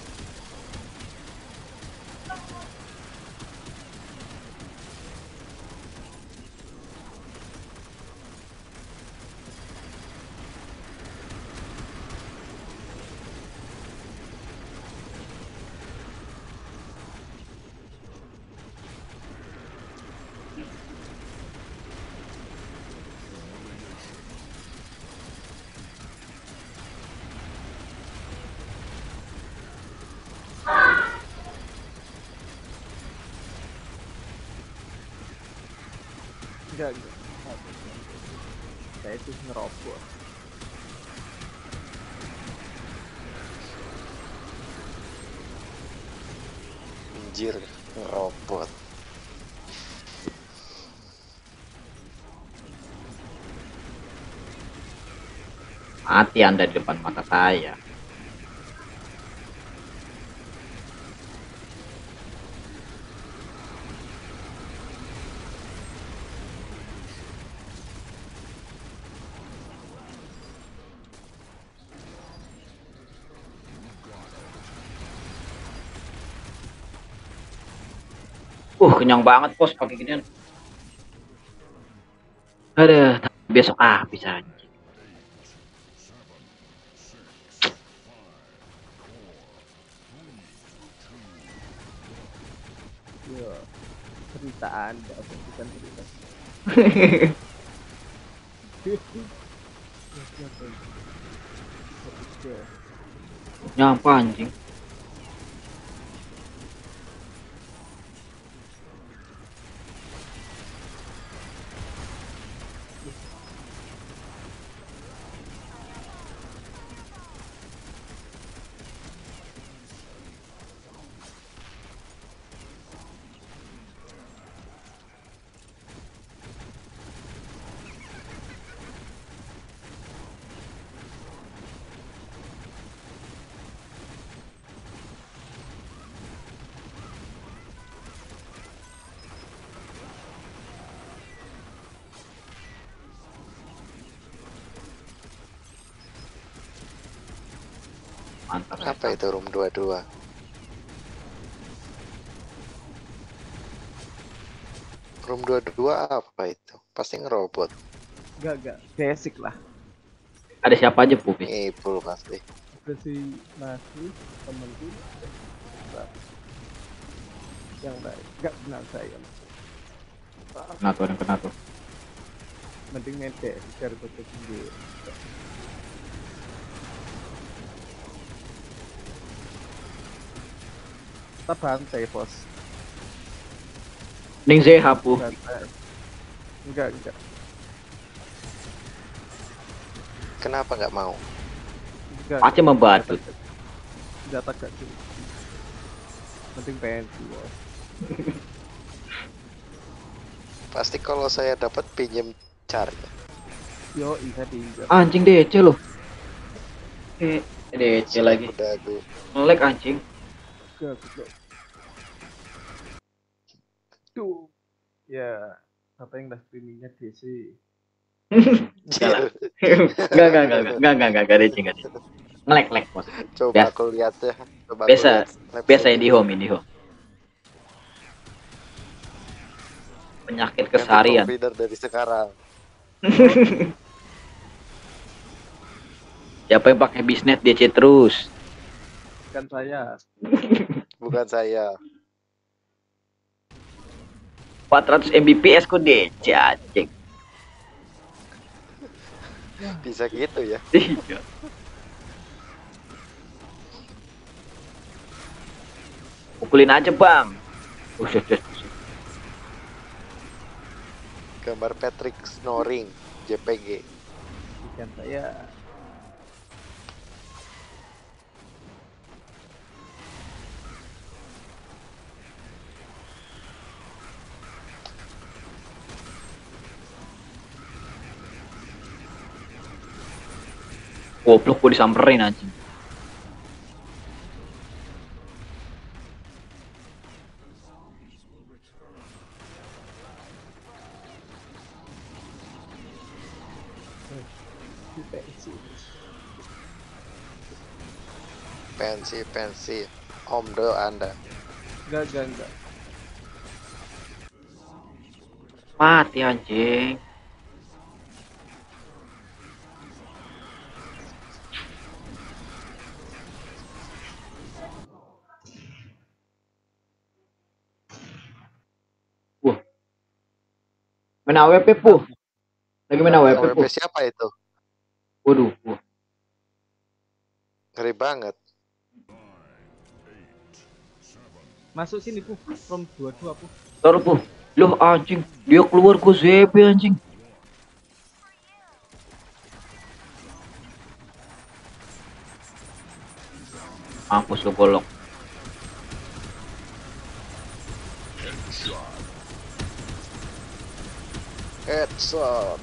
Enggak, enggak. Saya itu ngerokok. Anjir, ngerobot. Mati Anda di depan mata saya. Uh, kenyang banget bos pakai ginian. Ada besok ah bisa anjing. Yo, cerita Anda bukan cerita. Nyapa anjing. Mantap. Apa itu room dua puluh dua? Room dua puluh dua apa itu? Pasti ngerobot. Enggak, enggak. Basic lah. Ada siapa aja Pupis? Ngipul pasti. Itu si Nasi, temenku. Yang baik. Enggak kenal saya. Kena tuh, ada yang kena tuh. Mending mete, cari tutup sendiri. Kita bantai, bos. Ning Z H Pu. Bantai. Enggak, enggak. Kenapa nggak mau? Enggak. Aceh membantu. Enggak tak sih. Penting pensi, bos. Pasti kalau saya dapat pinjem car. Yo, bisa diinjak. Anjing D C loh. Eh, D C lagi. Udah aku. Nge-lag anjing. Enggak, enggak. Tuh. Ya, apa yang dah streamingnya D C? Enggak, enggak, enggak, enggak, enggak, enggak, enggak, enggak D C, enggak D C. Nge-lag, lag bos. Coba Biasa. aku lihat ya. Coba Biasa, aku lihat live biasa streaming. di home, di home. Penyakit Ganti keseharian. provider dari sekarang. Siapa yang pakai bisnet D C terus? Kan saya. Bukan saya. empat ratus Mbps kok D C anjing. Bisa gitu ya. Iya. Pukulin aja bang. Uset, uset, uset. Gambar Patrick snoring J P G. Bukan saya. Goblok gua disamperin anjing. Pensi pensi. Om do Anda. Enggak, enggak, enggak. Mati anjing. Wah. Main A W P Pu. Lagi main A W P A W Pu. P siapa itu? Waduh, wah. Ngeri banget. Masuk sini, Pu. From dua puluh dua, Pu. Taruh Pu. Loh anjing, dia keluar gue Z P anjing. Mampus lu golok. Headshot.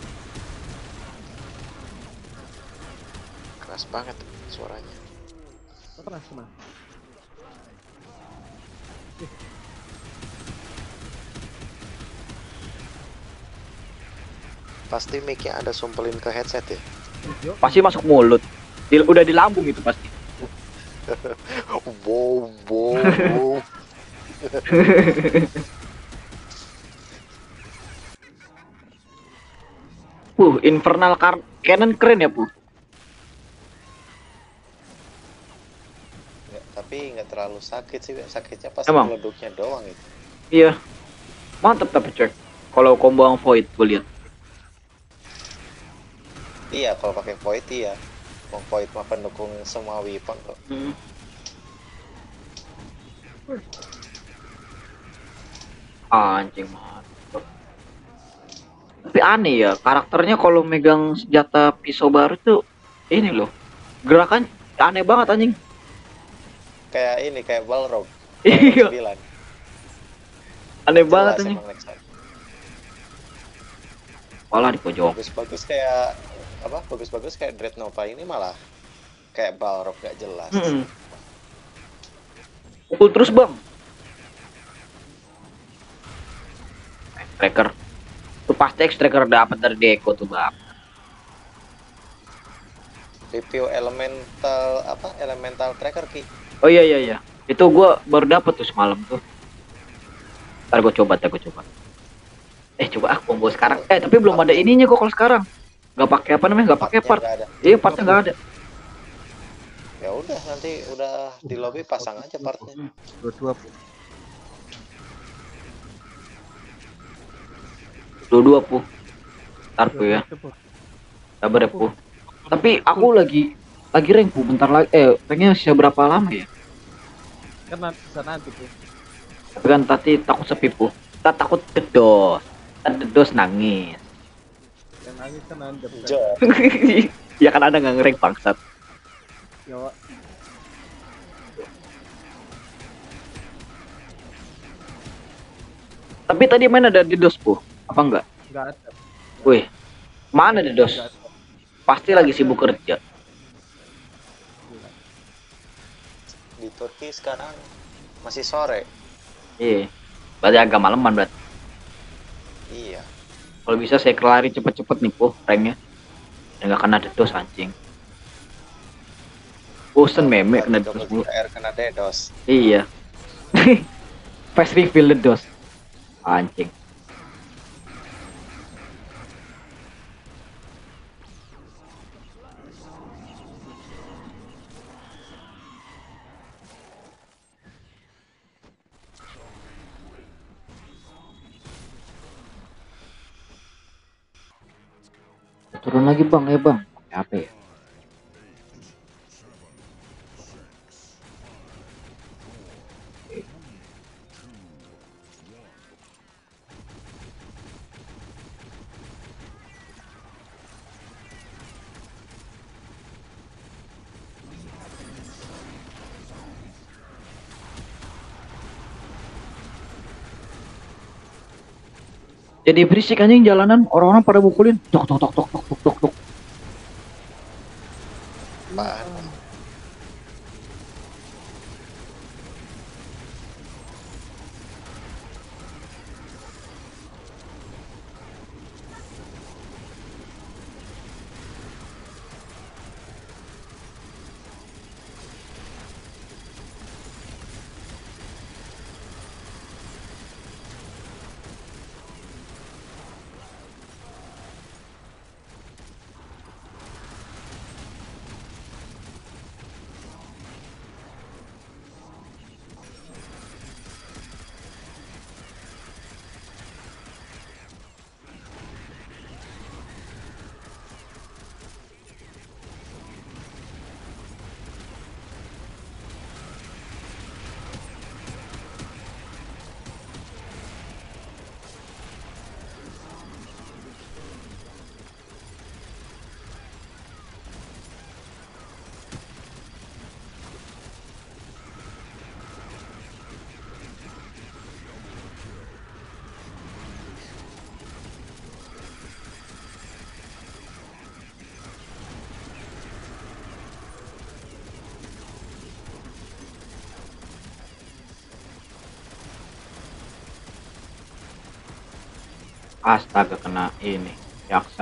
Keras banget suaranya. Keras mah. Pasti mic-nya ada sumpelin ke headset ya. Yo, Pasti masuk mulut. Di- udah di lambung itu pasti. Wow, wow, wow. Puh, infernal car- cannon keren ya, Puh. Nggak, tapi nggak terlalu sakit sih, sakitnya pas Emang? geleduknya doang itu. Iya. Mantep tapi cek. Kalau combo yang void gue lihat. Iya, kalau pakai void iya. Mau void mah pendukung semua weapon kok. Hmm. Anjing mantap. Tapi aneh ya, karakternya kalau megang senjata pisau baru tuh ini loh. Gerakan aneh banget anjing. Kayak ini, kayak Balrog. Iya, sembilan. aneh Jelas banget anjing. emang Nexus. Malah di pojok. Bagus-bagus kayak apa? Bagus-bagus kayak Dreadnought ini malah kayak Balrog gak jelas. Hmm. Pukul terus bang. Tracker. Tuh pasti X-Tracker dapat dari Deco tuh bang. Review elemental apa? Elemental tracker ki. Oh iya iya iya. Itu gua baru dapat tuh semalam tuh. Ntar gua coba, ntar gua coba. Eh coba ah combo sekarang. Eh tapi belum ada ininya kok kalau sekarang. Gak pakai apa namanya? Gak pakai part. Partnya nggak ada. Iya partnya nggak ada. Ya udah, nanti udah di lobby pasang aja partnya. dua-dua. Dua-dua Puh. Ntar Puh ya. Sabar ya Puh. Tapi aku lagi lagi rank Puh. Bentar lagi. Eh ranknya sisa berapa lama ya? Kan nanti bisa nanti tuh. Tapi kan tadi takut sepi Puh. Kita takut dedos. Ntar dedos nangis. Yang nangis kan anda bukan. Jo. Ya kan ada nggak ngerank bangsat. Yo, Tapi tadi main ada dedos Puh. Apa enggak? nggak ada. Wih. Mana dedos? Nggak ada. Pasti lagi sibuk kerja. Gila. Di Turki sekarang masih sore. Iya. Berarti agak maleman berarti. Iya. Kalau bisa saya kelari cepet-cepet nih Puh ranknya. Ya nggak kena dedos anjing. Bosen meme kena dedos mulu. R kena dedos. Iya. Fast reveal dedos. Anjing. Turun lagi bang ya bang. Apa ya? Jadi berisik anjing jalanan, orang-orang pada mukulin. Tok tok tok tok tok tok tok tok. Apaan? Astaga, kena ini yaksa.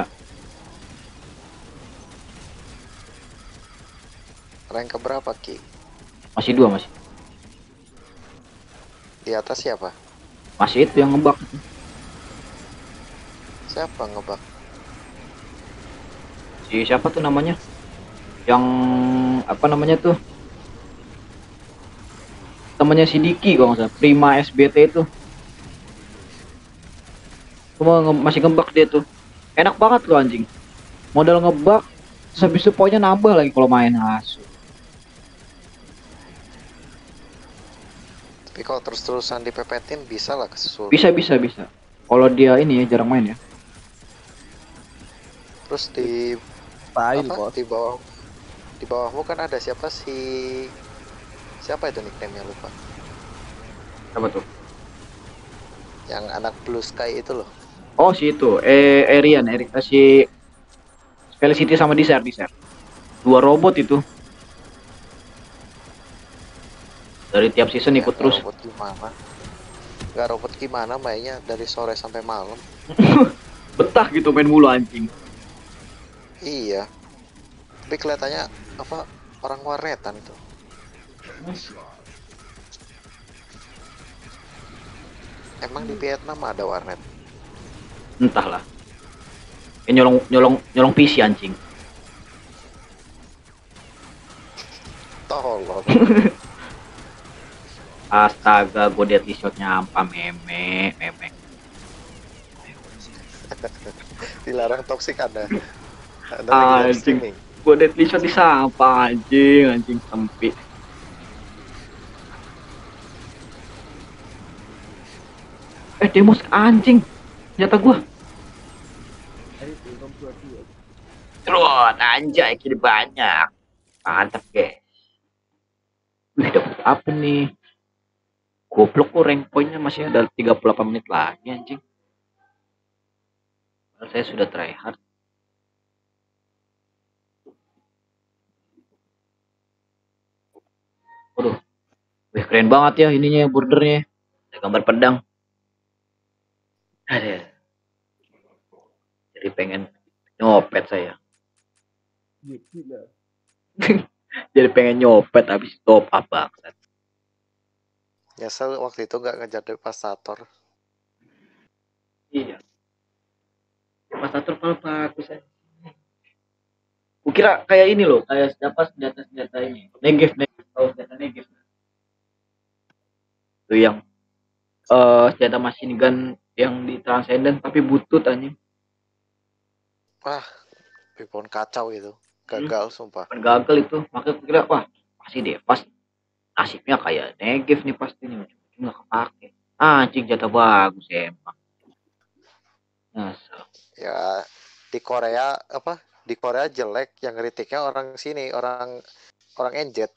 Rank keberapa Ki? Masih dua, masih Di atas siapa? masih itu yang ngebak. Siapa ngebak? Si siapa tuh namanya, yang apa namanya tuh, temannya si Diki kalau nggak salah, Prima S B T itu. Cuma nge- masih ngebak dia tuh, enak banget loh anjing, modal ngebak terus habis itu poinnya nambah lagi kalau main asu. Tapi kalau terus-terusan dipepetin bisa lah kesusul. Bisa bisa bisa kalau dia ini ya jarang main ya. Terus di Style, apa? bos. Di bawah di bawahmu kan ada siapa sih? Siapa itu nickname-nya lupa? Apa tuh? Yang anak Blue Sky itu loh. Oh si itu eh Erian Erik eh, si Felicity sama Desert Desert, dua robot itu dari tiap season Ya, ikut nggak terus. robot gimana? Nggak robot gimana mainnya dari sore sampai malam. Betah gitu main mulu anjing. Iya. Tapi kelihatannya apa orang warnetan itu. Emang di Vietnam ada warnet? Entahlah, kayak nyolong nyolong nyolong P C anjing. Tolong. Astaga, gue liat t-shirtnya apa meme meme. Dilarang toksik ada. Anda lagi live Anjing, streaming. gue liat t-shirt di sampah anjing anjing sempit. Eh demos anjing, nyata gue. Ayo tuh, rom dua dua. Terus anjay kiri banyak. Mantap guys. Wih dapet apa nih? Goblok kok rank poinnya masih ada tiga puluh delapan menit lagi anjing. Padahal saya sudah try hard. Waduh, wih keren banget ya ininya bordernya. Ada gambar pedang. Ada. Jadi pengen nyopet saya. Ya, gila. Jadi pengen nyopet habis top up bangsat. Nyesel waktu itu nggak ngejar devastator. Iya. Devastator kalau bagus ya. Kukira kayak ini loh, kayak siapa senjata-senjata ini. Negev, Negev, tahu senjata Negev. Itu yang eh senjata machine gun yang di Transcendent tapi butut anjing. Wah, pipon kacau itu. Gagal sumpah. Kan gagal itu, makanya kukira wah pasti Devas nasibnya kayak Negev nih pasti nih, cuma nggak kepake. Anjing jatah bagus emang. Nyesel. Ya di Korea apa? Di Korea jelek, yang kritiknya orang sini, orang orang enjet.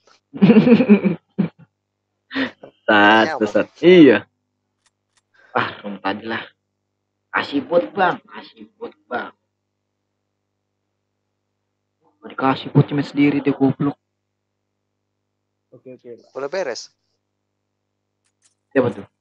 Anehnya Satu apa? set. Iya. Ah, rum tadi lah. Kasih bot bang, kasih bot bang. Gak dikasih bot cuma sendiri dia goblok. Oke, oke. Lah. Udah beres. Siapa tuh?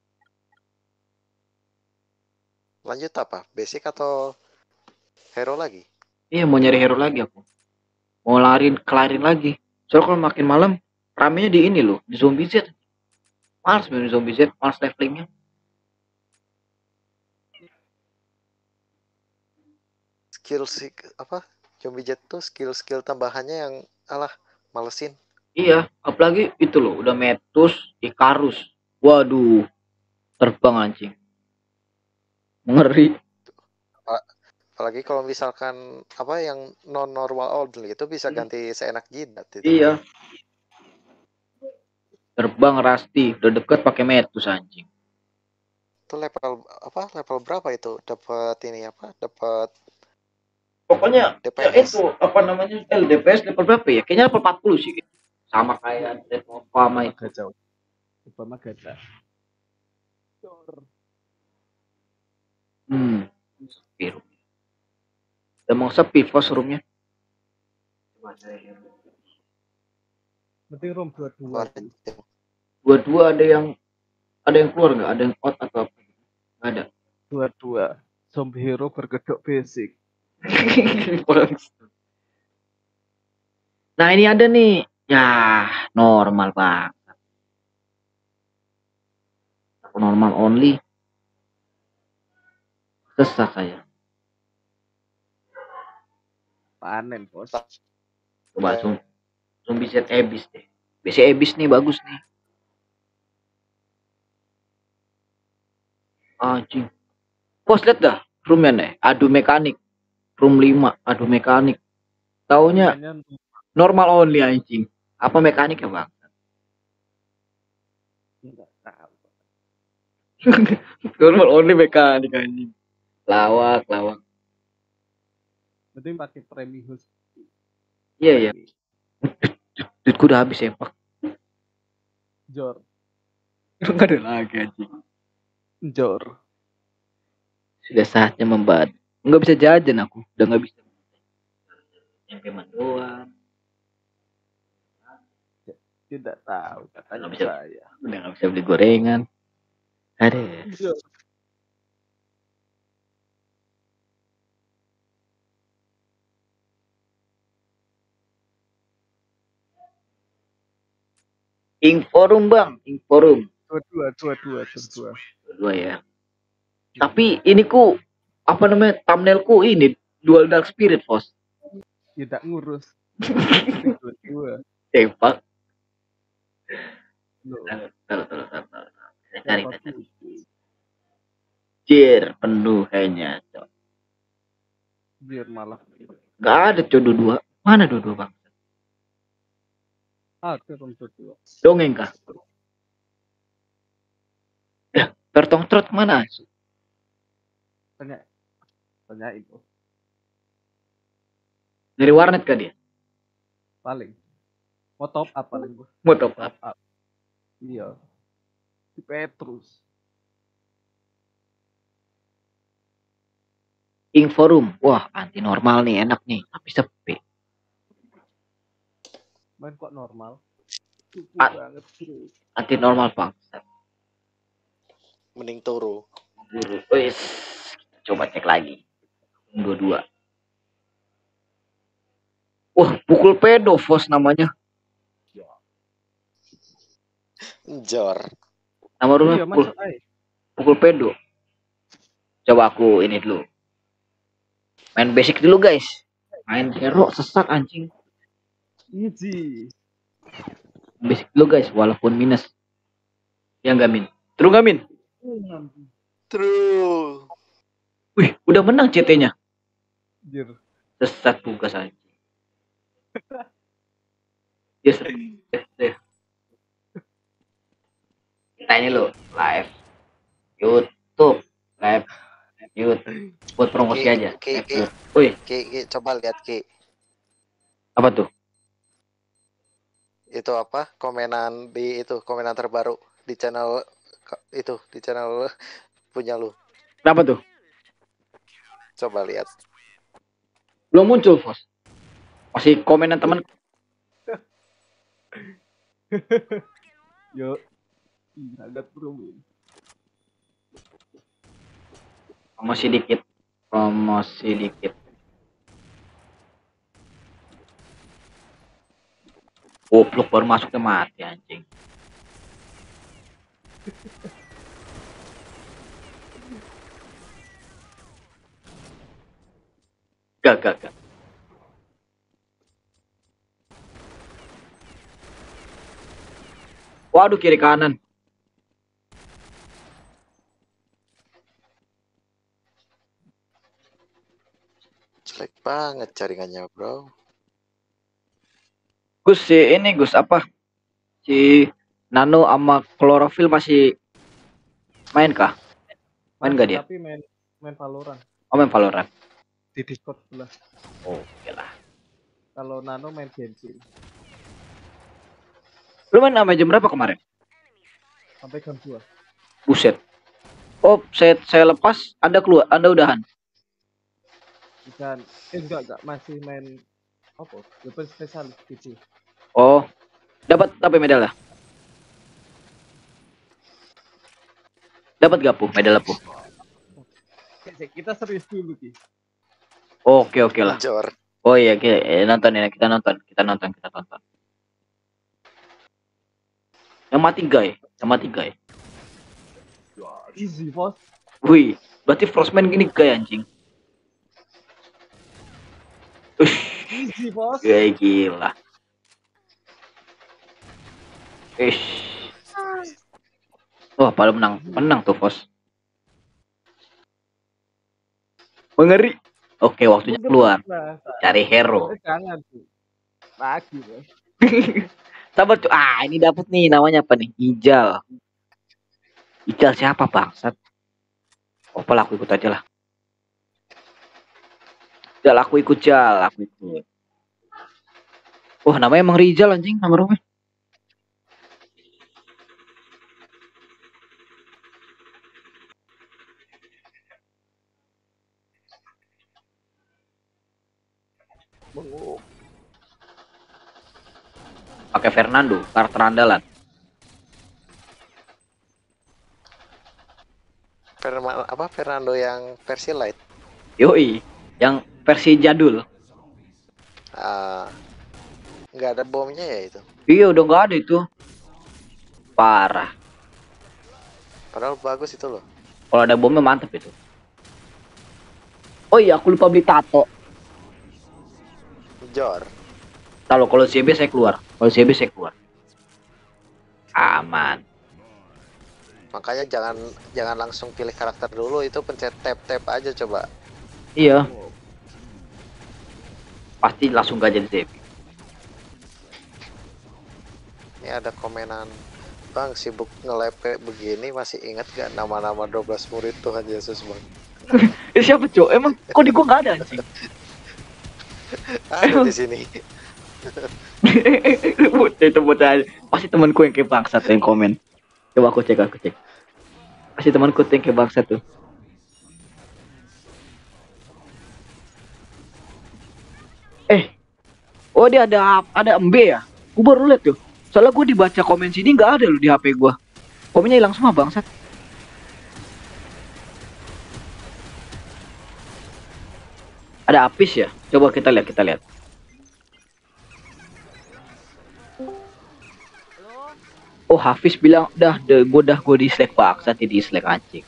Lanjut apa? Basic atau hero lagi? Iya mau nyari hero lagi aku. Mau larin, kelarin lagi. Soalnya kalau makin malam ramenya di ini loh, di zombie Z. Males main zombie Z, males levelingnya. Skill sih apa? Zombie Jet tuh skill-skill tambahannya yang alah malesin. Iya, apalagi itu loh, udah Metus, Icarus. Waduh, terbang anjing. Ngeri. Apalagi kalau misalkan apa yang non normal order itu bisa ganti seenak jidat itu. Iya. Terbang Rasti, udah deket pakai Metus anjing. Itu level apa? Level berapa itu? Dapat ini apa? Dapat Pokoknya D P ya S. itu apa namanya? L D P S level berapa ya? Kayaknya level empat puluh sih. Sama kayak Red Nova sama itu. Kacau. Obama gada. Hmm. Sepi room. Udah mau sepi pos roomnya. Penting rom dua dua. Dua-dua ada yang ada yang keluar nggak? Ada yang out atau apa? Nggak ada. Dua dua. Zombie hero bergedok basic. Nah ini ada nih. Ya normal bang. Aku normal only. Sesat saya. Panen bos. Coba zoom. Zombie Z Abyss deh. B C Abyss nih bagus nih. Anjing. Bos lihat dah. Roomnya nih. Adu mekanik. Room lima. Adu mekanik. Taunya Makanya normal only anjing. Apa mekanik ya bang? nggak tahu. Normal only mekanik anjing. Lawak, lawak. Penting pakai premium. Iya iya. Duitku udah habis ya pak. Jor. Enggak ada lagi anjing. Jor. Sudah saatnya membantu. Nggak bisa jajan aku. Udah nggak bisa. Sampai doang. Tidak tahu katanya Nggak bisa. saya. Udah nggak bisa beli gorengan. Ada. Jor. Inforum bang. Inforum. Dua dua dua dua dua. Dua ya. Tapi ini ku apa namanya thumbnailku ini Dual Dark Spirit Fos. Tidak ngurus. Dua dua. Tembak. Loh. Taruh, taruh, taruh, taruh, taruh. Saya cari, Siapa saya cari. tuh? Jir, penuh kayaknya. Cok. Biar malah. Gak ada cok dua. Mana dua bang? Ada dong dua dua. Dongeng kah? Ya, tertong trot mana? Tanya. Tanyain bos. Dari warnet kah dia? Paling. Mau top up paling bos. Mau top up. Up. Iya. Si Petrus. Inforum. Wah, anti normal nih, enak nih. Tapi sepi. Main kok normal. Cukup Ah. banget bro. Anti normal bang. Mending turu. Guru. Wis. Coba cek lagi. Dua-dua. Wah, pukul pedo Fos namanya. Jor. Nama rumahnya Iya pukul, masuk aja. pukul pedo. Coba aku ini dulu. Main basic dulu guys. Main hero sesat anjing. Easy. Basic dulu guys, walaupun minus. Ya enggak min. Terus enggak min? True. Wih, udah menang C T-nya. Jir. Sesat tugas aja. Yes. Yes. Kita ini lo live YouTube, live YouTube buat promosi Ki, aja. ki, Live ki. YouTube. Wih, Ki, Ki, coba lihat Ki. apa tuh? Itu apa? Komenan di itu, komenan terbaru di channel itu, di channel punya lu. Kenapa tuh? Coba lihat. Belum muncul, Bos. Masih komenan teman. Yo. Ada promo. Promosi dikit. Promosi dikit. Goblok baru masuknya mati anjing. Gak, gak, gak. Waduh, kiri kanan. Jelek banget jaringannya, bro. Gus si ini Gus apa? Si Nano sama Klorofil masih main kah? Main gak dia? Tapi main main Valorant Oh, main Valorant. di Discord lah. Oh, oke lah. Kalau Nano main Genshin Lu main sampai jam berapa kemarin? sampai jam dua. Buset. Oh, saya saya lepas, Anda keluar, Anda udahan. Dan eh enggak enggak masih main apa? Weapon spesial gitu. Oh. Dapat apa medal lah? Dapat gak pu medal pu? cek, kita serius dulu Ki. Oke oke lah. Jor. Oh iya oke, eh, nonton ya kita nonton, kita nonton, kita nonton. Yang mati guy, yang mati guy. Easy bos. Wih, berarti Frostman gini guy anjing. Ush, Easy bos. guy gila. Ish. Wah, pada menang, menang tuh bos. Mengeri. Oke, waktunya keluar. Cari hero. Eh, jangan tuh. Lagi bos. Sabar tuh. Ah, ini dapet nih namanya apa nih? Ijal. Ijal siapa bangsat? Apa lah aku ikut aja lah. Jal aku ikut Jal, aku ikut. Wah, namanya emang Rizal anjing nama rumahnya. Bengok. Pakai Fernando, karakter andalan. Ferma, apa Fernando yang versi light. Yoi, yang versi jadul. Ah, nggak ada bomnya ya itu. Iya, udah nggak ada itu. Parah. Padahal bagus itu loh. Kalau ada bomnya mantep itu. Oh iya, aku lupa beli tato. Jor. Kalau kalau C B saya keluar. Kalau C B saya keluar. Aman. Makanya jangan jangan langsung pilih karakter dulu, itu pencet tab tab aja coba. Iya. Pasti langsung gak jadi C B. Ini ada komenan, Bang sibuk ngelepe begini masih ingat gak nama-nama dua belas murid Tuhan Yesus Bang? Eh, siapa cok? Emang kok di gua nggak ada anjing? Ada di sini. Itu bocah pasti temanku yang kayak bangsat yang komen. Coba aku cek aku cek. Pasti temanku yang kayak bangsat tuh. Eh, oh dia ada ada M B ya? Gue baru liat tuh. Soalnya gue dibaca komen sini nggak ada loh di H P gue. Komennya hilang semua bangsat. Ada Apis ya? Coba kita lihat kita lihat. Oh Hafiz bilang dah deh gue dah gue dislike bangsat di dislike anjing.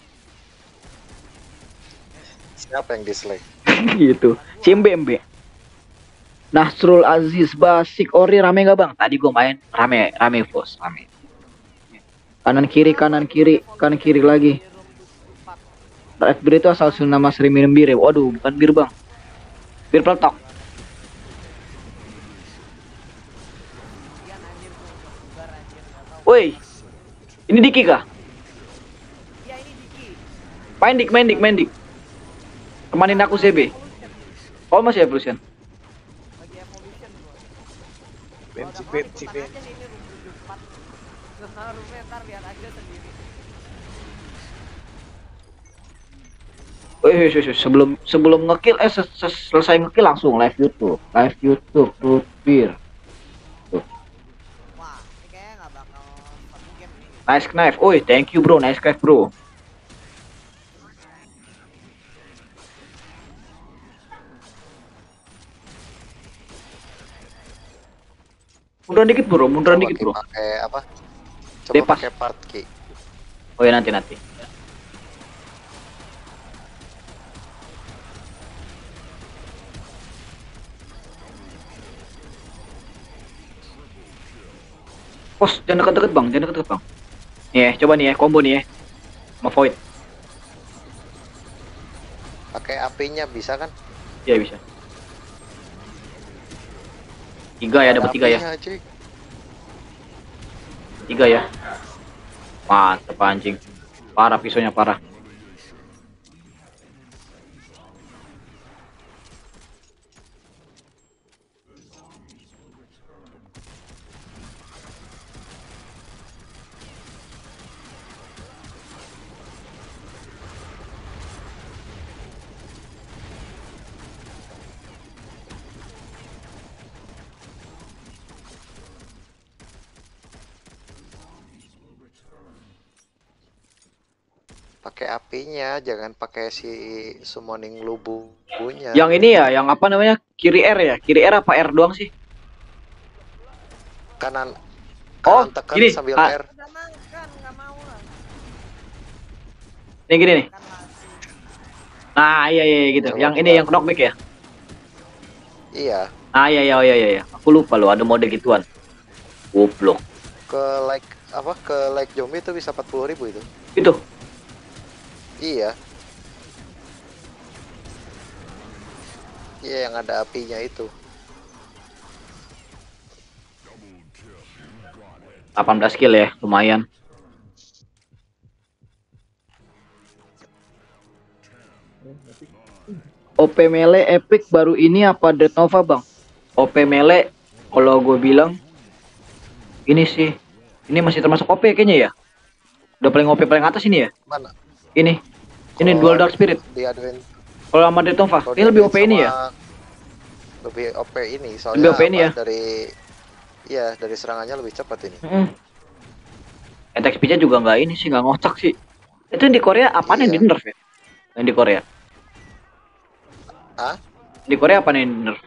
Siapa yang dislike? Gitu. Si M B M B. Nasrul Aziz Basik Ori rame gak bang? Tadi gue main rame rame bos rame. Kanan kiri kanan kiri kanan kiri lagi. Red bir itu asal usul nama sering minum bir ya. Waduh bukan bir bang. Bir peletok. Woi, ini Diki kah? Iya ini Diki. Main dik main dik main dik. Temanin aku C B. Oh masih evolution. Lagi evolution gua. Benci Kalau benci ikutan benci. aja nih, ini room tujuh puluh empat. Nah, roomnya ntar lihat aja sendiri. Wih, wih, wih, sebelum sebelum ngekill eh ses- ses- selesai ngekill langsung live YouTube, live YouTube, root beer. Wah, ini kayaknya nggak bakal satu game ini. Nice knife. Oi, thank you bro, nice knife bro. Munduran dikit bro, munduran Coba dikit Ki, bro. pakai apa? Coba Depas. pakai part Ki. Oh ya nanti nanti. Pos, jangan deket-deket bang, jangan deket-deket bang. Nih ya, coba nih ya, combo nih ya. Mau void. Pakai apinya bisa kan? Iya bisa. Tiga ya, dapat tiga ya. Apinya, cuy. Tiga ya. Mantap anjing. Parah pisaunya parah. pakai apinya, jangan pakai si summoning lubunya. Yang ini ya, yang apa namanya? Kiri R ya? Kiri R apa R doang sih? Kanan Oh, kanan tekan gini, sambil ah. R. Udah makan, nggak mau lah. Nih gini nih. Kan lagi. Nah, iya iya iya, gitu. Coba Yang ini buka. yang knockback ya? Iya, Ah, iya iya iya iya. iya. Aku lupa loh ada mode gituan. Goblok. ke like apa ke like zombie itu bisa empat puluh ribu itu. Itu. Iya. Iya yang ada apinya itu. delapan belas kill ya, lumayan. O P melee epic baru ini apa Dead Nova bang? O P melee kalau gue bilang ini sih, ini masih termasuk O P kayaknya ya. Udah paling O P paling atas ini ya. Mana? Ini, ini Kalau Dual Dark Spirit. Diaduin. Kalau sama Dead Nova, Kalau ini lebih O P diaduin ini ya. sama- Lebih O P ini soalnya Lebih O P ini apa, ya? dari iya dari serangannya lebih cepat ini. Mm. Attack speed-nya juga nggak ini sih, nggak ngocak sih. Itu yang di Korea apaan yang Iya. di nerf ya? Yang di Korea. Ah? Di Korea apa yang di nerf?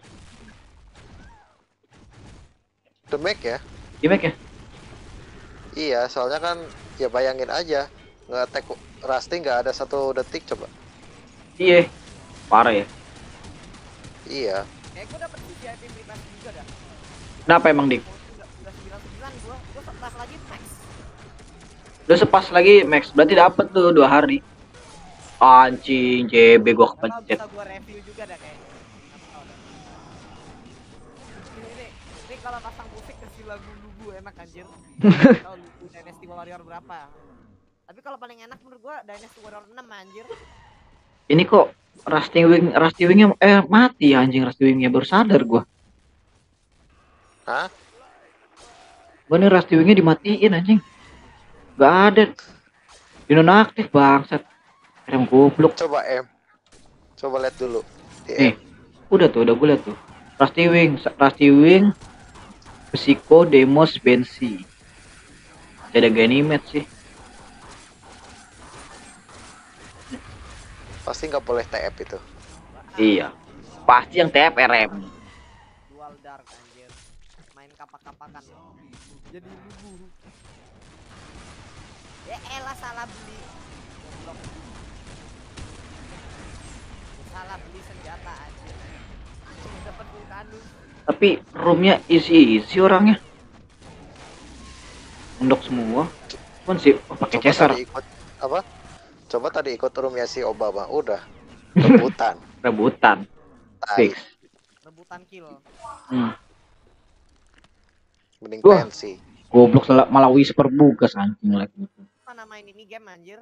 The Mac ya? Gimana ya? Iya, soalnya kan ya bayangin aja nge-attack Rusty nggak ada satu detik coba. Iya. Parah ya. Iya. Kayak gue dapet V I P privasi juga dah. Kenapa emang Dik? Udah udah sembilan puluh sembilan gua, gua sepas lagi max. Udah sepas lagi Max, berarti dapet tuh dua hari. Anjing, J B gua Kalau kepencet. bisa gua review juga dah kayaknya. Nggak tahu dah. Ini ini, ini kalau pasang musik kasih lagu lugu enak anjir. Tahu lugu Dynasty Warrior berapa? Tapi kalau paling enak menurut gua Dynasty Warrior enam anjir. Ini kok Rusty Wing, Rusty Wingnya eh mati ya anjing, Rusty Wingnya baru sadar gua. Hah? Gua nih Rusty Wingnya dimatiin anjing. Gak ada. Dinonaktif bangsat. Rem goblok. Coba M. Coba lihat dulu. Di Nih, M. udah tuh, udah gue liat tuh. Rusty Wing, Rusty Wing, Psycho, Demos, Bensi. Ada Ganymede sih. Pasti nggak boleh T F itu. Iya. Pasti yang T F R M. Dual dark anjir. Main kapak-kapakan. Jadi lugu. Ya elah salah beli. Goblok. Salah beli senjata anjir. Cuma dapat vulkanus. Tapi roomnya isi-isi orangnya. Untuk semua. Pun sih oh, pakai Coba chaser. tadi ikut apa? Coba tadi ikut roomnya si Obama. Udah. Rebutan. Rebutan. Tai. Fix. Rebutan kill. Hmm. Mending Wah. pensi. Goblok salah- malah whisper bugas anjing lagi. Mana main ini game anjir?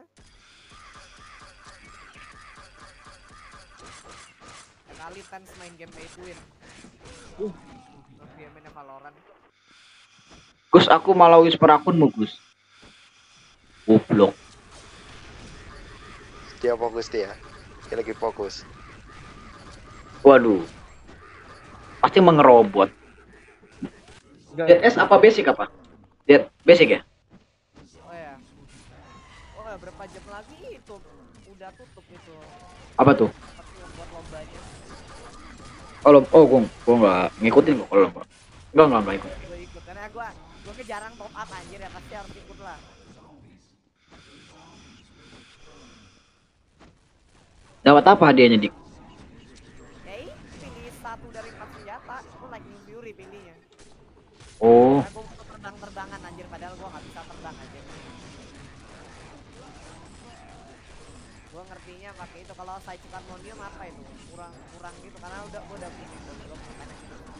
Kali Tens main game pay to win. Uh, dia mainnya Valorant. Gus, aku malah whisper akunmu, Gus. Goblok. Dia fokus dia. Dia lagi fokus. Waduh. Pasti mengerobot. Enggak, D S apa basic apa? Dead basic ya? Oh ya. Oh ya, berapa jam lagi itu udah tutup itu. Apa tuh? Pasti buat lombanya. Oh, lom- oh gua, gua nggak ngikutin kok kalau lomba. Enggak, enggak, enggak ikut. Gue ikut karena gua gua ke jarang top up anjir ya, pasti harus ikut lah. Dapat apa hadiahnya, Dik? Ya ini pilih satu dari empat senjata, itu Lightning Fury pilihnya. Oh, Karena gua butuh terbang-terbangan anjir, padahal gua nggak bisa terbang anjir. Gua ngertinya pakai itu, kalau Saichi Harmonium apa itu? Kurang kurang gitu karena udah gua udah pilih belum belum makanya.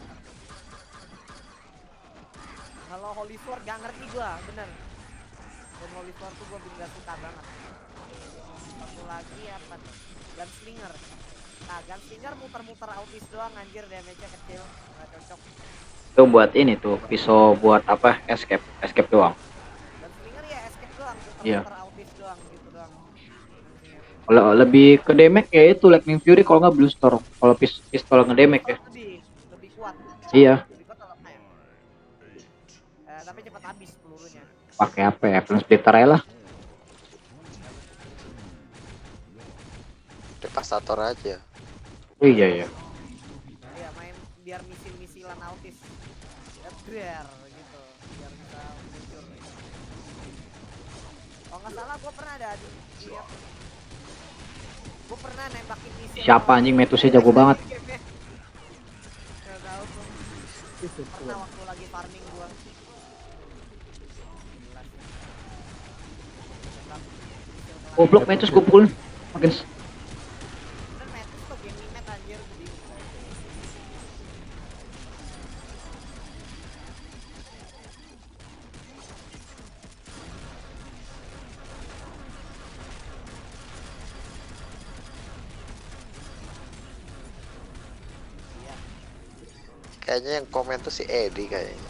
Kalau Holy Sword gak ngerti gua, bener. Dan Holy Sword tuh gua gak suka banget. Satu lagi apa tuh? Gunslinger. Nah, Gunslinger muter-muter autis doang anjir, damage-nya kecil, gak cocok. itu buat ini tuh pisau buat apa? Escape, escape doang. Gunslinger ya escape doang, Iya. muter-muter autis doang gitu doang. Gunslinger. Kalau lebih ke damage ya itu Lightning Fury, kalau nggak Blue Storm. Kalau pis pistol nge-damage ya. Lebih lebih kuat. Iya. Lebih kuat atau apa ya? Eh, tapi cepat habis pelurunya. Pakai apa ya? Flame Splitter aja lah. Devastator aja. Oh, iya ya. Iya main biar misil-misilan autis. Biar gitu, biar bisa muncul. Kalau nggak salah gue pernah ada di, iya. Gue pernah nembakin misil. Siapa anjing Metusnya jago banget. Gak tahu tuh. Pernah waktu lagi farming gue. Goblok Metus gue pukulin. Makin s- Bener Metus tuh game mimet anjir. Kayaknya yang komen tuh si Edi kayaknya.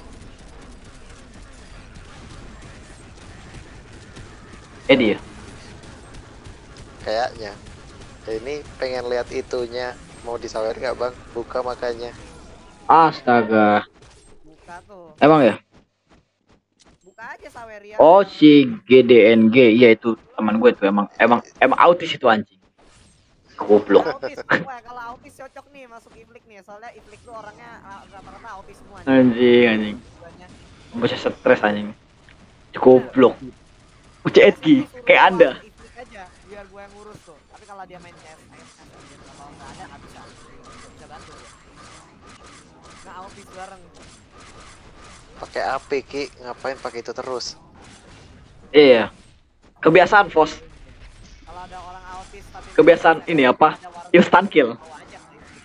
Edi ya. Kayaknya. Ya, ini pengen lihat itunya. Mau disawer nggak bang? Buka makanya. Astaga. Buka tuh. Emang ya? Buka aja Saweria. Oh si G D N G, iya itu teman gue tuh emang emang emang autis itu anjing. Goblok. Autis, wah kalau autis cocok nih masuk Iflik nih, soalnya Iflik tuh orangnya uh, rata-rata autis semua. nih. Anjing anjing. Tujuannya. Bisa stres anjing. Goblok. U C S G Suruh kayak gua Anda. Iflik aja, biar gue yang ngurus tuh. Tapi kalau dia main C S, main C S aja. Kalau nggak ada nggak bisa, nggak bisa bantu ya. Nggak autis bareng. Pakai A P Ki, ngapain pakai itu terus? Iya. Kebiasaan Fos. Kalau ada orang autis tapi Kebiasaan ini apa? ada warung, Instant kill. bawa aja ke Iflik.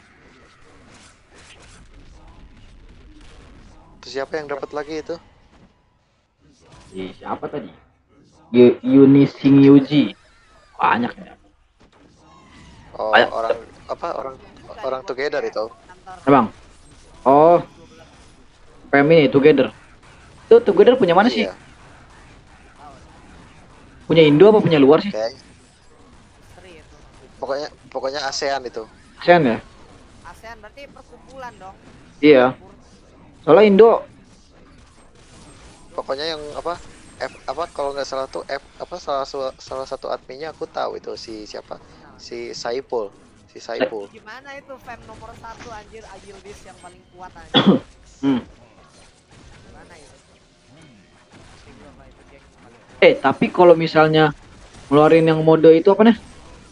Terus siapa yang dapat lagi itu? Si siapa tadi? Yu- Yunising Yuji. Banyak ya. Oh, Banyak. orang apa? Orang orang together itu. Kantor Emang. Oh, Family Together. Itu Together punya mana sih? Iya, Punya Indo apa punya luar sih? kayak istri itu. pokoknya pokoknya ASEAN itu. ASEAN ya? ASEAN berarti perkumpulan dong. Iya. Soalnya Indo Pokoknya yang apa? F apa kalau nggak salah tuh F apa salah su- salah satu adminnya aku tahu itu si siapa? Si Saipul. Si Saipul. Gimana itu fam nomor satu anjir Agildis yang paling kuat anjir. hmm. Gimana itu? Pasti gua apa itu geng paling kuat. Eh, tapi kalau misalnya ngeluarin yang mode itu apa nih?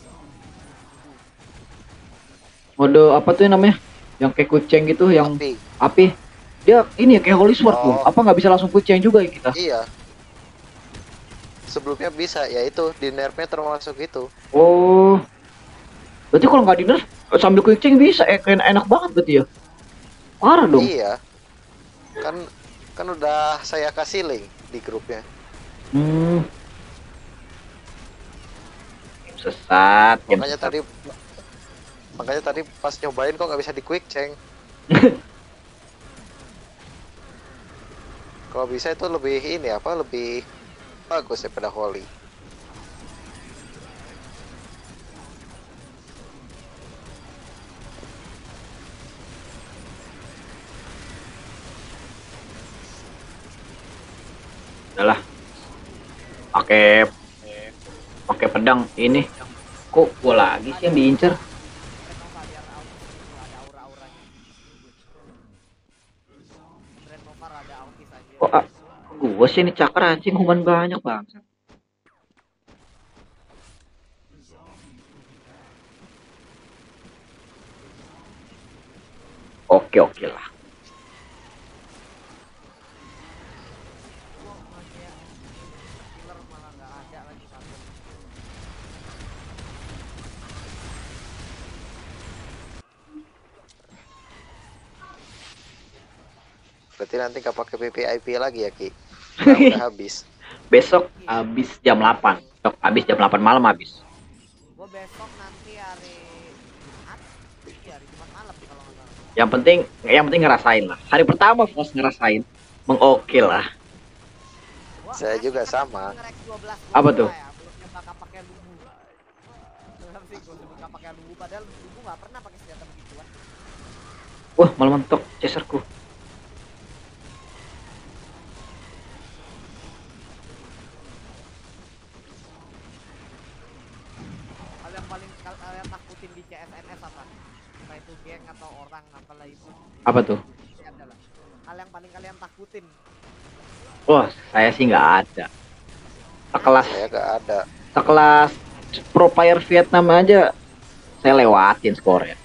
Mode apa tuh yang namanya? Yang kayak kucing gitu, yang Tapi api. Dia ini ya kayak Holy Sword tuh. Oh. Apa nggak bisa langsung kucing juga ya kita? iya. Sebelumnya bisa, ya itu di nerfnya termasuk itu. Oh. Berarti kalau nggak di nerf sambil kucing bisa eh kayak enak banget berarti ya. Parah dong. Iya. Kan kan udah saya kasih link di grupnya. Hmm. Sesat. game Makanya sesat. tadi makanya tadi pas nyobain kok nggak bisa di quick change. Kalau bisa itu lebih ini apa lebih bagus daripada Holy. Udahlah. Pakai pakai pedang ini. Kok gua lagi sih yang diincer? Renova biar autis itu ada aura-auranya. Renova ada autis aja. Kok ah, gua sih ini cakra anjing human banyak banget. Oke oke lah. Gua masih killer malah nggak ada lagi satu. Berarti nanti nggak pakai V V I P lagi ya Ki? Nah, udah habis. Besok habis jam delapan. Besok habis jam delapan malam habis. Gua besok nanti hari Jumat. Iya hari Jumat malam kalau nggak salah. Yang penting yang penting ngerasain lah. Hari pertama Fos ngerasain. Mengoke lah. Gua Saya masih juga kan sama. nge-rack dua belas Apa gua tuh? ya, belum nyoba nggak pakai lubu. Kenapa sih gua sebut nggak pakai lubu padahal lubu nggak pernah pakai senjata begituan. Wah, malah mentok chaserku. Hal yang paling kalian takutin S N S apa? Entah itu geng atau orang apalah itu. Apa tuh? Pasti ada lah. Hal yang paling kalian takutin. Wah, saya sih nggak ada. Sekelas Saya gak ada. sekelas pro player Vietnam aja saya lewatin skornya.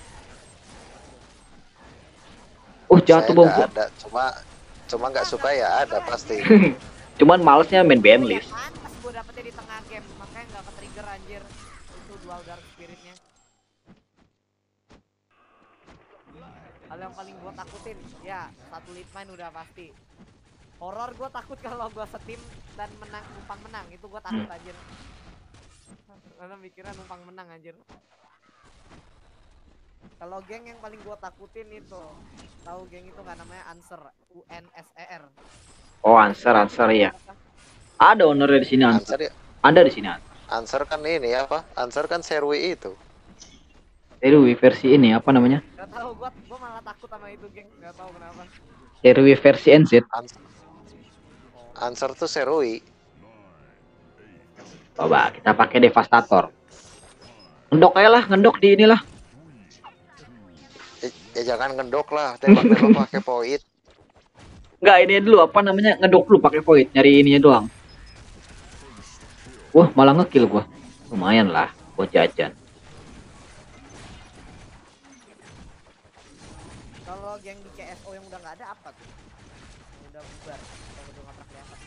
Uh, jatuh Saya bom. gak ada. Cuma cuma nggak suka ya ada pasti. Cuman malesnya main banlist. Ya, pas gue dapetnya di tengah game, makanya nggak ke trigger anjir. Itu dual dark spiritnya. Hal yang paling gue takutin, ya satu lead mine udah pasti. Horor gue takut kalau gue setim dan menang numpang menang, itu gue takut Hmm. anjir. Karena mikirnya numpang menang anjir. Kalau geng yang paling gue takutin itu, tahu geng itu nggak namanya Answer, U N S E R. Oh, answer answer ya. Ada ownernya di sini answer. Answer ya. Ada di sini answer. Answer kan ini apa? Answer kan Serwi itu. Serui versi ini apa namanya? Gak tahu, gue gue malah takut sama itu geng, nggak tahu kenapa. Serui versi N Z. Answer, answer tuh Serwi. Coba kita pakai devastator. Ngendok aja lah, ngendok di inilah. Ya, ya jangan ngendok lah, tembak-tembak pakai poit. Enggak, ini dulu apa namanya? Ngedok dulu pakai void, nyari ininya doang. Wah, malah ngekill gua. Lumayan lah, gua jajan. Kalau geng di C S O yang udah nggak ada apa tuh? Yang udah bubar, yang udah nggak pernah kelihatan.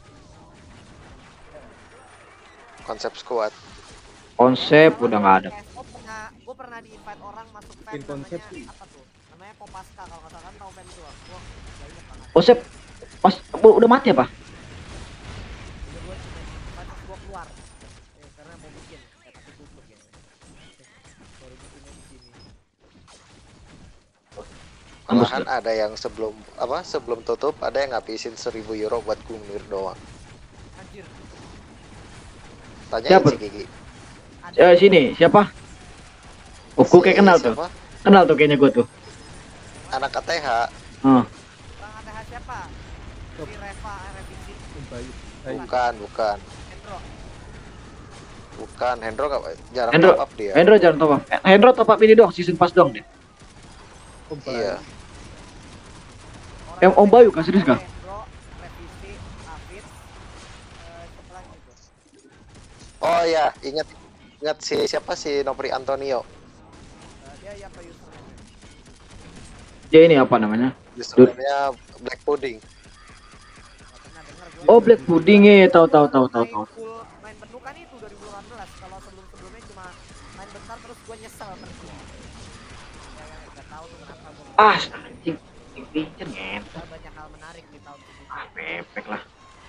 Konsep squad. Konsep udah nggak ada. C S O pernah, gue pernah di invite orang masuk fan Bikin konsep namanya sih. apa tuh? Namanya Popaska kalau nggak salah, kan tahu fan itu? Wah, nggak ingat banget. Konsep pas oh, udah mati apa? Udah gue cuma invite terus gue keluar. Ya, karena mau bikin, ya, tapi tutup ya. Baru bikinnya di sini. Malahan ada yang sebelum apa? Sebelum tutup ada yang ngabisin seribu euro buat Gungnir doang. Anjir. Tanyain Siapa? si Gigi. Eh, sini, siapa? Oh, gua kayak Si kenal tuh. siapa? Kenal tuh kayaknya gua tuh. Anak A T H. Oh. Bang A T H siapa? Si Reva revisi. Bayu. Bayu. Bukan, bukan. Hendro. Bukan, Hendro nggak jarang Hendro, top up dia. Hendro jangan top up. Eh, Hendro top up ini doang, season pass doang deh. Oh, Bayu. Iya. Em, Om Bayu kan, serius kan? Hendro, revisi, Hafiz, eh, siapa lagi itu? Oh ya, ingat ingat si siapa si Nopri Antonio. Eh, dia yang apa username? Dia ini apa namanya? Username-nya Black Pudding. Nggak pernah denger gue. Oh, Black Pudding ya, tahu tahu tahu tahu tahu. Main full main penuh kan itu dua ribu delapan belas. Kalau sebelum-sebelumnya cuma main bentar terus gue nyesel pergi. Ya nggak tahu tuh kenapa gue. Ah, anjing. Pincen ngentot. Ada banyak hal menarik di tahun segitu. Ah, pepek lah.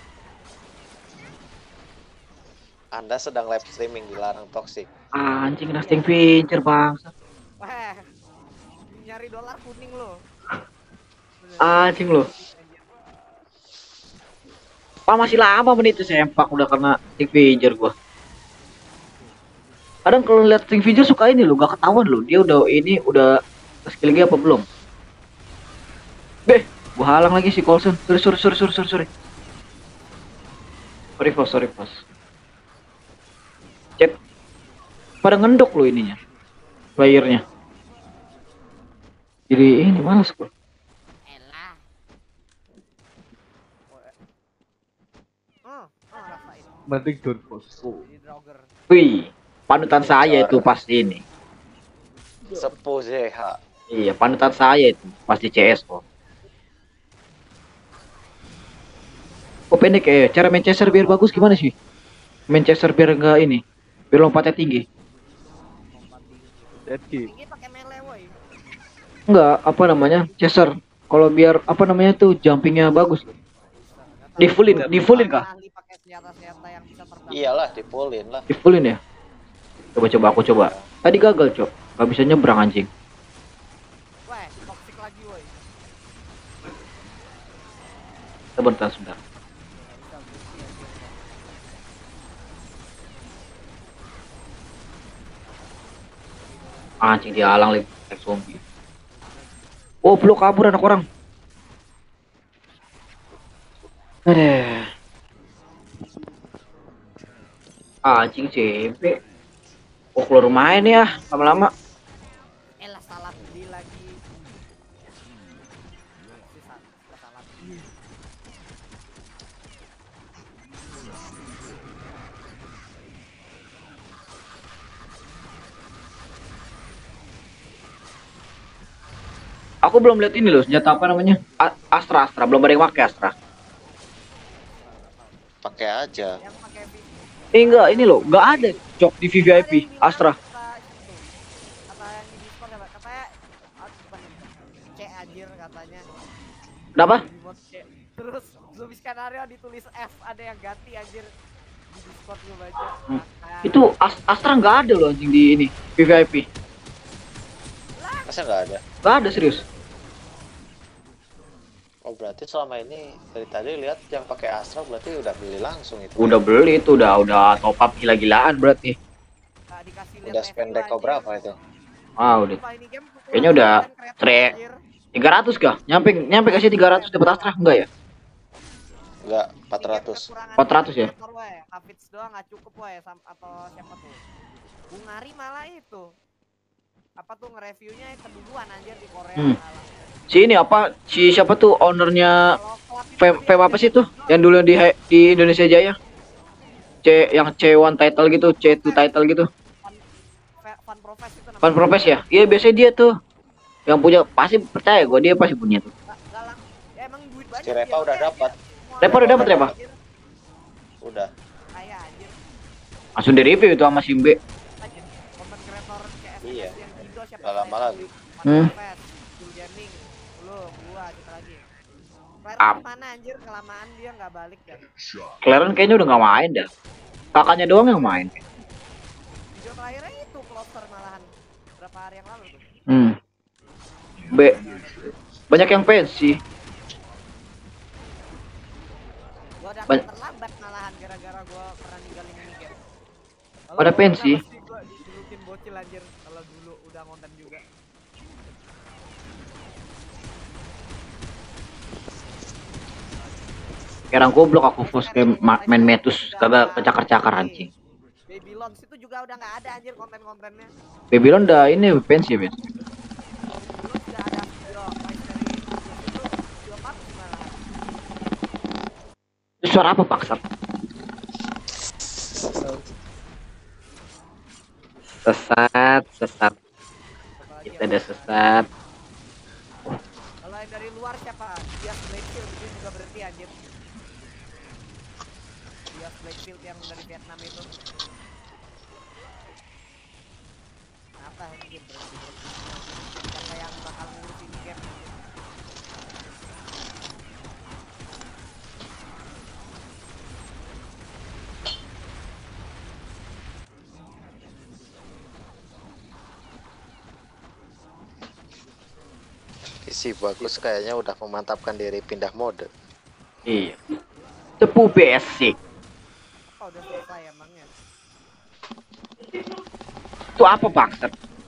Anda sedang live streaming dilarang toxic. Ah, anjing nasting pincer bang. Wah, nyari dolar kuning lo. Anjing lo. Pak masih lama menit itu sempak udah kena stick figure gua. Kadang kalau lihat stick figure suka ini lo, gak ketahuan lo. Dia udah ini udah skill lagi apa belum? Beh, gua halang lagi si Colson. Sorry sorry sorry sorry sorry sorry. Sorry bos, sorry bos. Cep. Pada ngendok lo ininya. Playernya. Jadi ini males gua. Elah. Hmm, oh rasain. Mending don't bosku. Jadi drogger. Wih, panutan saya itu pas ini. Sepuh Z H. Iya, panutan saya itu pas di C S kok. Oh pendek ya, cara Manchester biar bagus gimana sih? Manchester biar enggak ini, biar lompatnya tinggi. Jadi Tinggi pakai melee woi. Enggak, apa namanya? Chaser. Kalau biar apa namanya tuh jumpingnya bagus. Di fullin, di fullin kah? Ahli pakai senjata-senjata yang bisa terbang. Iyalah, dipullin lah. Di fullin ya? Coba coba aku coba. Tadi gagal, Cok. Gak bisa nyebrang anjing. Wah, toxic lagi woi. Sebentar, sebentar. Anjing dihalang lagi kayak zombie. Oh, belum kabur anak orang. Aduh. Anjing C M P. Oh, keluar main ya lama-lama. Aku belum lihat ini loh, senjata apa namanya? A- Astra, Astra. Belum ada yang pakai Astra. Pakai aja. Yang pakai V- Eh enggak, ini loh, enggak ada cok di V V I P Ada yang bilang Astra. kata itu, kata yang di Discord ya, Pak. Katanya ah, bukan C anjir katanya. Kenapa? Di mod C. Terus zombie skenario ditulis F, ada yang ganti anjir. Di Discord gue baca. Hmm. Nah, Itu As- Astra enggak ada loh anjing di ini V V I P. Masa nggak ada? Enggak ada serius. Oh berarti selama ini dari tadi lihat yang pakai Astra berarti udah beli langsung itu. Udah beli itu udah udah top up gila-gilaan berarti. nggak dikasih lihat Udah review, spend deko anjir. berapa itu? Ah udah. Sumpah ini game kurang Kayaknya udah konten kreator, tre- anjir. tiga ratus kah? Nyampe nyampe kasih tiga ratus dapat Astra enggak ya? Enggak, Ini empat game ratus. kekurangan empat ratus ya? kreator, woy. Hafiz doang nggak cukup woy, sam- atau siapa tuh? Bungari malah itu. Apa tuh nge-reviewnya keduluan anjir di Korea Hmm. malah. Si ini apa? Si siapa tuh ownernya Kalau Club itu Fem, dia Fem apa anjir sih tuh? keduluan. Yang dulu di di Indonesia Jaya. C yang C satu title gitu, C dua title gitu. Fun, Fe- Fun Profess itu namanya. Fun Profess ya? Iya biasanya dia tuh. Yang punya pasti percaya gua dia pasti punya tuh. Nggak- nggak lang- ya emang duit banyak Si Repa dia, udah makanya dapat. dia semua Repa udah dapat, Repa? anjir. Udah. Kaya anjir. Langsung di review itu sama Simbe. Anjir. Content creator C S Iya. yang Indo siapa? Nggak lama Saya? lagi. Fun Hmm. Profess, Cool Gaming, lu, gua, kita lagi. Player Ap. mana anjir, kelamaan dia nggak balik dah. Claren kayaknya udah nggak main dah. Kakaknya doang yang main. Video terakhirnya itu closer malahan berapa hari yang lalu tuh. Hmm. B. Banyak yang pensi. Gua udah Banyak- terlambat malahan gara-gara gua pernah ninggalin ini game. Kalau Pada gua pensi? udah pasti gua dijulukin bocil anjir kalau dulu udah konten juga. Sekarang goblok aku first game ma- main Metus kagak kecakar-cakar anjing. Babylon itu juga udah nggak ada anjir konten-kontennya. Babylon udah ini pensi ya, Ben. Dulu sudah ada video mystery itu video bagus malahan. Itu suara apa paksa? Sesat, sesat. Apalagi Kita yang- ada sesat. Kalau yang dari luar siapa? Dias Blackfield itu juga berhenti anjir. Dias Blackfield yang dari Vietnam itu. Kenapa anjir berhenti berhenti? Siapa yang bakal ngurus ini game? Isi bagus kayaknya udah memantapkan diri pindah mode. Iya. Tepu basic. Oh udah selesai emangnya. Itu apa paksa?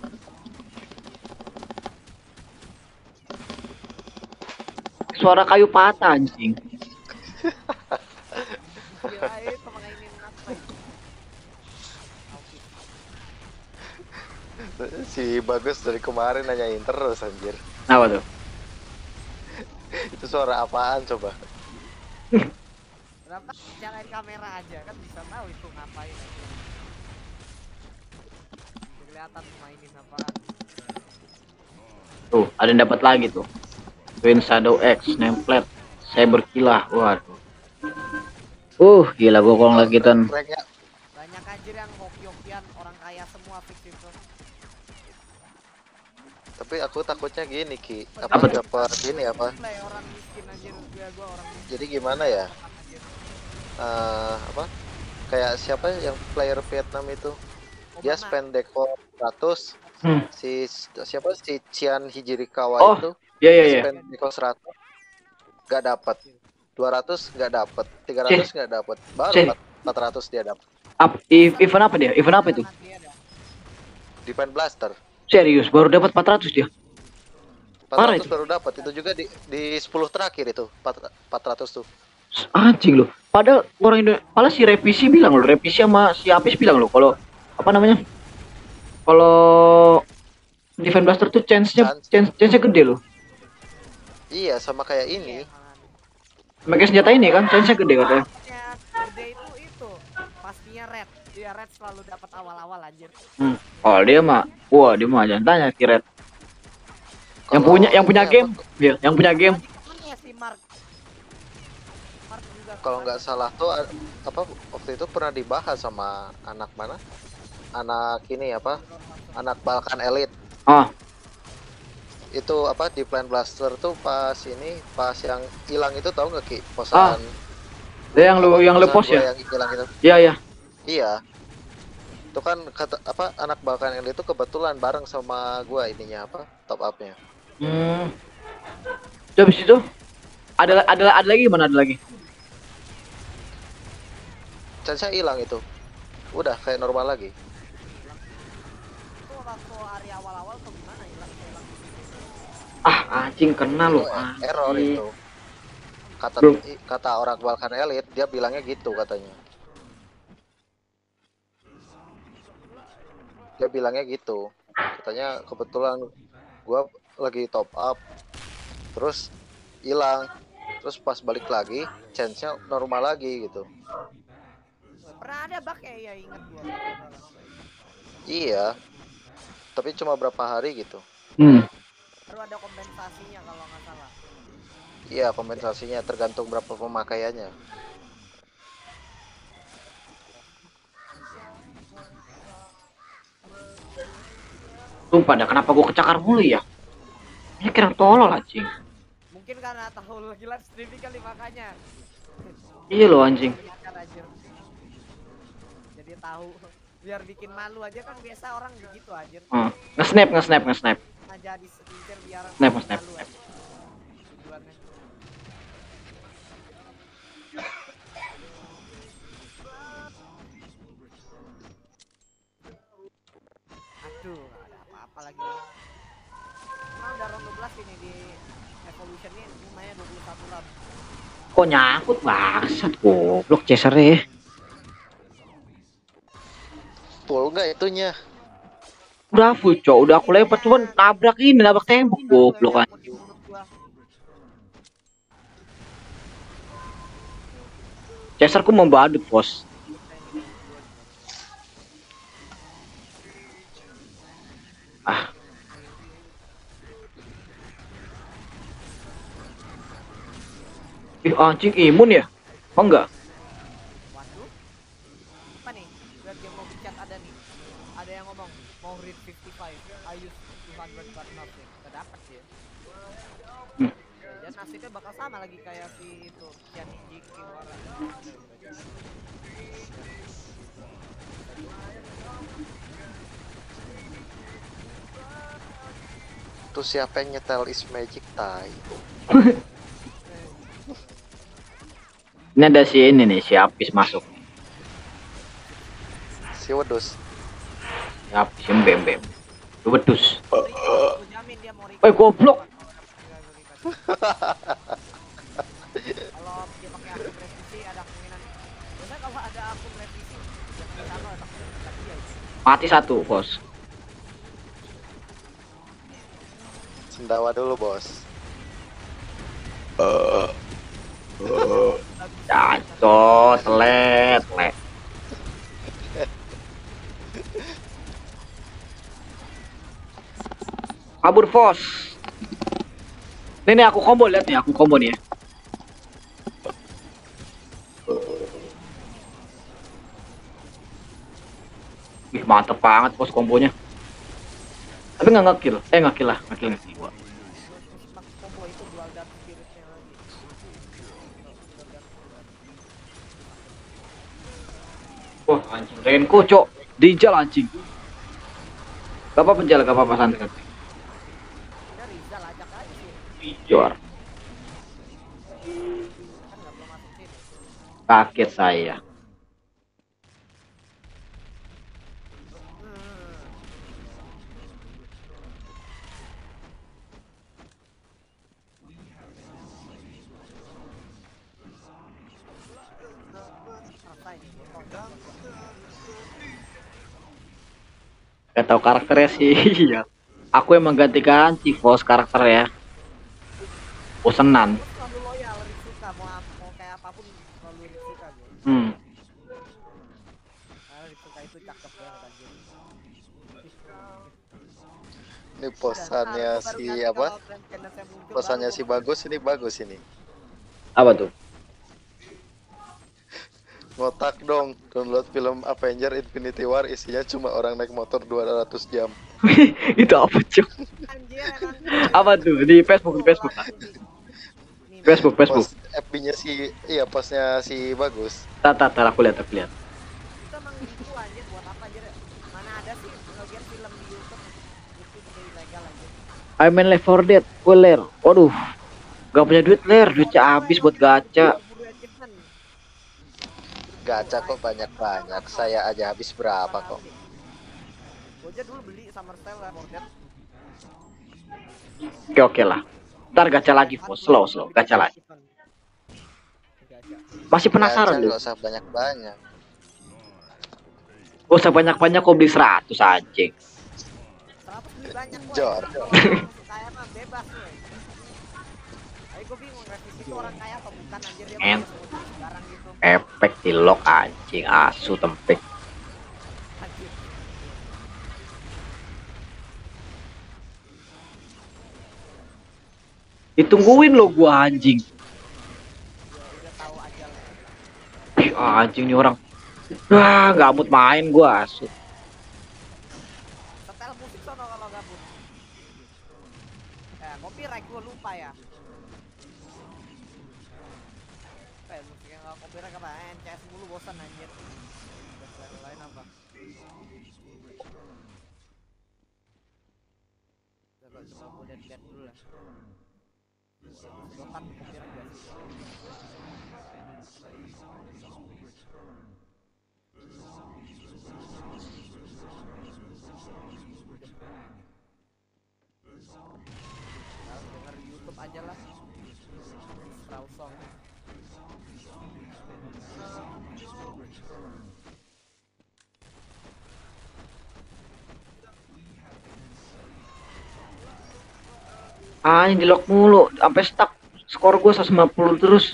Suara kayu patah anjing. Gila itu mainin apa itu? Oke. Si bagus dari kemarin nanyain terus anjir. Apa tuh? Itu suara apaan coba? Kenapa nyalain kamera aja kan bisa tahu itu ngapain aja. Kelihatan mainin apaan. Tuh, ada yang dapat lagi tuh. Twin Shadow X, Nameplate, Cyber Kilah. Waduh. Uh, gila gua kalau lagi tan. Ranknya Banyak anjir yang hoki-hokian orang kaya semua fix itu. tapi aku takutnya gini Ki, Apa apa tuh? dapat ini apa? Play orang miskin anjir, gua gua orang miskin Jadi gimana ya? anjir. Eh apa? Kayak siapa yang player Vietnam itu? Dia Obama. spend deko seratus, Hmm. si siapa si Chian Hijirikawa Oh, itu Ya ya dia ya. spend deko seratus nggak dapat, dua ratus nggak dapat, tiga ratus nggak dapat, baru Cih. empat ratus dia dapat. Up, i- event apa dia? Event apa itu? Dia dah. Defend Blaster Serius, baru dapat empat ratus dia. Parah empat ratus itu. baru dapat, itu juga di di sepuluh terakhir itu empat ratus tuh. Anjing loh. Padahal orang Indo, padahal si Revisi bilang loh, Revisi sama si Apis bilang loh kalau apa namanya? Kalau Defend Blaster tuh chance-nya Chance. chance chance-nya gede loh. Iya sama kayak ini. Iya, malahan. Pakai senjata ini kan, chance gede katanya. Dapatnya gede itu itu pastinya red. Dia red selalu dapat awal-awal anjir. Hmm. Oh dia mah, wah dia mah jangan tanya Kiret. Yang Kalau punya, yang punya ini game, apa, ya, yang punya game. Lagi temennya si Mark. Mark juga kalau kesana. nggak salah tuh a- apa waktu itu pernah dibahas sama anak mana? Anak ini apa? Anak Balkan Elite. Ah, Itu apa di Plan Blaster tuh pas ini pas yang hilang itu tahu nggak Ki? Posan dia yang lu, apa, yang lu posan post gua ya? yang hilang itu. Iya ya. Iya. Itu kan kata apa anak Balkan Elite itu kebetulan bareng sama gua ininya apa? Top up-nya. Hmm. Terus habis itu ada ada ada lagi mana ada lagi? Chance hilang itu. Udah kayak normal lagi. Itu waktu area awal-awal tuh gimana hilang hilang. Ah, anjing kena lu. Itu Ah, error itu. Kata Bro. kata orang Balkan Elite dia bilangnya gitu katanya. Dia bilangnya gitu. Katanya kebetulan gua lagi top up terus hilang. Terus pas balik lagi chance-nya normal lagi gitu. Pernah ada bug ya, ya inget gua. Iya. Tapi cuma berapa hari gitu. Hmm. Baru ada kompensasinya kalau nggak salah. Iya, kompensasinya tergantung berapa pemakaiannya. Sumpah dah kenapa gua kecakar mulu ya? Ini kira tolol anjing. Mungkin karena tahu lu gila streaming kali makanya. Iya lo anjing. Kelihatan anjir. Jadi tahu biar bikin malu aja kan biasa orang begitu anjir. Hmm. Nge-snap, nge-snap, nge-snap. Nah, jadi selintir biar Snap, snap, malu aja. Tujuannya. Aduh, nggak ada apa-apa lagi. Emang udah round dua belas ini di Evolution ini lumayan dua puluh satu round. Kok nyangkut bangsat goblok chaser ya. Full nggak itunya? Udah full cok, udah aku lempar cuman tabrak ini, nabrak tembok goblok kan. Aku di mulut gua. Chaserku membadut bos. Ah. Ih anjing imun ya? Oh enggak? Waduh. Apa nih? Lihat yang mau bicat ada nih. Ada yang ngomong mau read lima puluh lima. I use dua ratus but not ya. Gak dapet ya. Hmm. Dan nasibnya bakal sama lagi kayak si itu Kian Inji Kiwara. Tuh siapa yang nyetel is magic tai? Ini ada si ini nih, si Apis masuk. Si Wedus. Si Apis yang bem bem. Lu wedus. Aku jamin dia mau Eh goblok. Kalau dia pakai akun revisi ada kemungkinan. Biasanya kalau ada akun revisi yang sama ada kemungkinan dia. Mati satu bos. Sendawa dulu bos. Cacot, telet, telet. Kabur bos. Nih nih aku combo, lihat nih aku combo nih ya. Ih mantep banget bos kombonya. Tapi nggak ngekill, eh ngekill lah, ngekill ngekill gua. Combo itu dual dark spiritnya lagi. Wah anjing, Renko cok, dijal anjing. Gak apa-apa jal, gak apa-apa santai. Ada Rizal ajak aja sih. Dijor, Kan nggak belum masuk sini. kaget saya. Hmm. Apa ini? Botol. Gak tau karakternya sih. Iya. Aku emang ganti-ganti bos karakter ya. Bosenan. Terus selalu loyal Ritsuka suka mau ap- mau kayak apapun selalu Ritsuka gue. Hmm. Karena Ritsuka itu cakep banget anjir. Ini Udah, posannya ntar gua baru si ganti apa? kalau Trent Channel-nya muncul, Posannya baru si gua- bagus ini bagus ini. Apa tuh? Ngotak dong, download film Avenger Infinity War isinya cuma orang naik motor dua ratus jam. Itu apa cuy? Anjir emang. Apa tuh? Di Facebook, di Facebook lah. Nih, Facebook, Facebook. Post F B-nya si iya postnya si bagus. Tar, tar, tar, aku lihat, aku lihat. itu emang gitu anjir, buat apa anjir? Mana ada sih nge-game film di YouTube itu juga ilegal anjir. I main Left four Dead, gue ler. Waduh, gak punya duit ler, duitnya habis buat gacha. Buru achievement. Gacha kok banyak-banyak. Saya aja habis berapa kok. Gue aja dulu beli Summerstyle lah, Bordet. Oke, oke lah. Ntar gacha lagi, bos. Slow, slow, gacha lagi. Gacha. Masih penasaran Gacha lu? nggak usah banyak-banyak. Gak usah banyak-banyak, kok beli seratus anjing. seratus beli banyak kok. Jor. Kalau orang kaya mah bebas loh. Tapi gue bingung revisi itu orang kaya atau bukan anjir, dia En. mau beli barang gitu. Efek di lock anjing, asu tempek. Anjir. Ditungguin lo gua anjing. Udah, udah tahu aja lah. Ih, anjing nih orang. Wah, gak mood main gua asu. Setel musik sono kalau gabut. Eh, copyright gue lupa ya. Eh, musik yang nggak copyright apa? N C S mulu bosan anjir. Udah selain lain apa? Coba coba gue lihat-lihat dulu lah. Dotan copyright gak sih? Nah, denger di YouTube aja lah. Strauss song. Anjing di lock mulu, sampai stuck. Skor gua seratus lima puluh terus.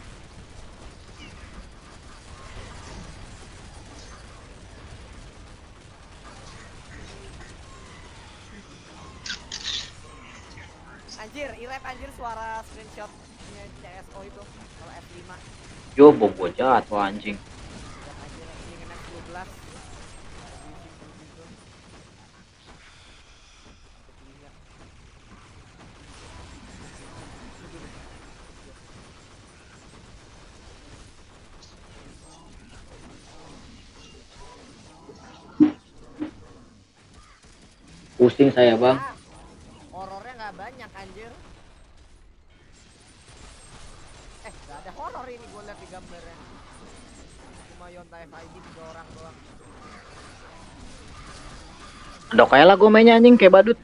Anjir, irep anjir suara screenshotnya C S O itu kalau F lima. Yo, bom gua jatuh anjing. Dan anjir ini kena dua belas. Pusing saya, Bang. Ah, horornya nggak banyak anjir. Eh, nggak ada horor ini gue lihat di gambarnya. Cuma Yonta F I D tiga orang doang. Udah kayak lah gua mainnya anjing kayak badut.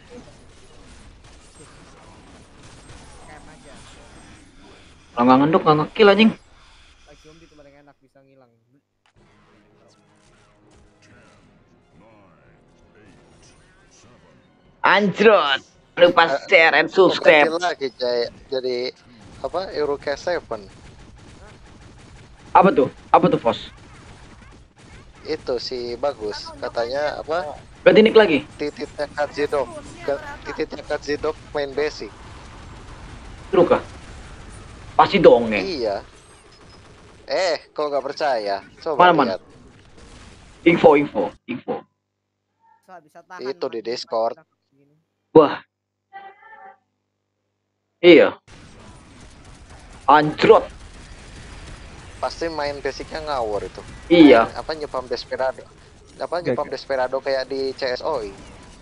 Kayak aja. Kalau nggak ngenduk nggak ngekill anjing. Like zombie tuh paling enak bisa ngilang. Anjrot. Lupa share and subscribe. Kecil lagi Jay. Jadi apa Eurocast seven Apa tuh? Apa tuh, Fos? itu si bagus katanya apa Berarti nick lagi. tititnya Kazidok Ga- tititnya Kazidok main basic. True kah? Pasti dong nih. Iya. Eh, kok nggak percaya? Coba Mana, mana? lihat. Info, info, info. So, bisa tahan Itu di main Discord. gini. Wah. Iya. Anjrot. Pasti main basicnya ngawur itu. Iya. Main, apa nyepam Desperado? Apa Gak- nyepam Desperado kayak di C S O I?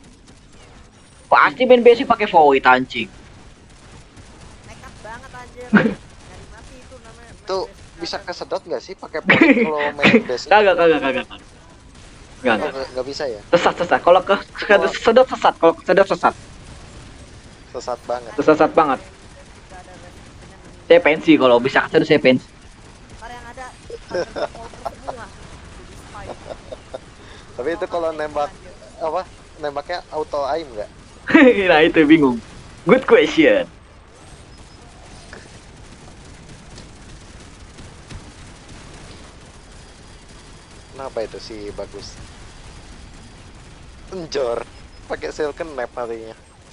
Pasti main basic pakai void anjing. Nekat banget anjir. Nyari mati itu namanya. main Tuh basic bisa kata. kesedot nggak sih pakai point kalau main basic? Kagak, kagak, kagak. Enggak, Oh, enggak. nggak nggak bisa ya? Sesat, sesat. Kalau ke ke- sedot sesat, kalau sedot sesat. Sesat banget. Sesat banget. Nggak ada restrictionnya minimal. Saya pensi kalau bisa kesedot saya pensi. Ntar yang ada target polisi semua. Jadi spy. Tapi itu kalau nembak apa? Nembaknya auto aim nggak? Nah itu bingung. Good question. Kenapa itu sih bagus? Enjor. Pakai silken nap matinya.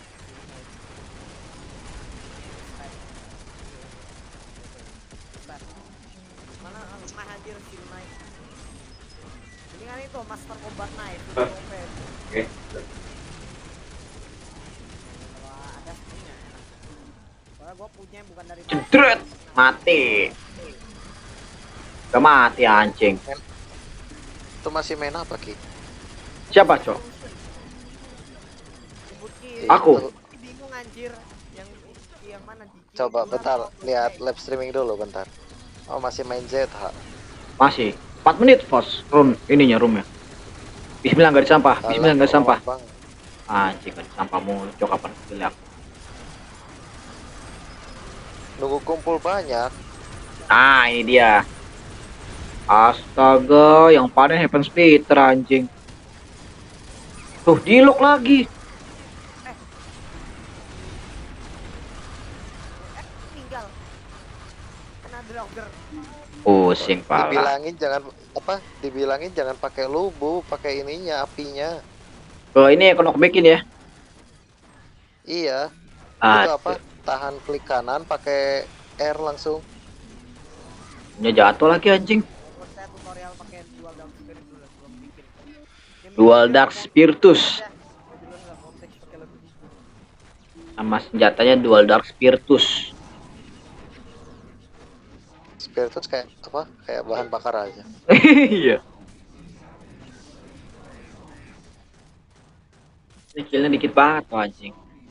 Mana lemah anjir skill knife. Ini kan itu master combat knife itu O P. Oke. Kalau ada skillnya enak. Soalnya gua punya bukan dari Cedret, mati. Gak mati anjing. Itu masih main apa Ki? Siapa, Cok? Butki. Aku. Bingung anjir yang yang mana di Coba bentar, lihat live streaming dulu bentar. Oh masih main Z H. Masih. empat menit, Bos. Run ininya roomnya. Bismillah enggak ada sampah. Bismillah enggak ada sampah. Bang. Anjing, ada sampah mulu. Cok kapan gelap. Nunggu kumpul banyak. Ah, ini dia. Astaga, yang panen Heaven Splitter anjing. Tuh, di-lock lagi. eh tinggal kena dogger. Pusing pala. Dibilangin jangan apa? Dibilangin jangan pakai lubu, pakai ininya apinya. Oh, ini aku knockbackin ya. Iya. Ah, Itu apa? Tahan klik kanan pakai R langsung. nya jatuh lagi anjing. Buat saya tutorial pakai dual dark spirit dulu sebelum bikin. Yang Dual bikin Dark pakai- Spiritus. Ya, jelas lah konteks pakai lebih. Sama senjatanya Dual Dark Spiritus. Spiritus kayak apa? Kayak bahan bakar aja. Iya. Ini killnya dikit banget tuh anjing.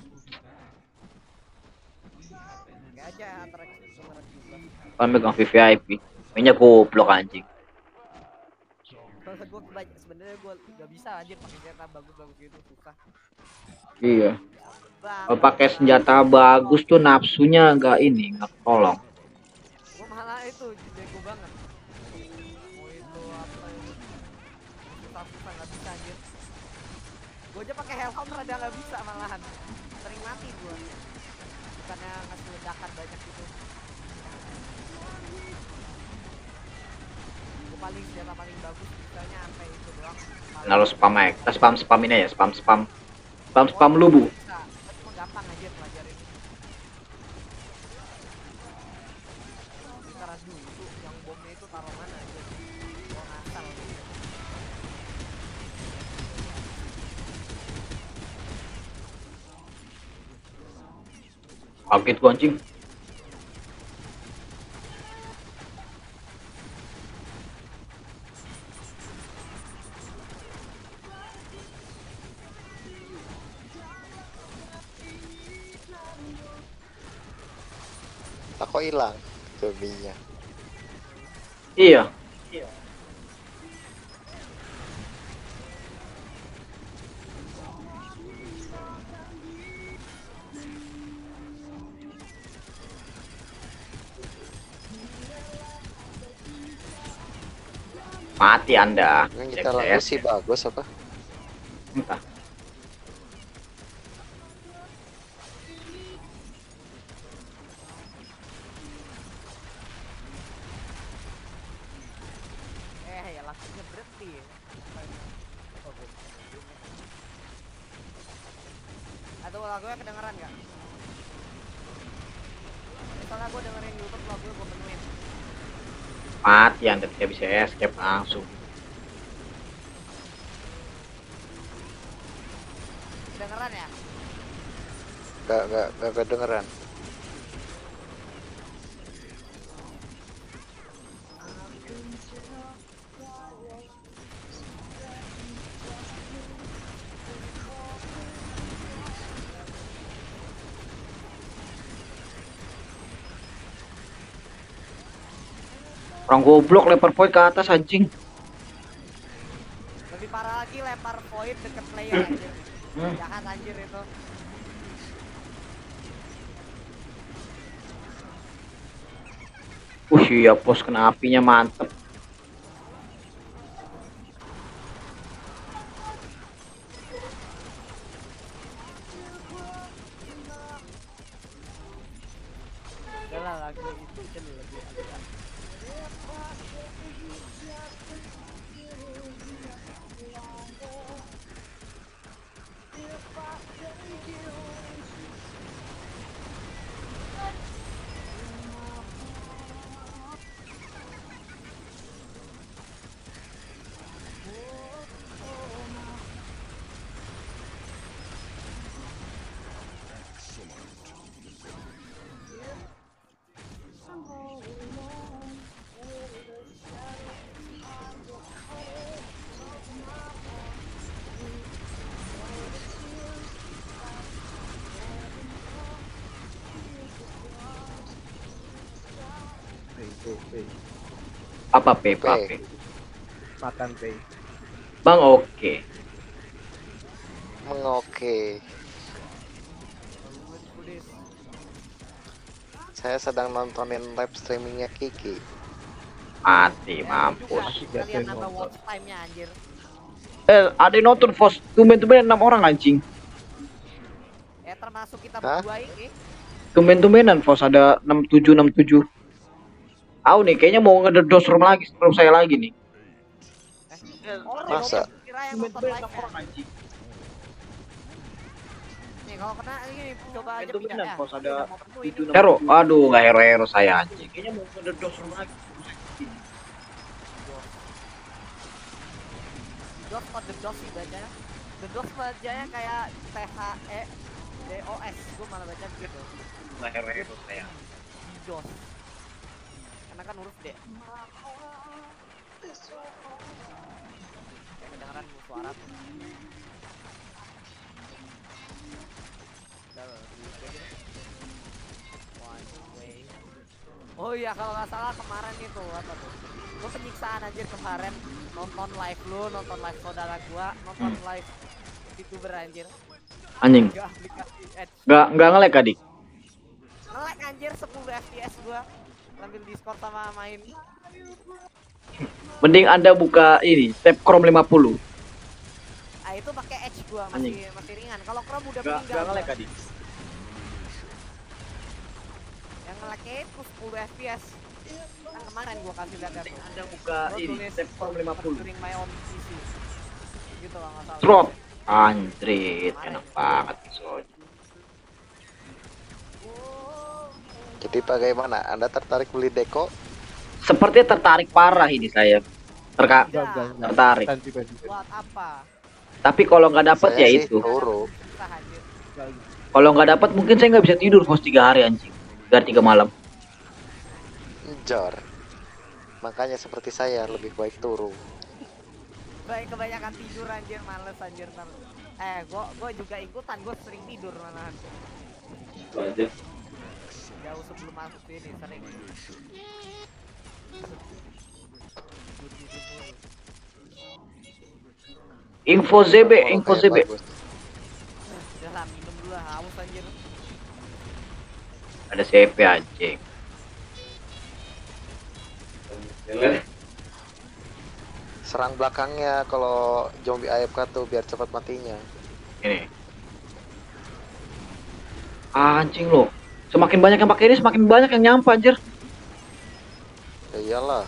Kayak aja antara antara juga. Kan megang V V I P. Mainnya goblok anjing. Kalau gue kebanyakan sebenarnya gue nggak bisa anjir pakai senjata bagus-bagus gitu susah. Iya. Bang, Kalau pakai senjata bagus tuh nafsunya nggak ini, nggak tolong. gue malah itu jago banget. Mau itu apa itu susah-susah nggak bisa anjir. Gue aja pakai Hellhound rada nggak bisa malahan. Sering mati gue. Bukannya ngasih ledakan banyak gitu. Gue paling senjata paling bagus misalnya sampai itu doang. Paling- Nah lo spam aja, kita spam spam ini ya, spam spam spam Oh, spam iya, lubu. bisa. Itu mah gampang aja pelajarin. Sekarang dulu tuh yang bomnya itu taruh mana aja. Gua ngasal. Kaget gua anjing. Lah kok hilang zombinya? Iya. Mati Anda. Yang kita lakukan Sukses. sih bagus apa? Entah. Eh ya langsungnya berhenti. Oh, gua- Atau lagunya kedengeran nggak? Misalnya gue dengerin YouTube lagunya gue penuhin. Mati Anda tidak bisa escape langsung. Kedengeran ya? Gak gak gak kedengeran. Orang goblok lempar point ke atas anjing. Lebih parah lagi lempar void deket player anjir. Hmm. Jahat anjir itu. Wih, iya pos kena apinya mantep. Udah lah lagu itu kan lebih agak. P, P. Apa P? P. Apa P? Makan P. Bang oke. Mengoke. Saya sedang nontonin live streamingnya Kiki. Mati Ya, lu mampus. juga Masih gak kalian ada nambah nonton. watch time-nya anjir. Eh, ada yang nonton Fos. Tumben-tumben enam orang anjing. Ya termasuk kita Hah? berdua ini. Tumben-tumbenan Fos ada enam tujuh enam tujuh. Aw nih kayaknya mau ngededos room lagi, room saya lagi nih. Oh, Masa? Robert kira yang nonton live ya. Nih kalau kena ini coba aja pindah Tumbenan ya. Fos ada Pindah mau penuh ini. Hero, aduh nggak hero-hero saya anjing. Kayaknya mau ngededos room lagi. Dos apa The Dos sih bacanya? The Dos bacanya kayak T H E D O S. Gue malah baca gitu. Nggak hero-hero saya. Dos. Karena kan huruf D. Kayak kedengeran suara tuh. Udah, di- kayak gitu. One way. Oh iya kalau nggak salah kemarin itu apa tuh? Gue penyiksaan anjir kemarin nonton live lu, nonton live saudara gua, nonton live youtuber anjir. Anjing. Gak aplikasi Edge. Nggak nggak nge-lag tadi. Nge-lag anjir sepuluh F P S gua. Sambil Discord sama main. Mending Anda buka ini, tab Chrome lima puluh. Ah itu pakai Edge gua masih masih ringan. Kalau Chrome udah Nggak meninggal. nggak nge-lag gua. tadi. Yang nge-lag itu sepuluh F P S. Kan kemarin gua kasih lihat tuh. Anda buka Gua ini, tulis tab Chrome lima puluh. during my own P C. Gitu lah nggak salah. Drop. Anjrit, enak banget soalnya. Jadi bagaimana? Anda tertarik beli Deko? Sepertinya tertarik parah ini saya. Terka Enggak, enggak, enggak. tertarik. Ganti, ganti, ganti. Buat apa? Tapi kalau nggak dapet Saya ya sih itu. Turu. Susah anjir. Ganti. Kalau nggak dapet mungkin saya nggak bisa tidur pos tiga hari anjing. Tiga tiga malam. Jor. Makanya seperti saya lebih baik turu. Baik kebanyakan tidur anjir, males anjir ntar. Eh, gua gua juga ikutan, gua sering tidur malahan. Jauh sebelum masuk sini sering. Info Z B, Oh, info kayak Z B. bagus. Udah lah minum dulu lah, haus anjir. Ada C P anjing. Serang belakangnya kalau zombie A F K tuh biar cepat matinya. Ini. Anjing loh. Semakin banyak yang pakai ini semakin banyak yang nyampe anjir. Ya iyalah.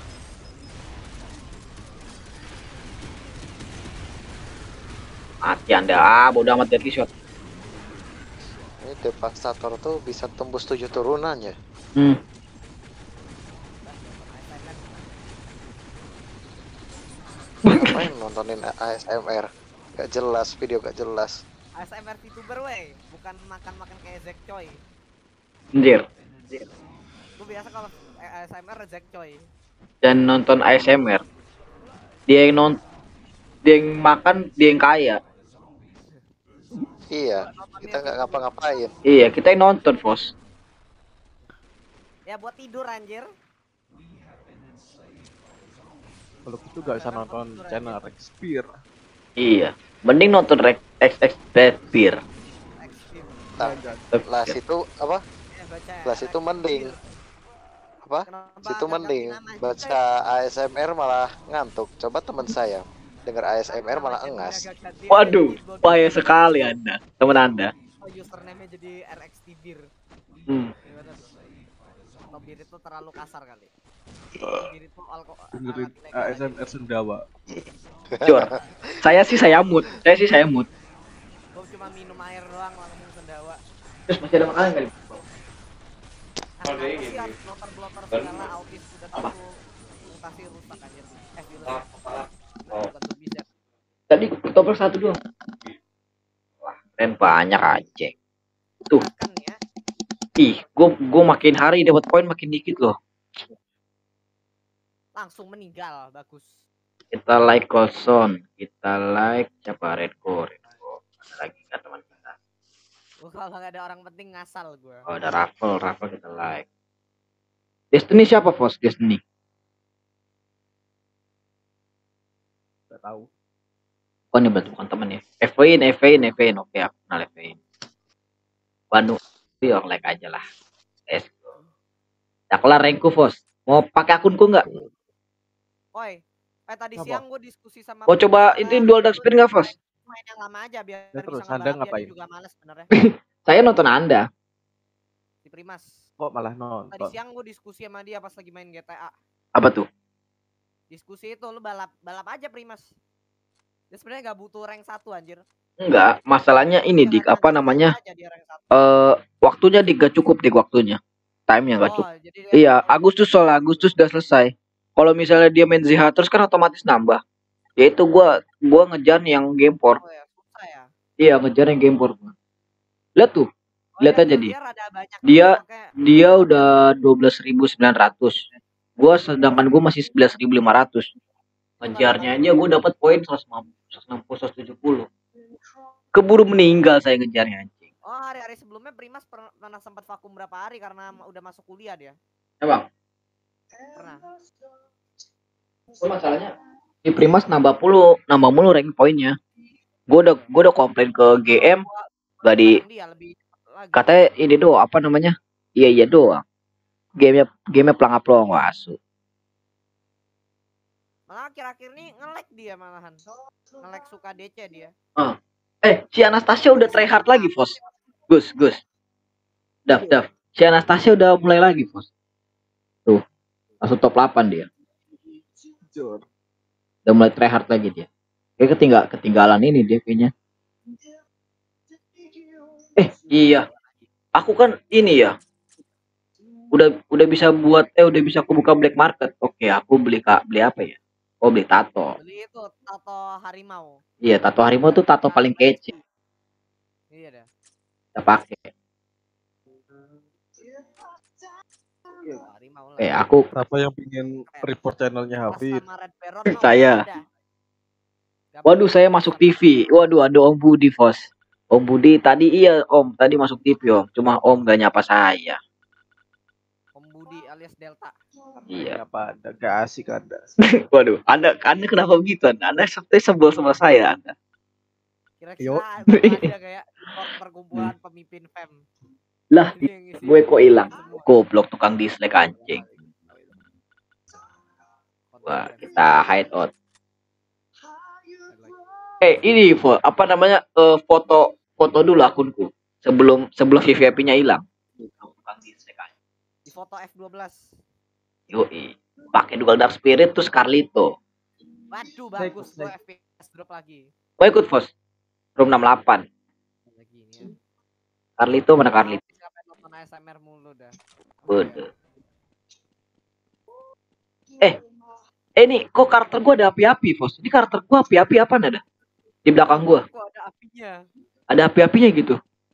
Mati Anda, ah bodo amat deadly shot. Ini Devastator tuh bisa tembus tujuh turunan ya. Hmm. Ngapain nontonin A S M R? Gak jelas, video gak jelas. A S M R VTuber wey, bukan makan-makan kayak Zack Choi. Anjir. Gua biasa kalau A S M R Zack Choi. Dan nonton A S M R. Dia yang non dia yang makan, dia yang kaya. Iya, kita nggak ngapa-ngapain. Iya, kita yang nonton, Bos. Ya buat tidur anjir. Kalau gitu gak usah nonton channel Rex Spear. Iya. Mending nonton Rex X X Bad Beer. Extreme. Nah, Jangan. lah situ apa? Ya baca ya. Lah situ mending apa? Kenapa Situ nggak mending ganti nama baca A S M R malah ngantuk. Coba teman saya dengar A S M R malah engas. Waduh, bahaya sekali Anda, teman Anda. Oh, username-nya jadi R X T Beer. Hmm. Gimana tuh? Atau bir itu terlalu kasar kali. Bir itu alkohol. Dengerin A S M R Sendawa. Jor. Saya sih saya mood. Saya sih saya mood. Gue cuma minum air doang langsung sendawa. Terus masih ada makanan kali? Ah, aku sih harus blotter-blotter segala autis udah tahu mutasi rusak aja. Eh virus. Oh. Bukan tuh bisa. Tadi topper satu doang. Wah, keren banyak aja. Tuh. Makan ya. Ih, gua gua makin hari dapat poin makin dikit loh. Langsung meninggal, bagus. Kita like Colson, kita like siapa Redco, Redco. Ada lagi nggak teman kita? Gua kalau nggak ada orang penting ngasal gua. Oh, ada Raffle, Raffle kita like. Destiny siapa, Bos? Destiny. Nggak tahu. Oh, ini berarti bukan temen ya. Evain, Evain, Evain. Oke, aku kenal Evain. Banu. Yuk, like aja lah. Let's go. Ya kelar rankku, Bos. Mau pakai akunku nggak? Oi, eh tadi Apa? siang gue diskusi sama Mau coba Primas, itu kata, dual dark "Lu spin nggak, Bos? main yang lama aja biar Ya, terus bisa Anda ngebalap, dia ngapain? juga males sebenarnya Saya nonton Anda. si Primas. Kok malah Tadi nonton? siang gue diskusi sama dia pas lagi main G T A. Apa tuh? Diskusi itu lu balap balap aja Primas. Dia sebenarnya gak butuh rank satu anjir. Enggak, masalahnya ini Dengan dik apa lancar namanya? aja dia rank satu. Eh waktunya dik gak cukup dik waktunya. Time-nya gak cukup. Oh, jadi dia Iya, oh, Agustus soal Agustus udah selesai. Kalau misalnya dia main Z H terus kan otomatis nambah. Yaitu gua gua ngejar yang game port. oh ya, susah ya. Iya, ngejar yang game port. Lihat tuh, Oh, lihat ya, aja di. dia rada banyak Dia gitu, makanya dia udah dua belas ribu sembilan ratus. Gua sedangkan gua masih sebelas ribu lima ratus. Ngejarnya aja gua dapat poin seratus enam puluh, seratus enam puluh, seratus tujuh puluh. Keburu meninggal saya ngejarnya anjing. oh hari-hari sebelumnya Primas per- pernah sempat vakum berapa hari karena ma- udah masuk kuliah dia. Emang? Pernah. Oh, masalahnya di Primas nambah puluh, nambah mulu rank poinnya. Gue udah gue udah komplain ke G M, gak di Bareng dia lebih lagi. katanya ini doang apa namanya? Iya iya doang. Gamenya gamenya pelangap-pelong wasu. Malah akhir-akhir ini nge-lag dia malahan. Nge-lag suka D C dia. Eh, si Anastasia udah try hard lagi, Fos. Gus, Gus. Daf, Daf. Si Anastasia udah mulai lagi, Fos. Tuh, langsung top delapan dia. Jor. Udah mulai try hard lagi dia. Kayak ketinggal ketinggalan ini dia kayaknya. Eh, iya. Aku kan ini ya. Udah udah bisa buat eh udah bisa aku buka black market. Oke, aku beli kak beli apa ya? Oh, beli tato. Beli itu tato harimau. Iya, tato harimau tuh tato paling kece. Iya dah. Kita pakai. Tato harimau lah. Eh, aku Siapa yang pingin report channelnya Pas Hafid? sama Red Baron mah Saya. udah ada. Gak Waduh, perlu saya masuk T V. Waduh, ada Om Budi, Fos. Om Budi tadi iya, Om. Tadi masuk T V, Om. Cuma Om gak nyapa saya. Om Budi alias Delta. Iya. Apa ada? Gak asik ada. Waduh, Anda Anda kenapa begitu? Anda, anda seperti sebel sama saya, Anda. Yo. Kira-kira ada kayak per- perkumpulan pemimpin fem. Lah, Ini yang ngisi gue kok hilang. semua. Goblok tukang dislike anjing. Wah, kita hideout. Eh, ini Fo, apa namanya? Eh, foto foto dulu akunku sebelum sebelum V V I P-nya hilang. Tukang dislike anjing. Di foto F dua belas. Yoi. Pakai dual dark spirit terus Carlito. Waduh Naik, bagus, gue naik. F P S drop lagi. Oh, ikut Fos. Room enam puluh delapan. Lagi ini ya. Carlito mana Carlito? Sampai nonton A S M R mulu dah. Waduh. Eh, eh nih, kok karakter gua ada api-api, Fos? Ini karakter gua api-api apa ada? Di belakang gua. Kok ada apinya? Ada api-apinya gitu.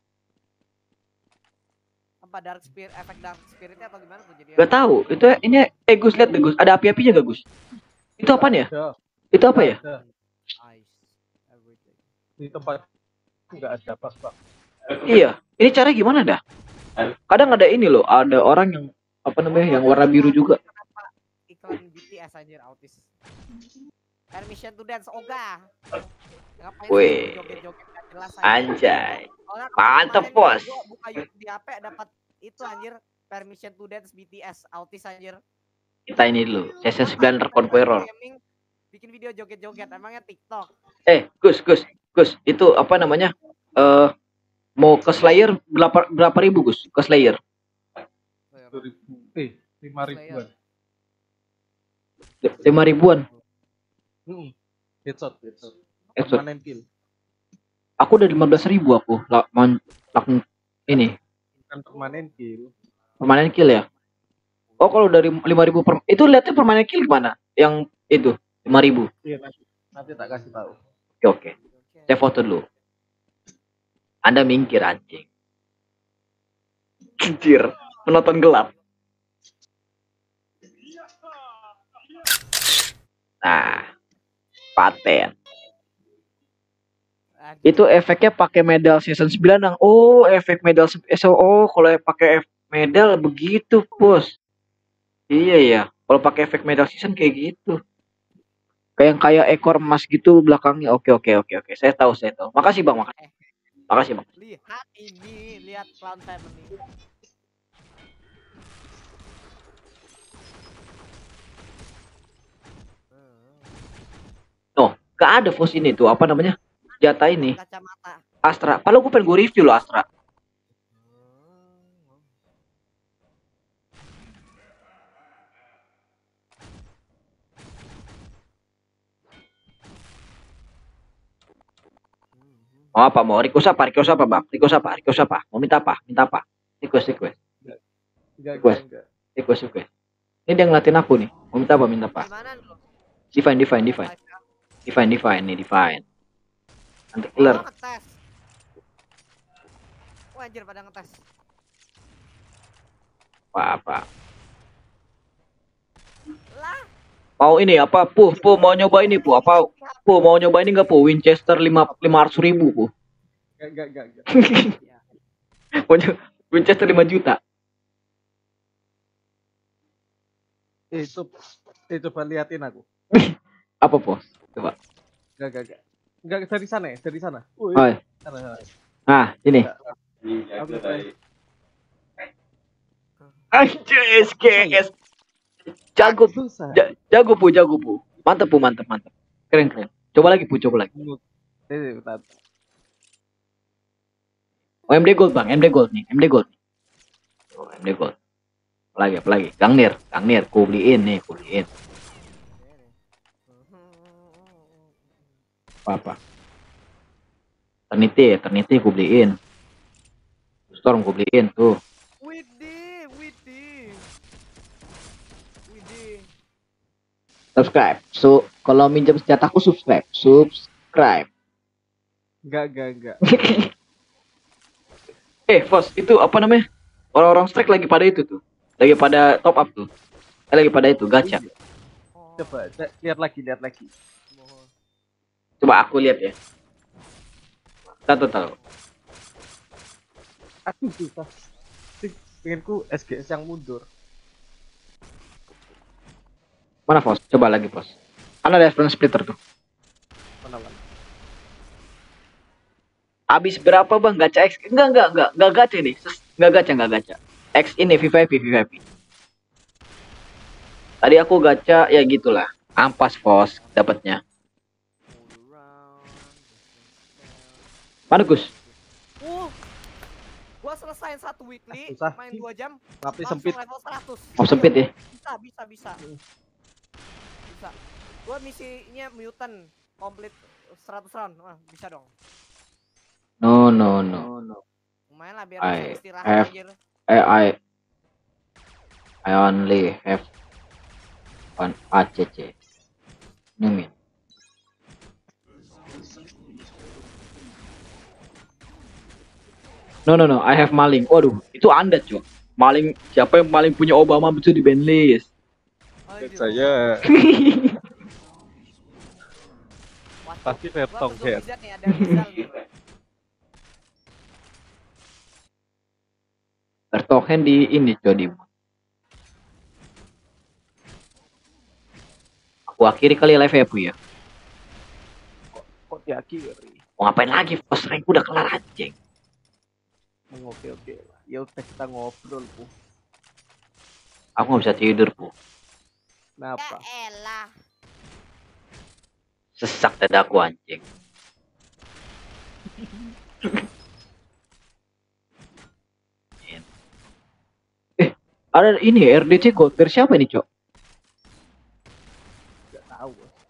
Apa dark spirit, efek dark spiritnya atau gimana tuh jadi? Gak tahu. Itu ini eh Gus lihat deh Gus. Ada api-apinya gak Gus? Itu apaan ya? Ada. Itu apa ya? Ada. Ice, everything. Di tempat nggak ada pas pak. Iya. Ini caranya gimana dah? Kadang ada ini loh, ada orang yang apa namanya yang warna biru juga. Kenapa iklan B T S anjir autis? Permission to dance Oga. Ngapain sih Weh. joget-joget gak jelas anjir? Anjay. Soalnya Mantep, kemarin Bos. Gua buka YouTube di H P dapat itu anjir, permission to dance B T S autis anjir. Kita ini dulu. Season sembilan Reconqueror. Gaming, bikin video joget-joget emangnya TikTok. Eh, Gus, Gus, Gus, itu apa namanya? Eh mau ke Slayer berapa berapa ribu Gus? Ke Slayer. dua ribu eh lima ribuan. lima ribuan. Hmm. Headshot, headshot. Headshot. Permanen kill. Aku udah lima belas ribu aku. Lak, man, langsung ini Bukan permanen kill. permanen kill ya. Oh, kalau dari lima ribu per, itu lihatnya permanen kill gimana? Yang itu lima ribu. Iya nanti, nanti tak kasih tahu. Oke, oke. Saya foto dulu. Anda mingkir anjing. Anjir, penonton gelap. Nah, paten. Itu efeknya pakai medal season sembilan yang oh efek medal se- eh, so, oh kalau pakai ef- medal begitu bos. Iya ya. Kalau pakai efek medal season kayak gitu. Kayak kayak ekor emas gitu belakangnya. Oke oke oke oke. Saya tahu saya tahu. Makasih bang, makasih. Eh, Makasih bang. lihat ini, lihat Clown Family. Oh, gak ada Fos ini tuh. Apa namanya? Jata ini. Kacamata. Astra. Padahal gue pengen gue review loh Astra. Mau apa? Mau request apa? Request apa bang? Request apa? Request apa? Mau minta apa? Minta apa? Request request. Enggak, enggak, Request. enggak. Request request. Ini dia ngeliatin aku nih. Mau minta apa? Minta apa? Gimana lu? Define define define. Define define nih define. Nanti killer. Oh, ngetes. Wah, anjir pada ngetes. Apa apa? Lah, Mau ini apa? Puh, puh mau nyoba ini puh apa? Puh mau nyoba ini nggak puh? Winchester lima lima ratus ribu puh. Enggak, enggak, enggak, enggak. Mau nyoba Winchester lima juta. Itu, itu coba liatin aku. Apa puh? Coba. Enggak, enggak, enggak. Enggak dari sana ya, dari sana. Wih, Oh, sana, sana. nah ini. Aku try. Anjir, S K S. Jago, Susah. ja- jago pu, jago pu. Mantep pu, mantep, mantep. Keren, keren. Coba lagi pu, coba lagi. Eh, bentar. Oh, M D Gold bang, M D Gold nih, M D Gold. Oh, M D Gold. Apalagi, apalagi. Gangnir, Gangnir, ku beliin nih, ku beliin. Apa apa? Eternity, Eternity ku beliin. Storm ku beliin tuh. Widih, widih. Widih. Subscribe. So, kalau minjem senjataku subscribe, subscribe. Enggak, enggak, enggak. Eh, Fos, itu apa namanya? Orang-orang strike lagi pada itu tuh. Lagi pada top up tuh. Eh, lagi pada itu, gacha. Oh, Coba, cek- lihat lagi, lihat lagi. mohon. Coba aku lihat ya. Tahu tahu. Aduh, susah. Sing- Pengenku S G S yang mundur. Mana Fos? Coba lagi Fos. Ada reference splitter tuh. Mana, mana? Habis berapa bang gacha X? Enggak enggak enggak enggak gacha nih. Ses- Enggak gacha enggak gacha. X ini V V P V V P. Tadi aku gacha ya gitulah. Ampas Fos dapatnya. All around. Mana Gus? Uh, gua selesain satu weekly, Susah. main dua jam, Tapi langsung sempit. level seratus. Oh sempit ya. Bisa, bisa, bisa. Bisa. Gua misinya mutant komplit seratus round. Wah, bisa dong. No no no no. Lumayan lah biar I bisa istirahat have- anjir. Eh I I only have one A C C. Numin. No no no, I have maling. Waduh, itu Anda cuy. Maling siapa yang paling punya Obama betul di band list? Anjir, Saya Waduh, pasti gua Vertong betul head. wizard nih, ada Rizal nih. Bertoken di ini cuy di. Aku akhiri kali live ya, Bu ya. Kok diakhiri? Mau ngapain lagi? Pos rank udah kelar anjing. Oke, oke. Ya udah kita ngobrol, Bu. Aku nggak bisa tidur, Bu. Ya Kenapa? elah. Sesak dadaku anjing. eh, ada ini R D C Gold. Dari siapa ini, Cok? Enggak tahu.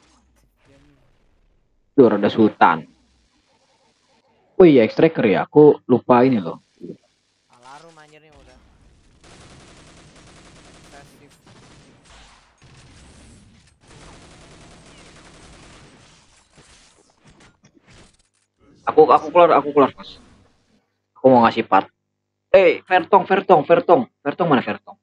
Tuh, ada Sultan. Oh iya, Extracker ya. Aku lupa ini loh. Alarum anjirnya udah. Festive. Aku aku keluar, aku keluar, Mas. Aku mau ngasih part. Eh, Vertong, Vertong, Vertong. Vertong mana Vertong?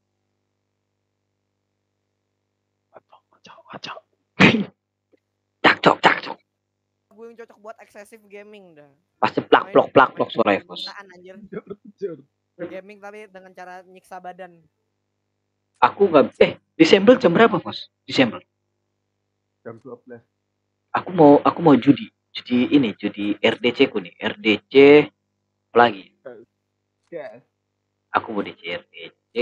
Kacau, kacau, kacau. Cakcok, cakcok. Gue yang cocok buat excessive gaming dah. Pasti plak plok plak plok suara Evos. Apaan, anjir. Jur, jur. Gaming tapi dengan cara nyiksa badan. Aku nggak eh disable jam berapa bos? Disable. Jam dua belas. Aku mau aku mau judi. Judi ini judi R D C ku nih. R D C apa lagi? Yes. Aku mau D C R D C.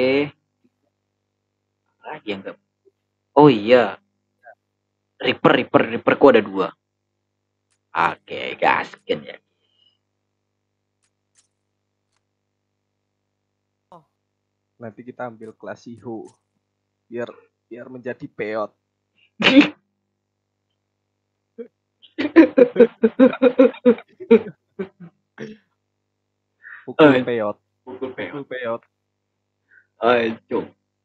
Apa lagi yang enggak? Oh iya. Reaper Reaper Reaperku ada dua. Oke, gaskin ya. Nanti kita ambil kelas Siho. Biar biar menjadi peot. Pukul Eh. peot. Pukul Pukul peot. Ayo.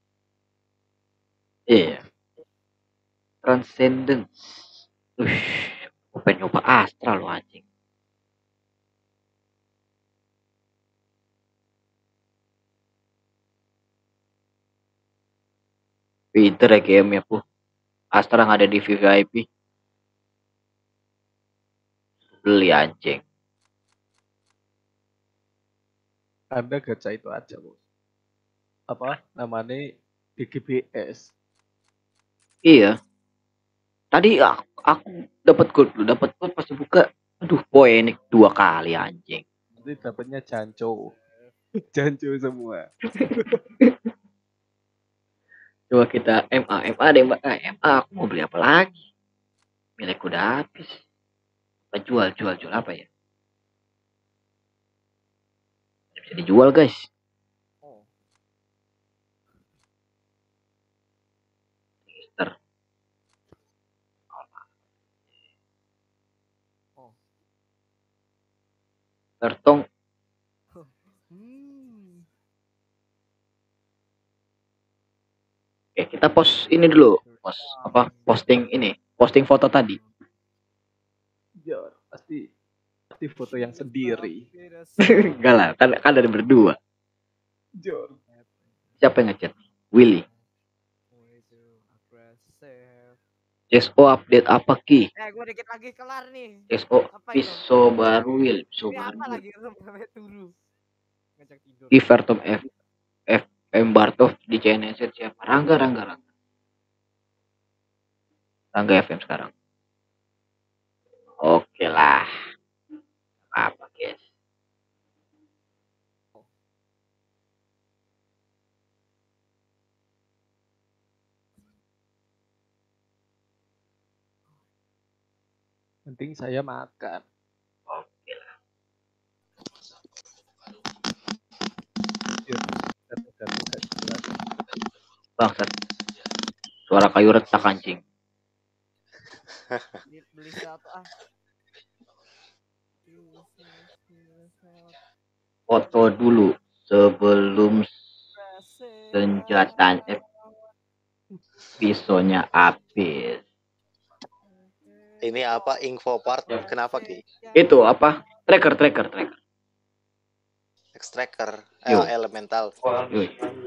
Iya. Transcendence. Ush, aku pengen nyoba Astra lo anjing. Pinter ya game ya pu. Astra nggak ada di V V I P. Beli anjing. Anda gacha itu aja, bos. Apa namanya D G B S? Iya. Tadi aku, aku dapat gold dulu, dapat gold pas buka. Aduh, poenik dua kali anjing. Nanti dapatnya janco. Janco semua. Coba kita M A, M A deh mbak. Ah, M A aku mau beli apa lagi? Milikku udah habis. Apa jual, jual, jual apa ya? Bisa dijual guys. Oh. Mister. Oh. Tertong. Hmm. Oke, kita post ini dulu. Post apa? Posting ini. Posting foto tadi. Ya, pasti pasti foto yang sendiri. Enggak lah, kan, kan ada berdua. Jor. Siapa yang ngechat? Willy. C S O update apa Ki? Eh, gue dikit lagi kelar nih. C S O Apa itu? pisau baru Will, pisau Ini apa baru. lagi sampai turu? Ngajak tidur. Di Vertom F F M Bartov di C N S siapa? Rangga Rangga Rangga. Rangga F M sekarang. Oke lah. Apa guys? Penting saya makan. Oke lah. Ya, jatuh-jatuh gak jelas. Bangsat. Suara kayu retak anjing. Beli, beli satu ah. Foto dulu sebelum senjata eh, pisaunya habis. Ini apa info part? Kenapa Ki? Itu apa? Tracker tracker tracker. Extracker, Yo. eh, elemental. Yoi.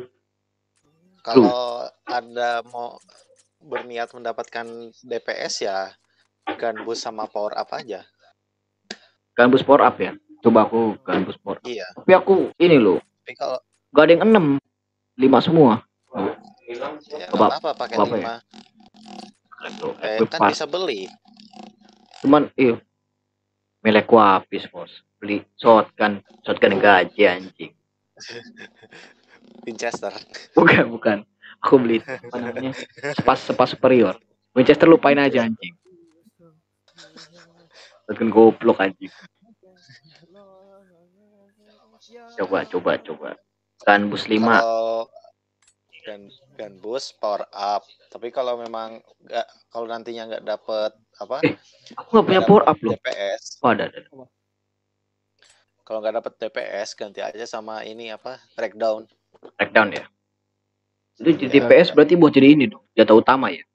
Kalau Anda mau berniat mendapatkan D P S ya gun boost sama power up aja. Gun boost power up ya. Coba aku gun boost power up. Iya. Tapi aku ini loh. Tapi kalau Gak ada yang enam, lima semua. ya, Coba, apa pakai apa ya? lima? Eh, Equip kan part. bisa beli. Cuman iya. Milikku habis bos. Beli shotgun, shotgun gaji anjing. Winchester. Bukan bukan. Aku beli apa namanya? Spas spas superior. Winchester lupain aja anjing. Shotgun goblok anjing. Coba coba coba. Gun boost lima. Kalau gun gun boost power up. Tapi kalau memang nggak, kalau nantinya nggak dapet apa? Eh, aku nggak punya power up loh. D P S. Oh, ada ada. Kalau nggak dapet D P S ganti aja sama ini apa? Breakdown. Breakdown ya. Itu di D P S berarti buat jadi ini dong. Data utama ya.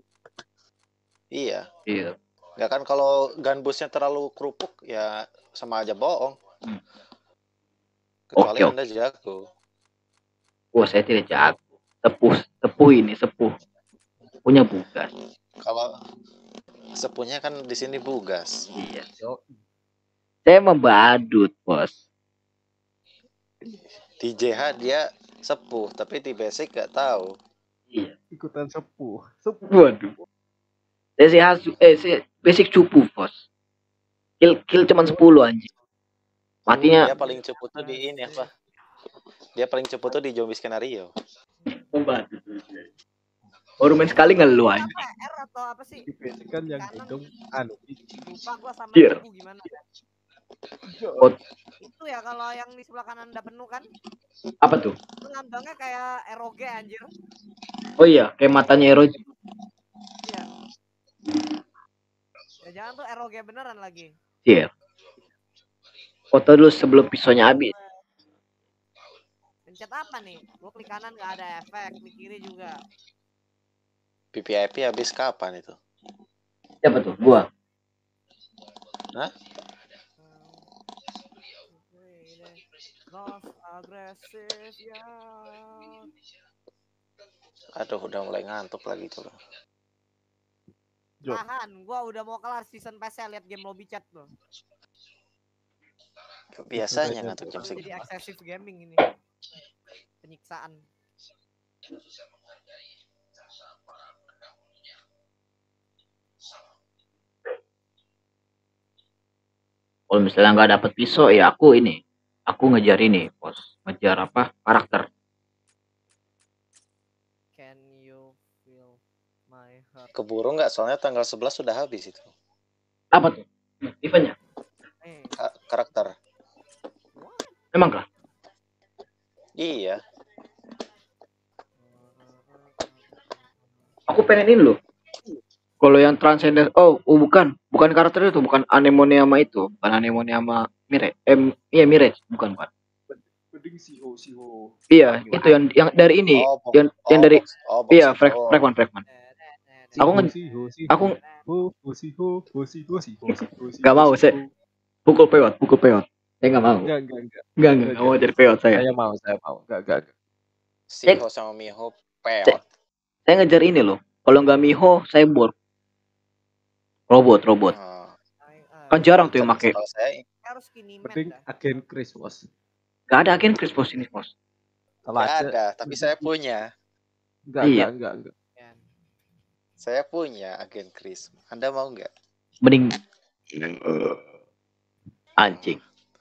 Iya. Iya. Nggak kan kalau gun boostnya terlalu kerupuk ya sama aja bohong. Hmm. Kecuali Oke, Anda jago. Wah saya tidak jago. Sepuh sepuh ini sepuh. Punya bugas. Kalau sepuhnya kan di sini bugas. Iya. Yo. Saya membadut bos. Di J H dia sepuh, tapi di basic gak tahu. ikutan sepuh. Sepuh. Waduh. Saya si hasu, eh si basic cupu bos. Kill kill cuman sepuluh anjing. Matinya Dia paling cepat tuh di ini apa? Dia paling cepat tuh di zombie skenario. obat. Baru main sekali ngeluh Apa anjing. R atau apa sih? Di P C kan yang Kanan. gendong anu. Lupa gua sama Jir. ibu gimana. Oh, Itu ya kalau yang di sebelah kanan udah penuh kan? apa tuh? Itu lambangnya kayak R O G anjir. Oh iya, kayak matanya Ero. Iya. Ya jangan tuh R O G beneran lagi. Iya. Foto dulu sebelum pisaunya habis. Pencet apa nih? Gua klik kanan nggak ada efek, klik kiri juga. V V I P habis kapan itu? Siapa tuh? Gua. Hah? Most agresif ya. Aduh, udah mulai ngantuk lagi coba. Jo. Tahan, gua udah mau kelar season P C lihat game lobby chat loh. Biasanya ngantuk jam Jadi segini. excessive gaming ini. Penyiksaan. Kalau misalnya nggak dapet pisau ya aku ini. Aku ngejar ini, bos. Ngejar apa? Karakter. Can you feel my heart? Keburu nggak? Soalnya tanggal sebelas sudah habis itu. Apa tuh? Eventnya? Eh, Ka- karakter. Emang kah? Iya. Aku pengen ini loh. Kalau yang transcendent, oh, oh bukan, bukan karakter itu, bukan anemone sama itu, bukan anemone sama Mirage. Eh, iya Mirage, bukan bukan. Mending Siho Siho. Iya, itu yang yang dari ini, Oh, box- yang yang oh, dari box- oh, box iya, itu. Frag Fragman Fragman. Aku nge- Siho Siho. Aku Siho Siho Siho Siho Siho. Nggak mau, saya. pukul peot, pukul peot. Saya nggak mau. Enggak enggak enggak. Enggak, enggak, nggak mau jadi peot saya. Saya mau, saya mau. Enggak enggak. enggak. Siho sama Miho peot. Saya ngejar ini loh. Kalau nggak Miho, saya bor. Robot, robot. Oh. Kan jarang tuh yang Kalau make. saya Harus skinny map Mending dah. agen Chris bos. Gak ada agen Chris bos ini bos. Kalau nggak ada ada, tapi saya punya. enggak Iya. enggak enggak enggak. Saya punya agen Chris. Anda mau nggak? Mending anjing.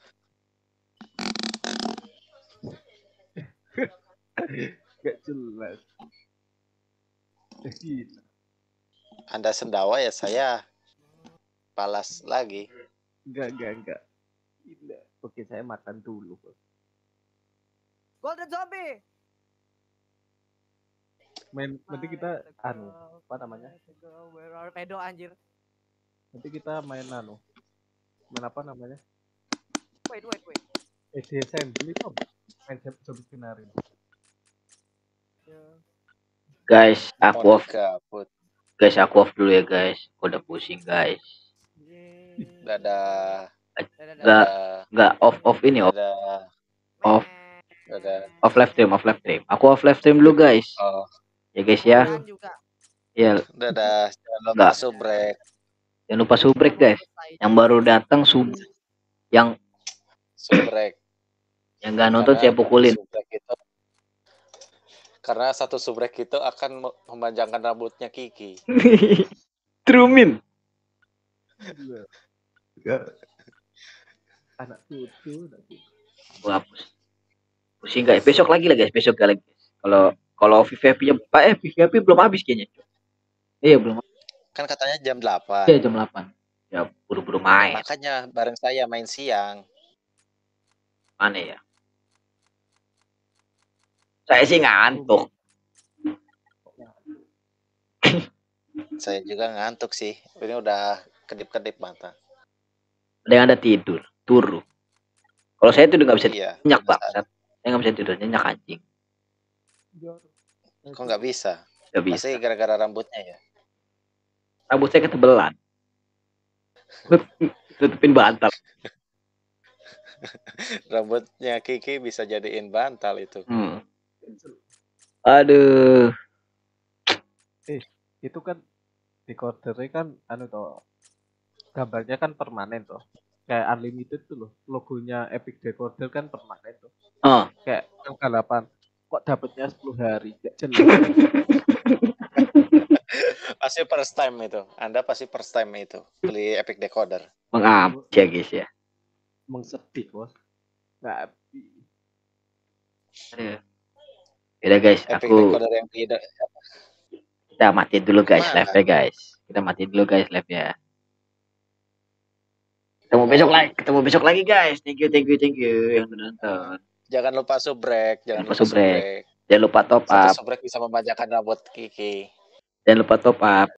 Enggak jelas. Eh, gila. Anda sendawa ya saya balas lagi. Enggak enggak enggak. Gila. Oke, saya makan dulu bos. Golden Zombie. Main nanti kita anu apa namanya? Where are pedo anjir. Nanti kita main anu. Main apa namanya? Wait, wait, wait. Eh, assembly kok. Main zombie skenario. Guys, aku off. Gabut. Guys, aku off dulu ya guys. Aku udah pusing guys. Dadah. Nggak, Dadah. nggak off off ini off Dadah. off Dadah. off live stream, off live stream. Aku off live stream dulu guys. Oh, Ya guys ya. Mudahan juga. Ya, dadah. Jangan lupa Nggak. subrek. jangan lupa subrek guys. Yang baru datang sub, yang Subrek. yang nggak nonton Karena saya pukulin. subrek itu karena satu subrek itu akan me- memanjangkan rambutnya Kiki. Trumin. Enggak. Enggak. Anak cucu, anak cucu. Aku hapus. Pusing guys. Besok lagi lah guys. Besok lagi. Kalau kalau V V I P-nya Pak eh V V I P belum habis kayaknya. Iya belum. Kan katanya jam delapan. Iya jam delapan. Ya buru-buru main. Makanya bareng saya main siang. Mana ya? Saya sih ngantuk. Saya juga ngantuk sih. Ini udah kedip-kedip mata. Ada yang ada tidur, turu. Kalau saya tidur nggak bisa Iya. nyenyak banget. Saya nggak bisa tidur nyenyak anjing. Kok nggak bisa? Nggak bisa. Pasti gara-gara rambutnya ya. Rambut saya ketebelan. Tutupin bantal. Rambutnya Kiki bisa jadiin bantal itu. Hmm. Aduh. Itu kan decodernya kan anu toh. Gambarnya kan permanen toh. Kayak unlimited tuh loh. Logonya Epic Decoder kan permanen tuh. Oh. Kayak tanggal delapan. Kok dapatnya sepuluh hari? Gak jelas. Pasti first time itu. Anda pasti first time itu beli Epic Decoder. Mengap ya guys ya. Emang sedih bos. Nggak. Aduh. Yaudah guys, Epic aku Decoder yang tidak. kita matiin dulu guys Mana? live ya guys. Kita matiin dulu guys live ya. Ketemu besok lagi, ketemu besok lagi guys. Thank you, thank you, thank you yang udah nonton. Jangan lupa subrek, jangan Lupa lupa subrek. subrek. Jangan lupa top Satu up, subrek bisa memanjakan rambut Kiki. jangan lupa top up.